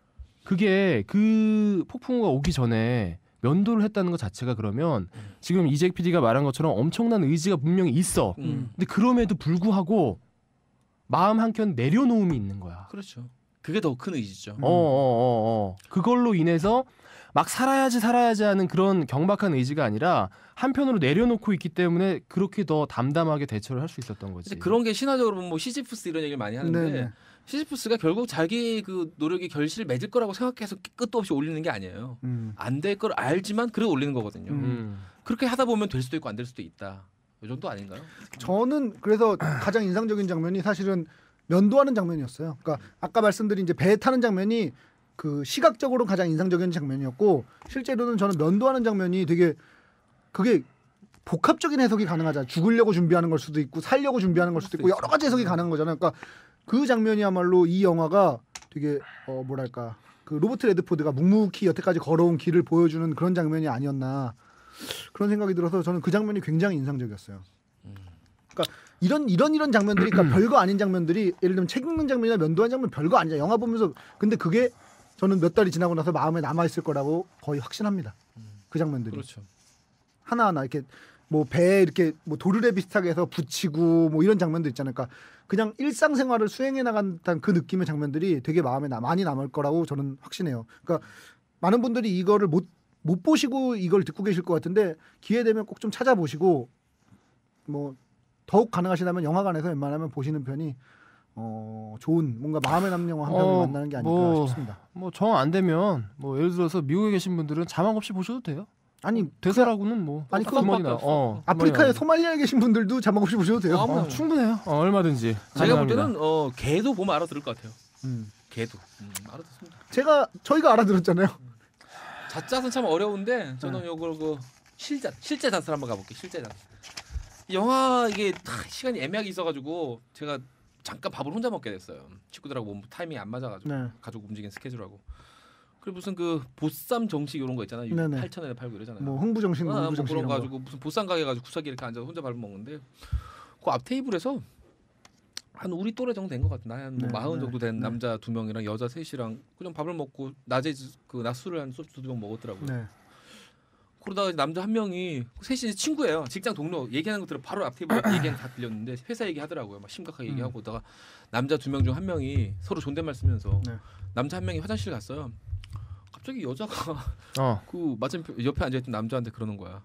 그게 그 폭풍우가 오기 전에 면도를 했다는 것 자체가 그러면 지금 이재익 PD가 말한 것처럼 엄청난 의지가 분명히 있어. 근데 그럼에도 불구하고 마음 한켠 내려놓음이 있는 거야. 그렇죠. 그게 더 큰 의지죠. 그걸로 인해서 막 살아야지 하는 그런 경박한 의지가 아니라 한편으로 내려놓고 있기 때문에 그렇게 더 담담하게 대처를 할 수 있었던 거지. 그런 게 신화적으로 보면 뭐 시지프스 이런 얘기를 많이 하는데 네네. 시지프스가 결국 자기 그 노력이 결실을 맺을 거라고 생각해서 끝도 없이 올리는 게 아니에요. 안 될 걸 알지만 그래 올리는 거거든요. 그렇게 하다 보면 될 수도 있고 안 될 수도 있다. 이 정도 아닌가요? 저는 그래서 가장 인상적인 장면이 사실은 면도하는 장면이었어요. 그러니까 아까 말씀드린 이제 배 타는 장면이 그 시각적으로 가장 인상적인 장면이었고 실제로는 저는 면도하는 장면이 되게 그게 복합적인 해석이 가능하잖아요. 죽으려고 준비하는 걸 수도 있고 살려고 준비하는 걸 수도 있고 여러 가지 해석이 가능한 거잖아요. 그러니까 그 장면이야말로 이 영화가 되게 뭐랄까 그 로버트 레드포드가 묵묵히 여태까지 걸어온 길을 보여주는 그런 장면이 아니었나 그런 생각이 들어서 저는 그 장면이 굉장히 인상적이었어요. 그러니까 이런 장면들이 그러니까 별거 아닌 장면들이 예를 들면 책 읽는 장면이나 면도하는 장면 별거 아니야. 영화 보면서 근데 그게 저는 몇 달이 지나고 나서 마음에 남아 있을 거라고 거의 확신합니다. 그 장면들이 그렇죠. 하나하나 이렇게 뭐 배에 이렇게 뭐 도르래 비슷하게 해서 붙이고 뭐 이런 장면들 있잖아요. 그러니까 그냥 일상생활을 수행해 나간 듯한 그 느낌의 장면들이 되게 마음에 많이 남을 거라고 저는 확신해요. 그러니까 많은 분들이 이거를 못 보시고 이걸 듣고 계실 것 같은데 기회 되면 꼭 좀 찾아보시고 뭐 더욱 가능하시다면 영화관에서 웬만하면 보시는 편이 좋은 뭔가 마음에 남는 영화 한 편을 만나는 게 아닐까 싶습니다. 뭐 정 안 되면 뭐 예를 들어서 미국에 계신 분들은 자막 없이 보셔도 돼요. 아니 대사라고는 뭐 아니 그만이 나. 아프리카에 소말리아에 계신 분들도 자막 없이 보셔도 돼요. 충분해요. 얼마든지. 제가 볼 가능합니다. 때는 개도 보면 알아들을 것 같아요. 개도 알아듣습니다. 저희가 알아들었잖아요. 자짜는 참 어려운데 저는 요걸 실제 자살 한번 가볼게요. 실제 자살. 영화 이게 시간이 애매하게 있어가지고 제가 잠깐 밥을 혼자 먹게 됐어요. 친구들하고 뭐 타이밍이 안 맞아가지고 네. 가족 움직이는 스케줄하고. 그리고 무슨 그 보쌈 정식 이런 거 있잖아요. 8,000원에 팔고 이러잖아요. 뭐 흥부정식, 뭐 흥부정식 그런 이런 거 거. 가지고 무슨 보쌈 가게 가지고 구석에 이렇게 앉아서 혼자 밥을 먹는데 그 앞 테이블에서 한 우리 또래 정도 된 것 같아. 나이 한 40 정도 된 남자 2명이랑 여자 3이랑 그냥 밥을 먹고 낮에 그 낮술을 한 소주 2병 먹었더라고요. 네. 그러다가 남자 한 명이 셋이 친구예요. 직장 동료 얘기하는 거 들어 바로 앞 테이블 얘기하는 다 들렸는데 회사 얘기하더라고요. 막 심각하게 얘기하고 있다가 남자 2명 중 한 명이 서로 존댓말 쓰면서 남자 한 명이 화장실 갔어요. 갑자기 여자가 그 맞은편 옆에 앉아있던 남자한테 그러는 거야.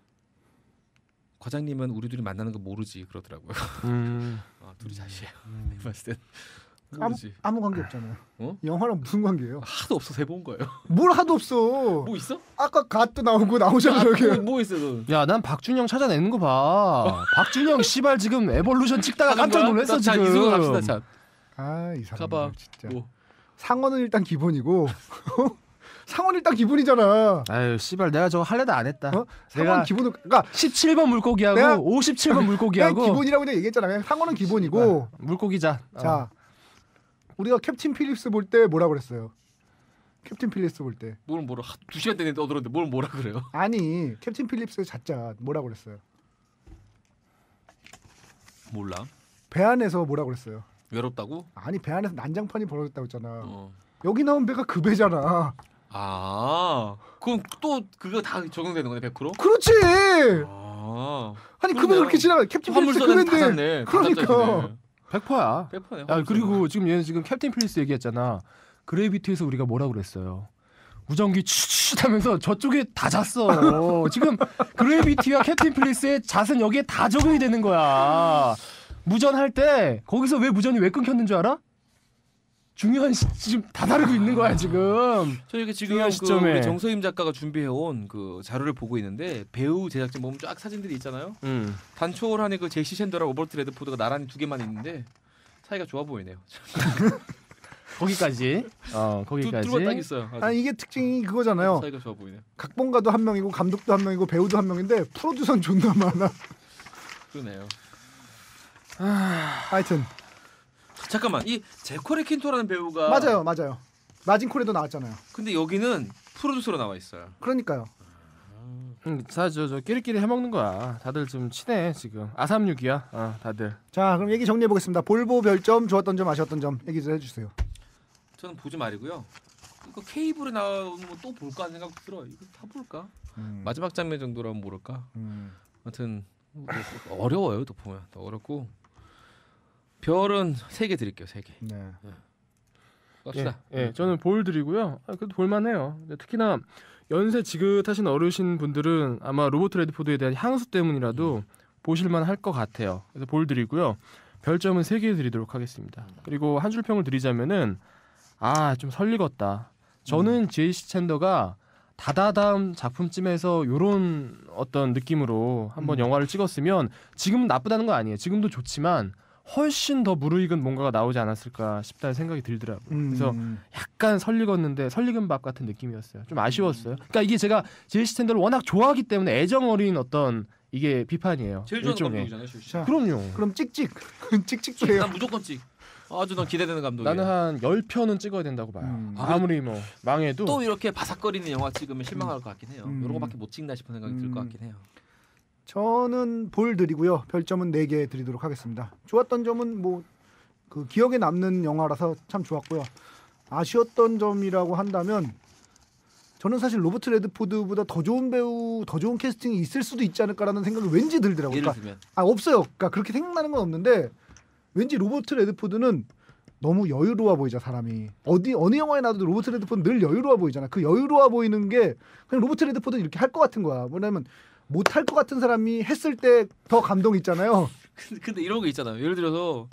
과장님은 우리 둘이 만나는 거 모르지 그러더라고요. 둘이 자시예요. 봤을 땐 모르지. 아무 관계 없잖아요. 영화랑 무슨 관계예요? 하도 없어서 해본 거예요. 뭘 하도 없어. 뭐 있어? 아까 갓도 나오고 나오잖아 여기. 뭐 있어 너? 야, 난 박준영 찾아내는 거 봐. 박준영 씨발 지금 에볼루션 찍다가 깜짝 놀랐어 지금. 이승우 갑시다 자. 이 사람 가봐. 진짜. 뭐. 상어는 일단 기본이고 상어는 일단 기본이잖아. 아유 씨발 내가 저거 할래도 안 했다. 상어는 기본은 그러니까 17번 물고기하고 57번 물고기하고 기본이라고 내가 얘기했잖아. 그냥 상어는 기본이고 물고기자. 자 우리가 캡틴 필립스 볼 때 뭐라 그랬어요? 캡틴 필립스 볼 때 뭘 2시간 내내 떠들었는데 뭘 뭐라 그래요? 아니 캡틴 필립스 자자 뭐라 그랬어요? 몰라. 배 안에서 뭐라 그랬어요? 외롭다고? 아니 배 안에서 난장판이 벌어졌다고 했잖아. 여기 나온 배가 그 배잖아. 그럼 또 그거 다 적용되는 거네 100%? 그렇지. 아니 그 배 그렇게 지나가 캡틴 필립스 그 배인데. 그러니까 100%야. 100%네. 야 그리고 지금 얘는 지금 캡틴 필립스 얘기했잖아. 그래비티에서 우리가 뭐라 그랬어요? 무전기 추추 하면서 저쪽에 다 잤어. 지금 그래비티와 캡틴 필립스의 잣은 여기에 다 적용이 되는 거야. 무전할 때 거기서 왜 무전이 왜 끊겼는 줄 알아? 중요한 지금 다 다루고 있는 거야 지금. 저 이렇게 지금 우리 정서임 작가가 준비해온 그 자료를 보고 있는데 배우 제작진 보면 쫙 사진들이 있잖아요. 단초월 안에 그 제시 샌더랑 로버트 레드포드가 나란히 2개만 있는데 사이가 좋아 보이네요. 거기까지. 거기까지. 둘만 딱 있어요. 아주. 이게 특징이 그거잖아요. 사이가 좋아 보이네. 각본가도 한 명이고 감독도 한 명이고 배우도 한 명인데 프로듀서는 존나 많아. 그러네요. 하여튼 잠깐만 이 제코리 킨토라는 배우가 맞아요. 마진콜에도 나왔잖아요. 근데 여기는 프로듀서로 나와 있어요. 그러니까요. 사실 저 끼리끼리 해먹는 거야. 다들 좀 친해 지금. 아삼육이야. 다들. 자 그럼 얘기 정리해 보겠습니다. 볼보 별점 좋았던 점 아쉬웠던 점 얘기 좀 해주세요. 저는 보지 말이고요. 이거 케이블에 나오는 거 또 볼까 하는 생각 들어요. 이거 다 볼까? 마지막 장면 정도라면 모를까? 아무튼 어려워요. 또 보면 더 어렵고 별은 3개 드릴게요. 3개. 네. 갑시다. 저는 볼 드리고요. 그래도 볼만해요. 특히나 연세 지긋하신 어르신 분들은 아마 로버트 레드포드에 대한 향수 때문이라도 보실만 할 것 같아요. 그래서 볼 드리고요. 별점은 3개 드리도록 하겠습니다. 그리고 한 줄 평을 드리자면은 좀 설익었다. 저는 제이시 챈더가 다다다음 작품쯤에서 요런 어떤 느낌으로 한번 영화를 찍었으면 지금은 나쁘다는 거 아니에요. 지금도 좋지만 훨씬 더 무르익은 뭔가가 나오지 않았을까 싶다는 생각이 들더라고요. 그래서 약간 설익었는데 설익은 밥 같은 느낌이었어요. 좀 아쉬웠어요. 그러니까 이게 제가 제이시 챈더를 워낙 좋아하기 때문에 애정 어린 어떤 이게 비판이에요. 제일 좋아하는 감독이잖아요. 그럼요. 그럼 찍찍 찍찍도 해요. 난 무조건 찍. 아주 난 기대되는 감독이에요. 나는 한 10편은 찍어야 된다고 봐요. 아무리 뭐 망해도 또 이렇게 바삭거리는 영화 찍으면 실망할 것 같긴 해요. 이런 거밖에 못 찍나 싶은 생각이 들 것 같긴 해요. 저는 볼 드리고요. 별점은 4개 드리도록 하겠습니다. 좋았던 점은 뭐 그 기억에 남는 영화라서 참 좋았고요. 아쉬웠던 점이라고 한다면 저는 사실 로버트 레드포드보다 더 좋은 배우, 더 좋은 캐스팅이 있을 수도 있지 않을까라는 생각이 왠지 들더라고요. 예를 들면 없어요. 그러니까 그렇게 생각나는 건 없는데 왠지 로버트 레드포드는 너무 여유로워 보이자 사람이. 어느 영화에 나도 로버트 레드포드는 늘 여유로워 보이잖아. 그 여유로워 보이는 게 그냥 로버트 레드포드는 이렇게 할 것 같은 거야. 뭐냐면 못할 것 같은 사람이 했을 때 더 감동 있잖아요. 근데 이런 거 있잖아요. 예를 들어서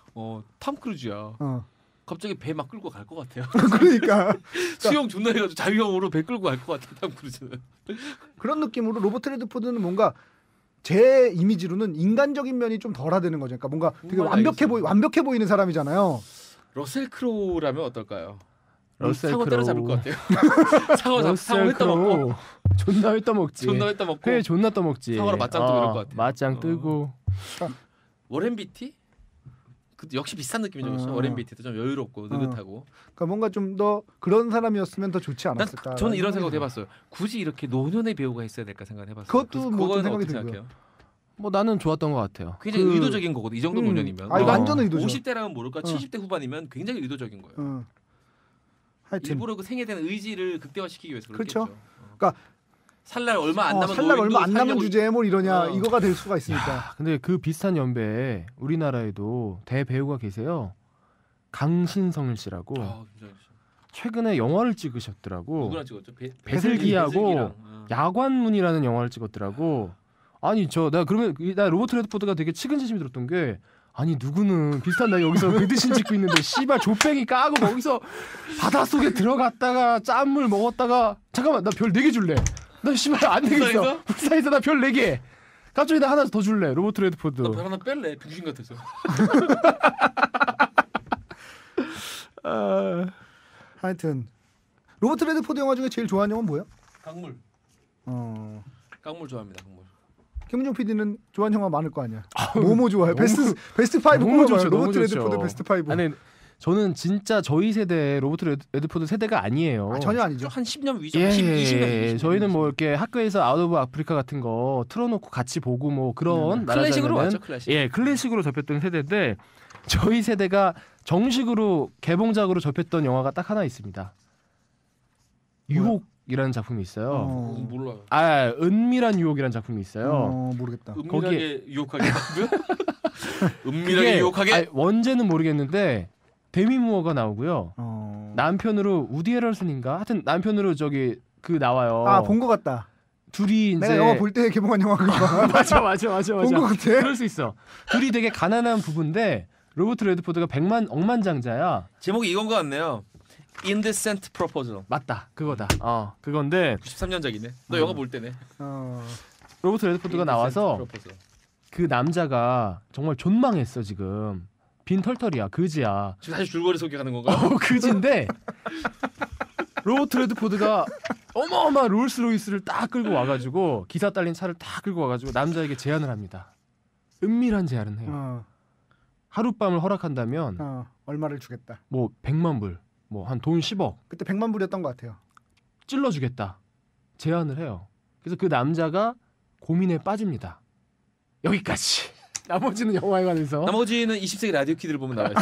탐 크루즈야. 어. 갑자기 배 막 끌고 갈 것 같아요. 그러니까 수영 존나 해가지고 자유형으로 배 끌고 갈 것 같아. 탐 크루즈는. 그런 느낌으로 로버트 레드포드는 뭔가 제 이미지로는 인간적인 면이 좀 덜하다는 거죠. 그러니까 뭔가 되게 완벽해 보이는 사람이잖아요. 러셀 크로우라면 어떨까요? 러셀 상어 크로우. 때려잡을 것 같아요. 상어 회떠 먹고 존나 회 떠먹지. 회 존나 떠먹지. 상어로 맞짱 뜨고 이럴 것 같아. 맞짱 뜨고. 워렌 비티? 그 역시 비슷한 느낌이죠. 워렌 비티도 좀 여유롭고 느긋하고. 그러니까 뭔가 좀 더 그런 사람이었으면 더 좋지 않았을까. 저는 이런 생각도 해봤어요. 굳이 이렇게 노년의 배우가 있어야 될까 생각해봤어요. 그것도 뭐 생각이 들고요. 뭐 나는 좋았던 것 같아요. 굉장히 의도적인 거거든. 이 정도 노년이면. 완전 의도죠. 50대라면 모를까 70대 후반이면 굉장히 의도적인 거예요. 하여튼 일부러 그 생에 대한 의지를 극대화시키기 위해서 그렇죠. 그렇겠죠. 그러니까 살날 얼마 안 남은 살날 얼마 안 남은 살려고... 주제에 뭘 이러냐 이거가 될 수가 있으니까. 근데 그 비슷한 연배에 우리나라에도 대배우가 계세요. 강신성 씨라고. 최근에 영화를 찍으셨더라고. 누구랑 찍었죠? 배슬기하고 야관문이라는 영화를 찍었더라고. 아니 나 그러면 나 로버트 레드포드가 되게 측은지심이 들었던 게 아니 누구는 비슷한 나이 여기서 배드신 찍고 있는데 씨발 조뱅이 까고 거기서 바닷속에 들어갔다가 짠물 먹었다가 잠깐만 나 별 4개 줄래. 나 씨발 안 되겠어. 불사에서 나 별 4개. 갑자기 나 하나 더 줄래. 로버트 레드포드. 나 별 하나 뺄래. 병신 같아서. 하여튼 로버트 레드포드 영화 중에 제일 좋아하는 영화는 뭐야? 강물. 강물 좋아합니다. 강물. 김은종 PD는 좋아하는 영화 많을 거 아니야. 뭐뭐 좋아해? 베스트 5 너무 좋죠. 로버트 너무 레드포드 좋죠. 베스트 5. 아니 저는 진짜 저희 세대 로버트 레드포드 세대가 아니에요. 전혀 아니죠. 한 10년 위죠. 예, 20년. 저희는 뭐 이렇게 학교에서 아웃 오브 아프리카 같은 거 틀어놓고 같이 보고 뭐 그런 클래식으로 왔죠. 클래식. 예, 클래식으로 접했던 세대인데 저희 세대가 정식으로 개봉작으로 접했던 영화가 딱 하나 있습니다. 유혹이라는 작품이 있어요. 몰라요. 은밀한 유혹이라는 작품이 있어요. 모르겠다. 은밀하게 유혹하게. 은밀하게 유혹하게. 원제는 모르겠는데 데미 무어가 나오고요. 남편으로 우디 해럴슨인가? 하여튼 남편으로 저기 그 나와요. 본 것 같다. 둘이 이제 내가 영화 볼 때 개봉한 영화 그거. 맞아. 본 것 같아. 그럴 수 있어. 둘이 되게 가난한 부부인데 로버트 레드포드가 억만장자야. 제목이 이건 것 같네요. Indecent Proposal. 맞다. 그거다. 그건데 93년작이네. 너 영화 볼 때네. 로버트 레드포드가 나와서 그 남자가 정말 존망했어 지금. 빈털털이야. 그지야. 지금 다시 줄거리 소개하는 건가? 그지인데 로버트 레드포드가 어마어마한 롤스로이스를 딱 끌고 와가지고 기사 딸린 차를 딱 끌고 와가지고 남자에게 제안을 합니다. 은밀한 제안을 해요. 하룻밤을 허락한다면 얼마를 주겠다. 뭐 100만 불, 뭐 한 돈 10억. 그때 100만 불이었던 것 같아요. 찔러주겠다. 제안을 해요. 그래서 그 남자가 고민에 빠집니다. 여기까지. 나머지는 영화에 관해서. 나머지는 20세기 라디오 키드를 보면 나와요.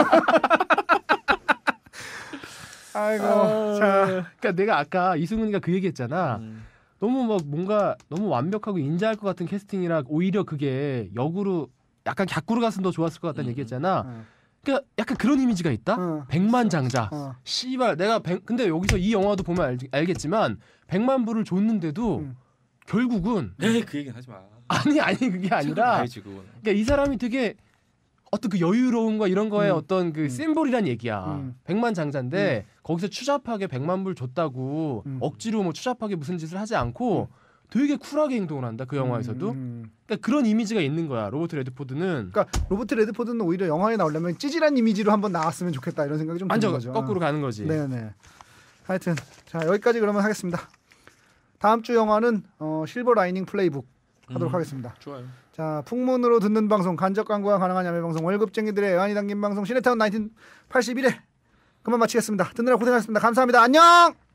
아이고. 그러니까 내가 아까 이승훈이가 그 얘기했잖아. 너무 막 뭔가 너무 완벽하고 인자할 것 같은 캐스팅이라 오히려 그게 역으로 약간 갸꾸로 갔으면 더 좋았을 것 같다는 얘기했잖아. 그러니까 약간 그런 이미지가 있다. 백만장자. 씨발 내가 근데 여기서 이 영화도 보면 알겠지만 100만 불을 줬는데도 결국은 그 얘기는 하지 마. 아니 그게 아니라 그러니까 이 사람이 되게 어떤 그 여유로움과 이런 거에 어떤 그 심볼이란 얘기야. 백만장자인데 거기서 추잡하게 100만 불 줬다고 억지로 뭐 추잡하게 무슨 짓을 하지 않고 되게 쿨하게 행동을 한다. 그 영화에서도. 그러니까 그런 이미지가 있는 거야. 로버트 레드포드는. 그러니까 로버트 레드포드는 오히려 영화에 나오려면 찌질한 이미지로 한번 나왔으면 좋겠다 이런 생각이 좀 드는 거죠. 거꾸로 가는 거지. 네네. 하여튼 자 여기까지 그러면 하겠습니다. 다음 주 영화는 실버 라이닝 플레이북 하도록 하겠습니다. 좋아요. 자 풍문으로 듣는 방송 간접 광고가 가능한 야매 방송 월급쟁이들의 애환이 담긴 방송 시네타운 1981회 그만 마치겠습니다. 듣느라 고생하셨습니다. 감사합니다. 안녕.